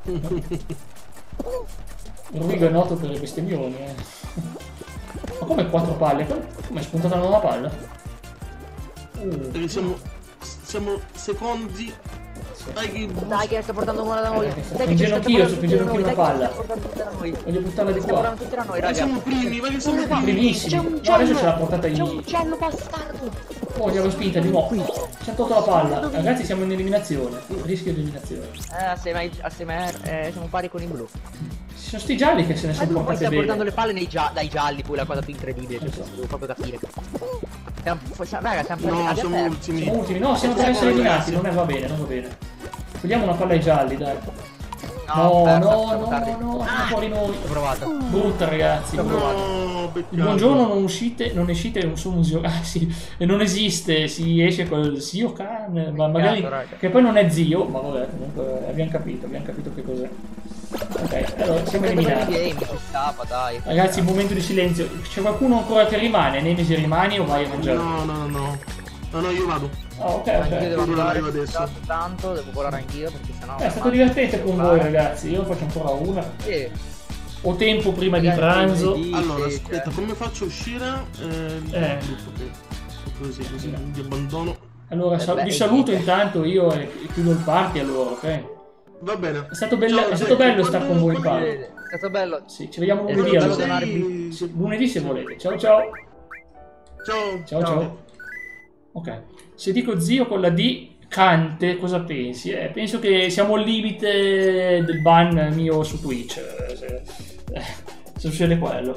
Rovigo è noto per le bestemmioni, eh. Ma come quattro palle? Come è spuntata una nuova palla? Uh, Perché siamo, siamo secondi. Dai, che Dai che sta portando buona da noi. Eh, sto Dai che spingendo ci sta anch'io, portando sto tutti da spingendo noi, anch'io dai una che ci sta portando tutti da noi. voglio buttarla di Sta qua. portando tutti da noi, Vai, raga. siamo primi, vai che siamo primi. Primissimi. C'è un No, adesso giallo. ce l'ha portata C'è un in... giallo bastardo. Oh, abbiamo spinta di nuovo. Ci ha tolto la palla. Ragazzi, siamo in eliminazione. Rischio di eliminazione. Eh, assieme, ai- assieme a- eh, siamo pari con il blu. Ci sono sti gialli che se ne Ma sono tu poi portate stiamo portando bene. le palle nei gia- dai gialli, poi la cosa più incredibile, cioè, Esatto. devo proprio capire. Siamo, siamo- raga, siamo No, abbiamo siamo perso. ultimi. Siamo ultimi. No, siamo per essere eliminati. Non è, va bene, non va bene. Togliamo una palla ai gialli, dai. No, perso, no, troppo no, tardi. no, siamo fuori noi. Ho provato. Brutta, ragazzi. Ho brutta. provato. No, peccato. Il buongiorno non uscite, non escite, non sono zio. Ah sì, e non esiste, si esce col zio Khan, ma magari. Cazzo, raga. Che poi non è zio, ma vabbè, comunque abbiamo capito, abbiamo capito che cos'è. Ok, allora siamo Che cosa eliminati. di game, ci stava, dai. Ragazzi, un momento di silenzio. C'è qualcuno ancora che rimane? Nemesi rimani o vai a mangiare? No, no, no. No, no, io vado. Ah, ok, Anch'io ok. devo Quello andare arriva adesso. tanto, devo volare anch'io perché sennò. Eh, è stato divertente con voi, ragazzi. Io faccio ancora una. Sì. Ho tempo prima di Magari pranzo. lunedì, Allora, sì, aspetta, cioè. come faccio a uscire? Eh, Eh. ok. Così, così, di abbandono. Allora, sal- beh, vi saluto niente. intanto io e e chiudo il party allora, ok? Va bene. È stato, bello- Ciao, è stato bello quando- stare con voi in quando- party. È stato bello. Sì, ci vediamo È lunedì stato bello allora. donare Sì. Sì, lunedì se volete. Ciao ciao. Ciao. Ciao ciao. Ok. Se dico zio con la D, Cante, cosa pensi? Eh, penso che siamo al limite del ban mio su Twitch. eh, Se, eh, se succede quello.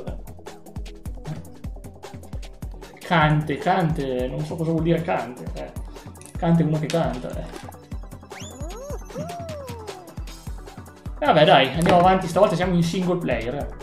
Cante, Cante, non so cosa vuol dire Cante. Eh. Cante è uno che canta. Eh. E vabbè dai, andiamo avanti, stavolta siamo in single player. eh.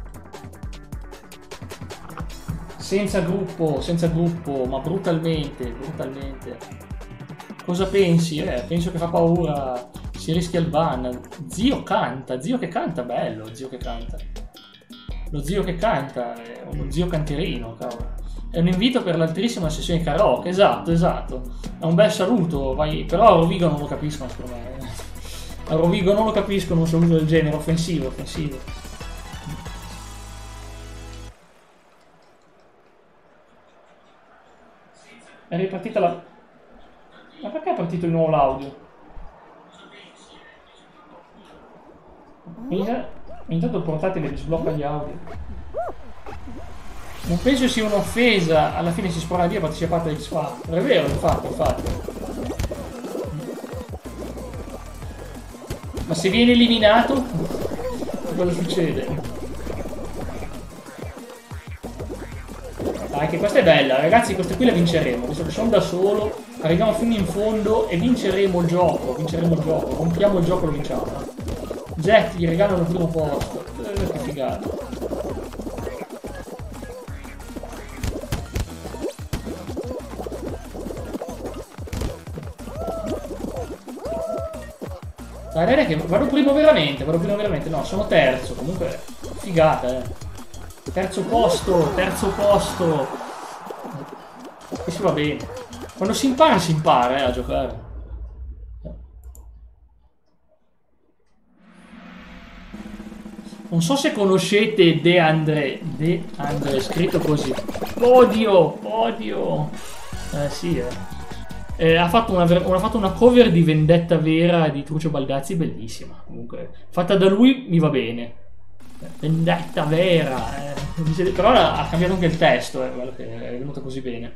Senza gruppo, senza gruppo, ma brutalmente, brutalmente. Cosa pensi? Eh, penso che fa paura, si rischia il ban. Zio canta, zio che canta, bello, zio che canta. Lo zio che canta, è uno zio canterino, cavolo. È un invito per l'altrissima sessione karaoke, esatto, esatto. È un bel saluto, vai. Però a Rovigo non lo capiscono, secondo me. A Rovigo non lo capiscono un saluto del genere, offensivo, offensivo. È ripartita la... Ma perché è partito di nuovo l'audio? Intanto il portatile sblocca gli audio. Non penso sia un'offesa, alla fine si spara via e partecipate a X Factor. È vero, infatti, infatti. Ma se viene eliminato, cosa succede? Dai, che questa è bella, ragazzi, queste qui le vinceremo, visto che sono da solo, arriviamo fino in fondo e vinceremo il gioco, vinceremo il gioco, compriamo il gioco e lo vinciamo. Jack gli regalano il primo posto, eh, che figata. Dai, dai, dai, che vado primo veramente, vado primo veramente, no, sono terzo, comunque, figata, eh. Terzo posto, terzo posto. E si va bene. Quando si impara, si impara eh, a giocare. Non so se conoscete De André. De André, scritto così. Podio, podio. Eh sì, eh. eh ha, fatto una, ha fatto una cover di Vendetta Vera di Trucio Baldazzi, bellissima. Comunque, fatta da lui mi va bene. Vendetta Vera, eh. Però ha cambiato anche il testo, eh, quello che è venuto così bene.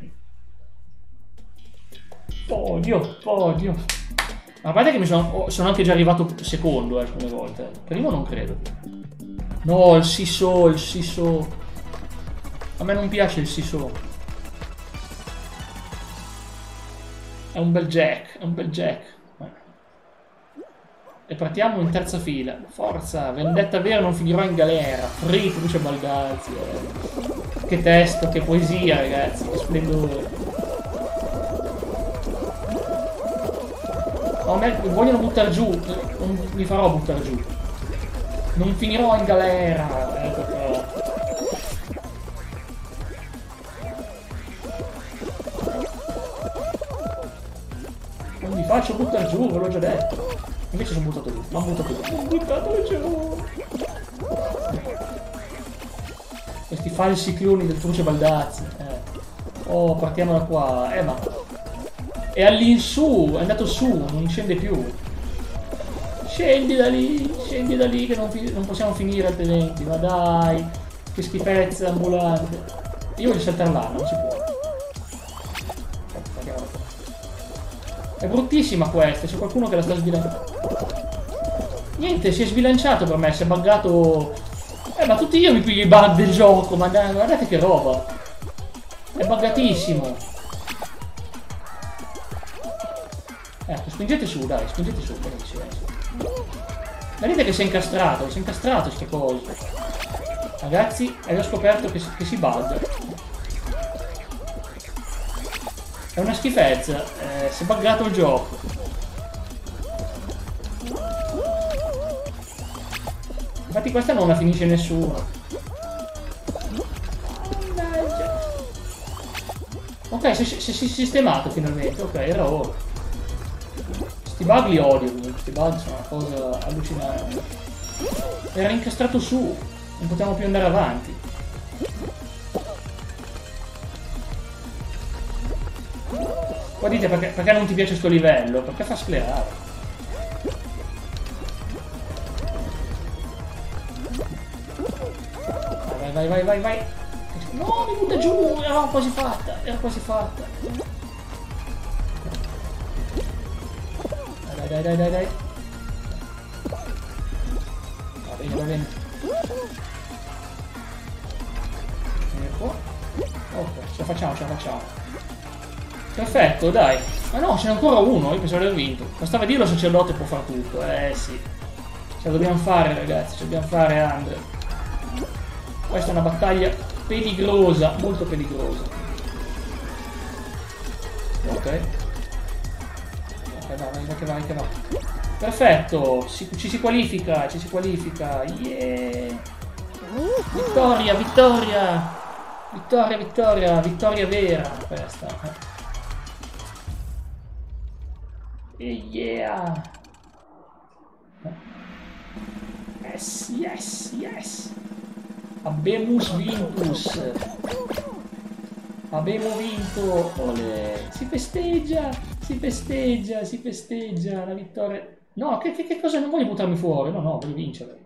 Podio, podio. Ma a parte che mi sono, sono anche già arrivato secondo eh, alcune volte. Primo non credo. No, il Siso, il Siso. A me non piace il Siso. È un bel jack, è un bel jack. E partiamo in terza fila. Forza, Vendetta Vera, non finirò in galera. Free, Trucio Baldazzi. Eh. Che testo, che poesia, ragazzi. Che splendore. No, me vogliono buttare giù. Non mi farò buttare giù. Non finirò in galera. Ecco qua. Non mi faccio buttare giù, ve l'ho già detto. Invece sono buttato giù, l'ho buttato giù, l'ho buttato giù. Questi falsi cloni del Trucio Baldazzi. Eh. Oh, partiamo da qua. Eh, ma... È all'insù, è andato su, non scende più. Scendi da lì, scendi da lì che non, non possiamo finire altrimenti. Ma dai, che schifezza ambulante. Io voglio saltare là, non si può. È bruttissima questa, c'è qualcuno che la sta sbilanciando. Niente, si è sbilanciato per me, si è buggato. Eh, ma tutti io mi piglio i bug del gioco, ma dai, guardate che roba. È buggatissimo. Ecco, spingete su, dai, spingete su, vedete che si è incastrato, si è incastrato sto coso. Ragazzi, avevo scoperto che si, che si bugga. È una schifezza, eh, si è buggato il gioco. Infatti questa non la finisce nessuno. Ok, si è sistemato finalmente, ok, era ora. Questi bug li odio comunque, questi bug sono una cosa allucinante. Era incastrato su, non potevamo più andare avanti. Poi dite perché, perché non ti piace sto livello? Perché fa sclerare. Vai, vai, vai, vai, vai. No, mi butta giù, era quasi fatta, era quasi fatta. Dai, dai, dai, dai, dai. Va bene, va bene. Vieni qua. Ok, ce la facciamo, ce la facciamo. Perfetto, dai. Ma no, ce n'è ancora uno, io pensavo di aver vinto. Bastava dire lo sacerdote può fare tutto. Eh sì. Ce la dobbiamo fare, ragazzi, ce la dobbiamo fare, Andre. Questa è una battaglia peligrosa, molto peligrosa. Ok. Ok, vai, vai, che vai, che va. Perfetto, si, ci si qualifica, ci si qualifica. Yeah. Vittoria, vittoria. Vittoria, vittoria, vittoria vera questa. E yeah! Yes, yes, yes! Abbiamo vintus! Abbiamo vinto! Olè! Si festeggia! Si festeggia! Si festeggia! La vittoria! No, che, che, che cosa? Non voglio buttarmi fuori! No, no, voglio vincere!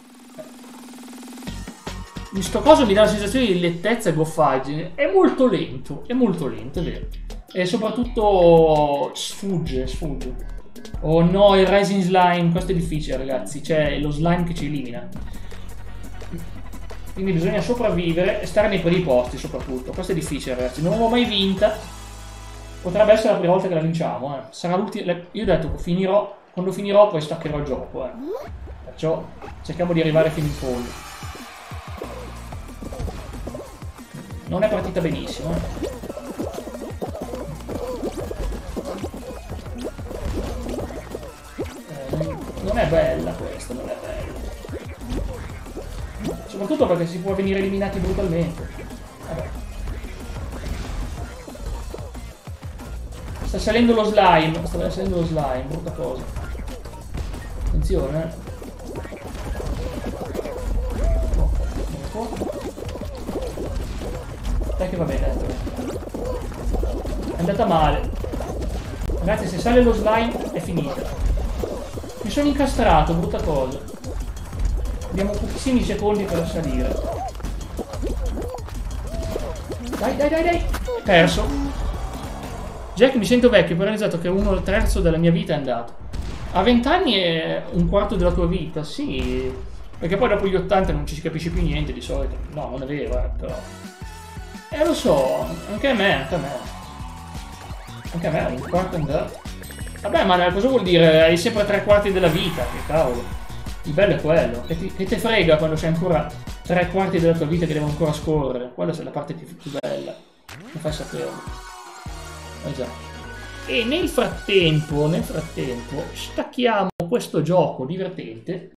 Questo coso mi dà la sensazione di lettezza e goffaggine. È molto lento, è molto lento, è vero. E soprattutto sfugge, sfugge. Oh no, il Rising Slime, questo è difficile ragazzi, c'è lo slime che ci elimina. Quindi bisogna sopravvivere e stare nei primi posti soprattutto. Questo è difficile, ragazzi. Non l'ho mai vinta. Potrebbe essere la prima volta che la vinciamo, eh. Sarà l'ultima. Io ho detto che finirò. Quando finirò poi staccherò il gioco, eh. Perciò cerchiamo di arrivare fino in fondo. Non è partita benissimo, eh. eh non è bella questa, non è bella. Soprattutto perché si può venire eliminati brutalmente. Vabbè. Sta salendo lo slime, sta salendo lo slime, brutta cosa. Attenzione, eh. Dai che va bene, è andata male. Ragazzi, se sale lo slime è finita. Mi sono incastrato, brutta cosa. Abbiamo pochissimi secondi per salire. Dai, dai, dai, dai. Perso. Jack, mi sento vecchio, però ho realizzato che uno terzo della mia vita è andato. A venti anni è un quarto della tua vita, sì. Perché poi dopo gli ottanta non ci si capisce più niente di solito. No, non è vero, eh, però. Eh, lo so, anche a me, anche a me. Anche a me, un quarto è andato. Vabbè, ma cosa vuol dire? Hai sempre tre quarti della vita, che cavolo. Il bello è quello, che ti, che ti frega quando c'è ancora tre quarti della tua vita che devono ancora scorrere. Quella è la parte più, più bella. Mi fai sapere. Eh già. E nel frattempo, nel frattempo, stacchiamo questo gioco divertente